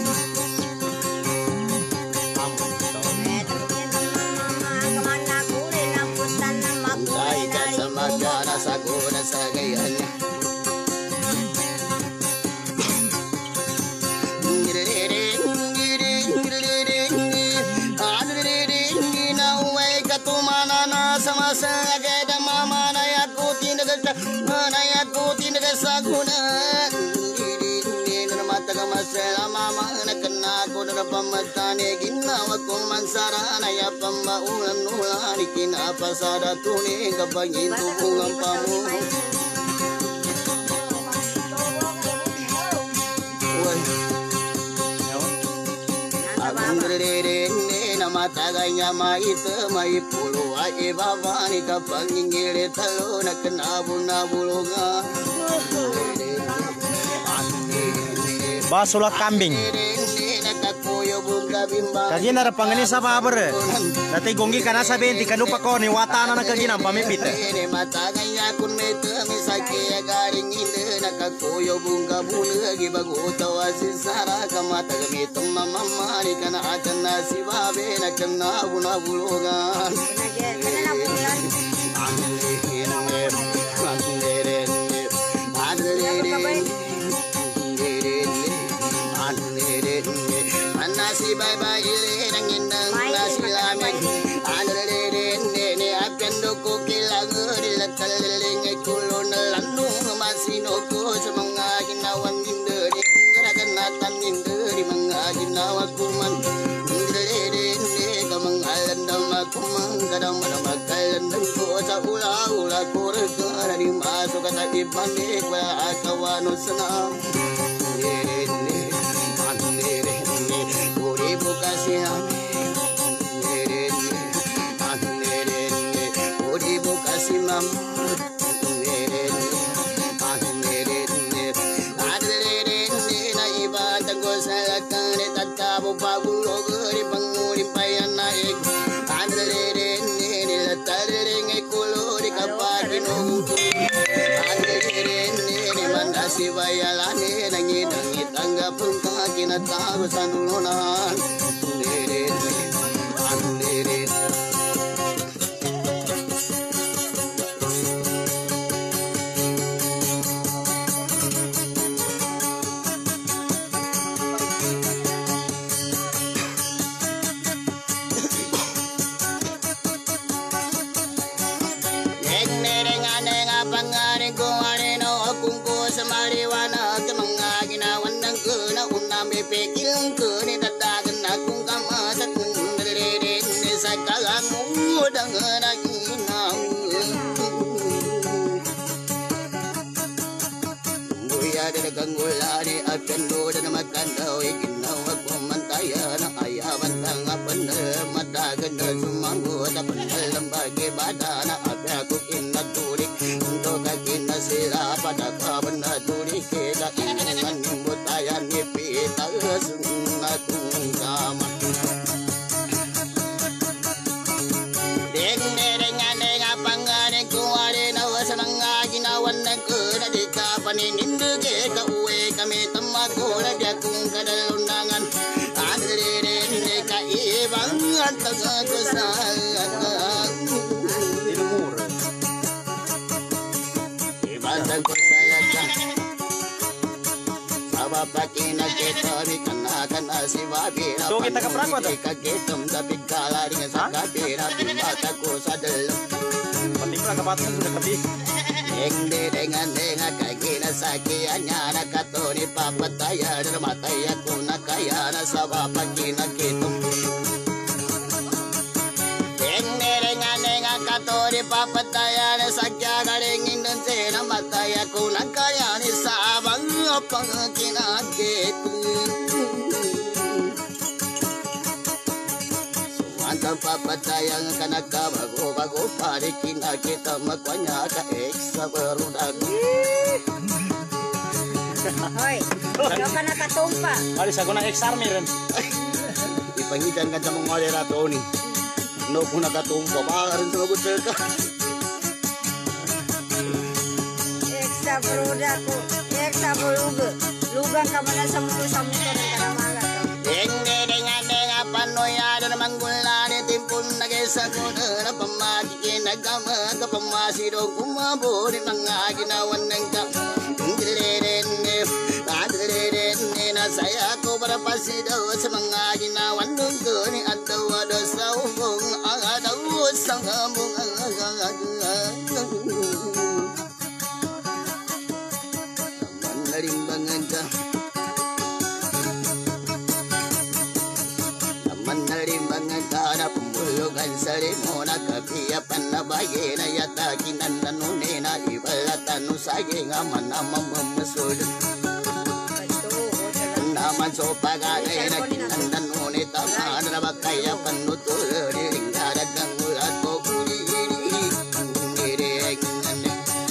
sai kasama jana saguna sagayanya Sagada mama na yakuti naga na yakuti naga saguna mata kamasela mama na kana ko na pamatane ginawa ko mansara na ya pamba ulan ulan kina pasada tuni kapangin tubungan pamu mata ganya mai te mai pulu ai babani kapangingire talo na kenabu nabulunga Basulat kambing. Kagi na rapangani sa pabre. Dati gongi kana sabihin ti kanupa ko ni watana na kagi na pamipit. Mata ganya kun mete misaki garing inde nakakoyo bunga bunga gibaguta wasisara kamata gamit mama mani kana akana sibabe na kana buna bulugan nasi bye bye ile nangin nasi lamen andre ne akendo ko kilang rile kalling kulon lanu masino ko semanga ginawan inderi gerakan natan inderi manga ginawa kuman andre ne kamang alandam kumang kadam makalan ko sa ula ula ko dari masuk kata ibane kwa akawano sana Sibayalane nangi nangi tangga pengka kina tahu sanulonan lere lere Mariwana kemanga ginawan ng kuna unami pekil kuni tatagan akong kamatat nalere sa kalangu dengan aginaw buya de gangulani apendo dan makandaw iginaw ako mantaya na ayawan tanga bener madagan na sumango dapat lambagi badana apa aku inaturik untuk kaki nasira pada kaban naturi kita ingan nimbutayan nipita sungatung sama deng deng deng apangane kuare na wasananga ginawan na kuna di kapanin induge ka uwe kami temako na jakung kadalundangan adere ka ibang antaga kusang ibang kusang Babakina kita bikana kana si babira. So kita kaprakwa to. Kagetum sa bigala ring sa kapira bimata ko sa del. Pati pra kapatan sudah kapi. Ende dengan dengan kagina sakianya nakatoni papataya dermataya kuna kaya na sabapa kina kitu. Ende dengan dengan katoni papataya na sakya galengin sena mataya kuna kaya ni sabang apa kina kitu. Antang papataya kanaka bago bago parikin kita makwanya ka eksa berudag. Hoy, ikaw ka nakatumpa. Alis ako na ex-army rin. Ipangitan ka sa mga moderato ni. No po nakatumpa, baka rin sa magutsel ka. Eksa beruda ko, eksa beruga. Lugang ka mana sa mulo sa mulo ng karamaga. Hindi dengan dengan panoyado na manggulani timpun nagesa ko na pamagikin nagama ka pamasido kumabori mga ginawan ng ka. Saya ko para pasidaw sa mga ginawan ng gani at tawado sa ubong ang adaw sa hamong mandalimbangan ka mandalimbangan ka na pumulugan sa limona kapiyapan na bagay na yatakinan na nunay na ibalatan no saging aman na mamamasod naman so pagagay na kinandan ngunit tama na bakaya panutul diringgadag ang ulat ko kuliri ngirig ngane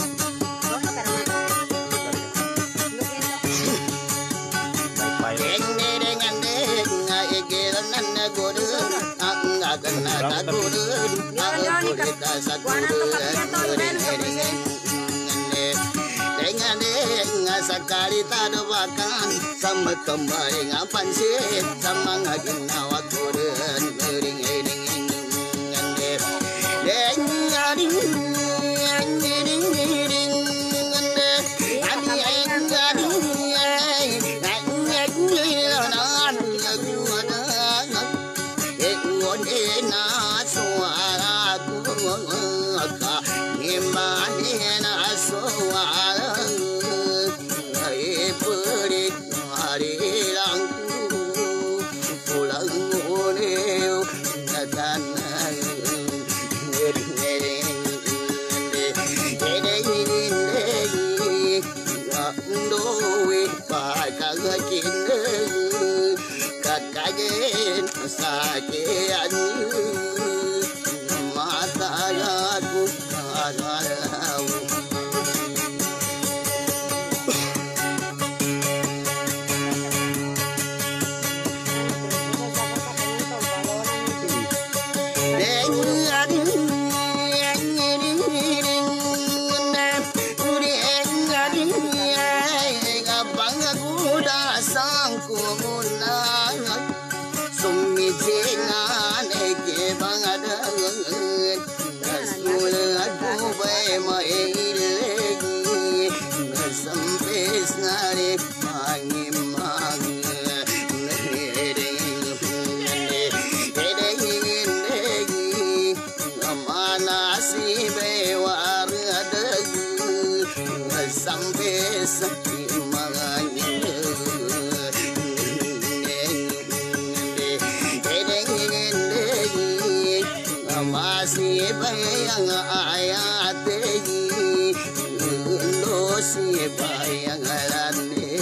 ngirig ngane nga igilan na nagudu ang agan na tagudu ang kulita sa gudu sakali tadawakan sama kembali ngapan sih sama ngagin nawa kuren ngering ngering ngende deng ngering ngering ngering ngende ani ngering ngering nan kuada ekone na suara ku ka nimane na suara sakit mata aku adalah masih bayang ayat ini lo si bayang alane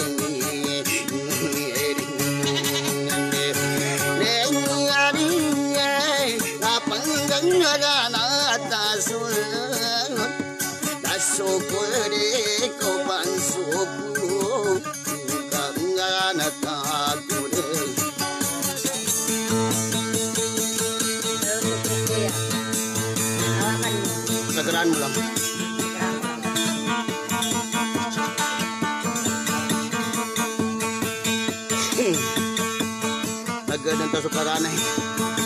Segeran belum? Agak dan tak suka aneh.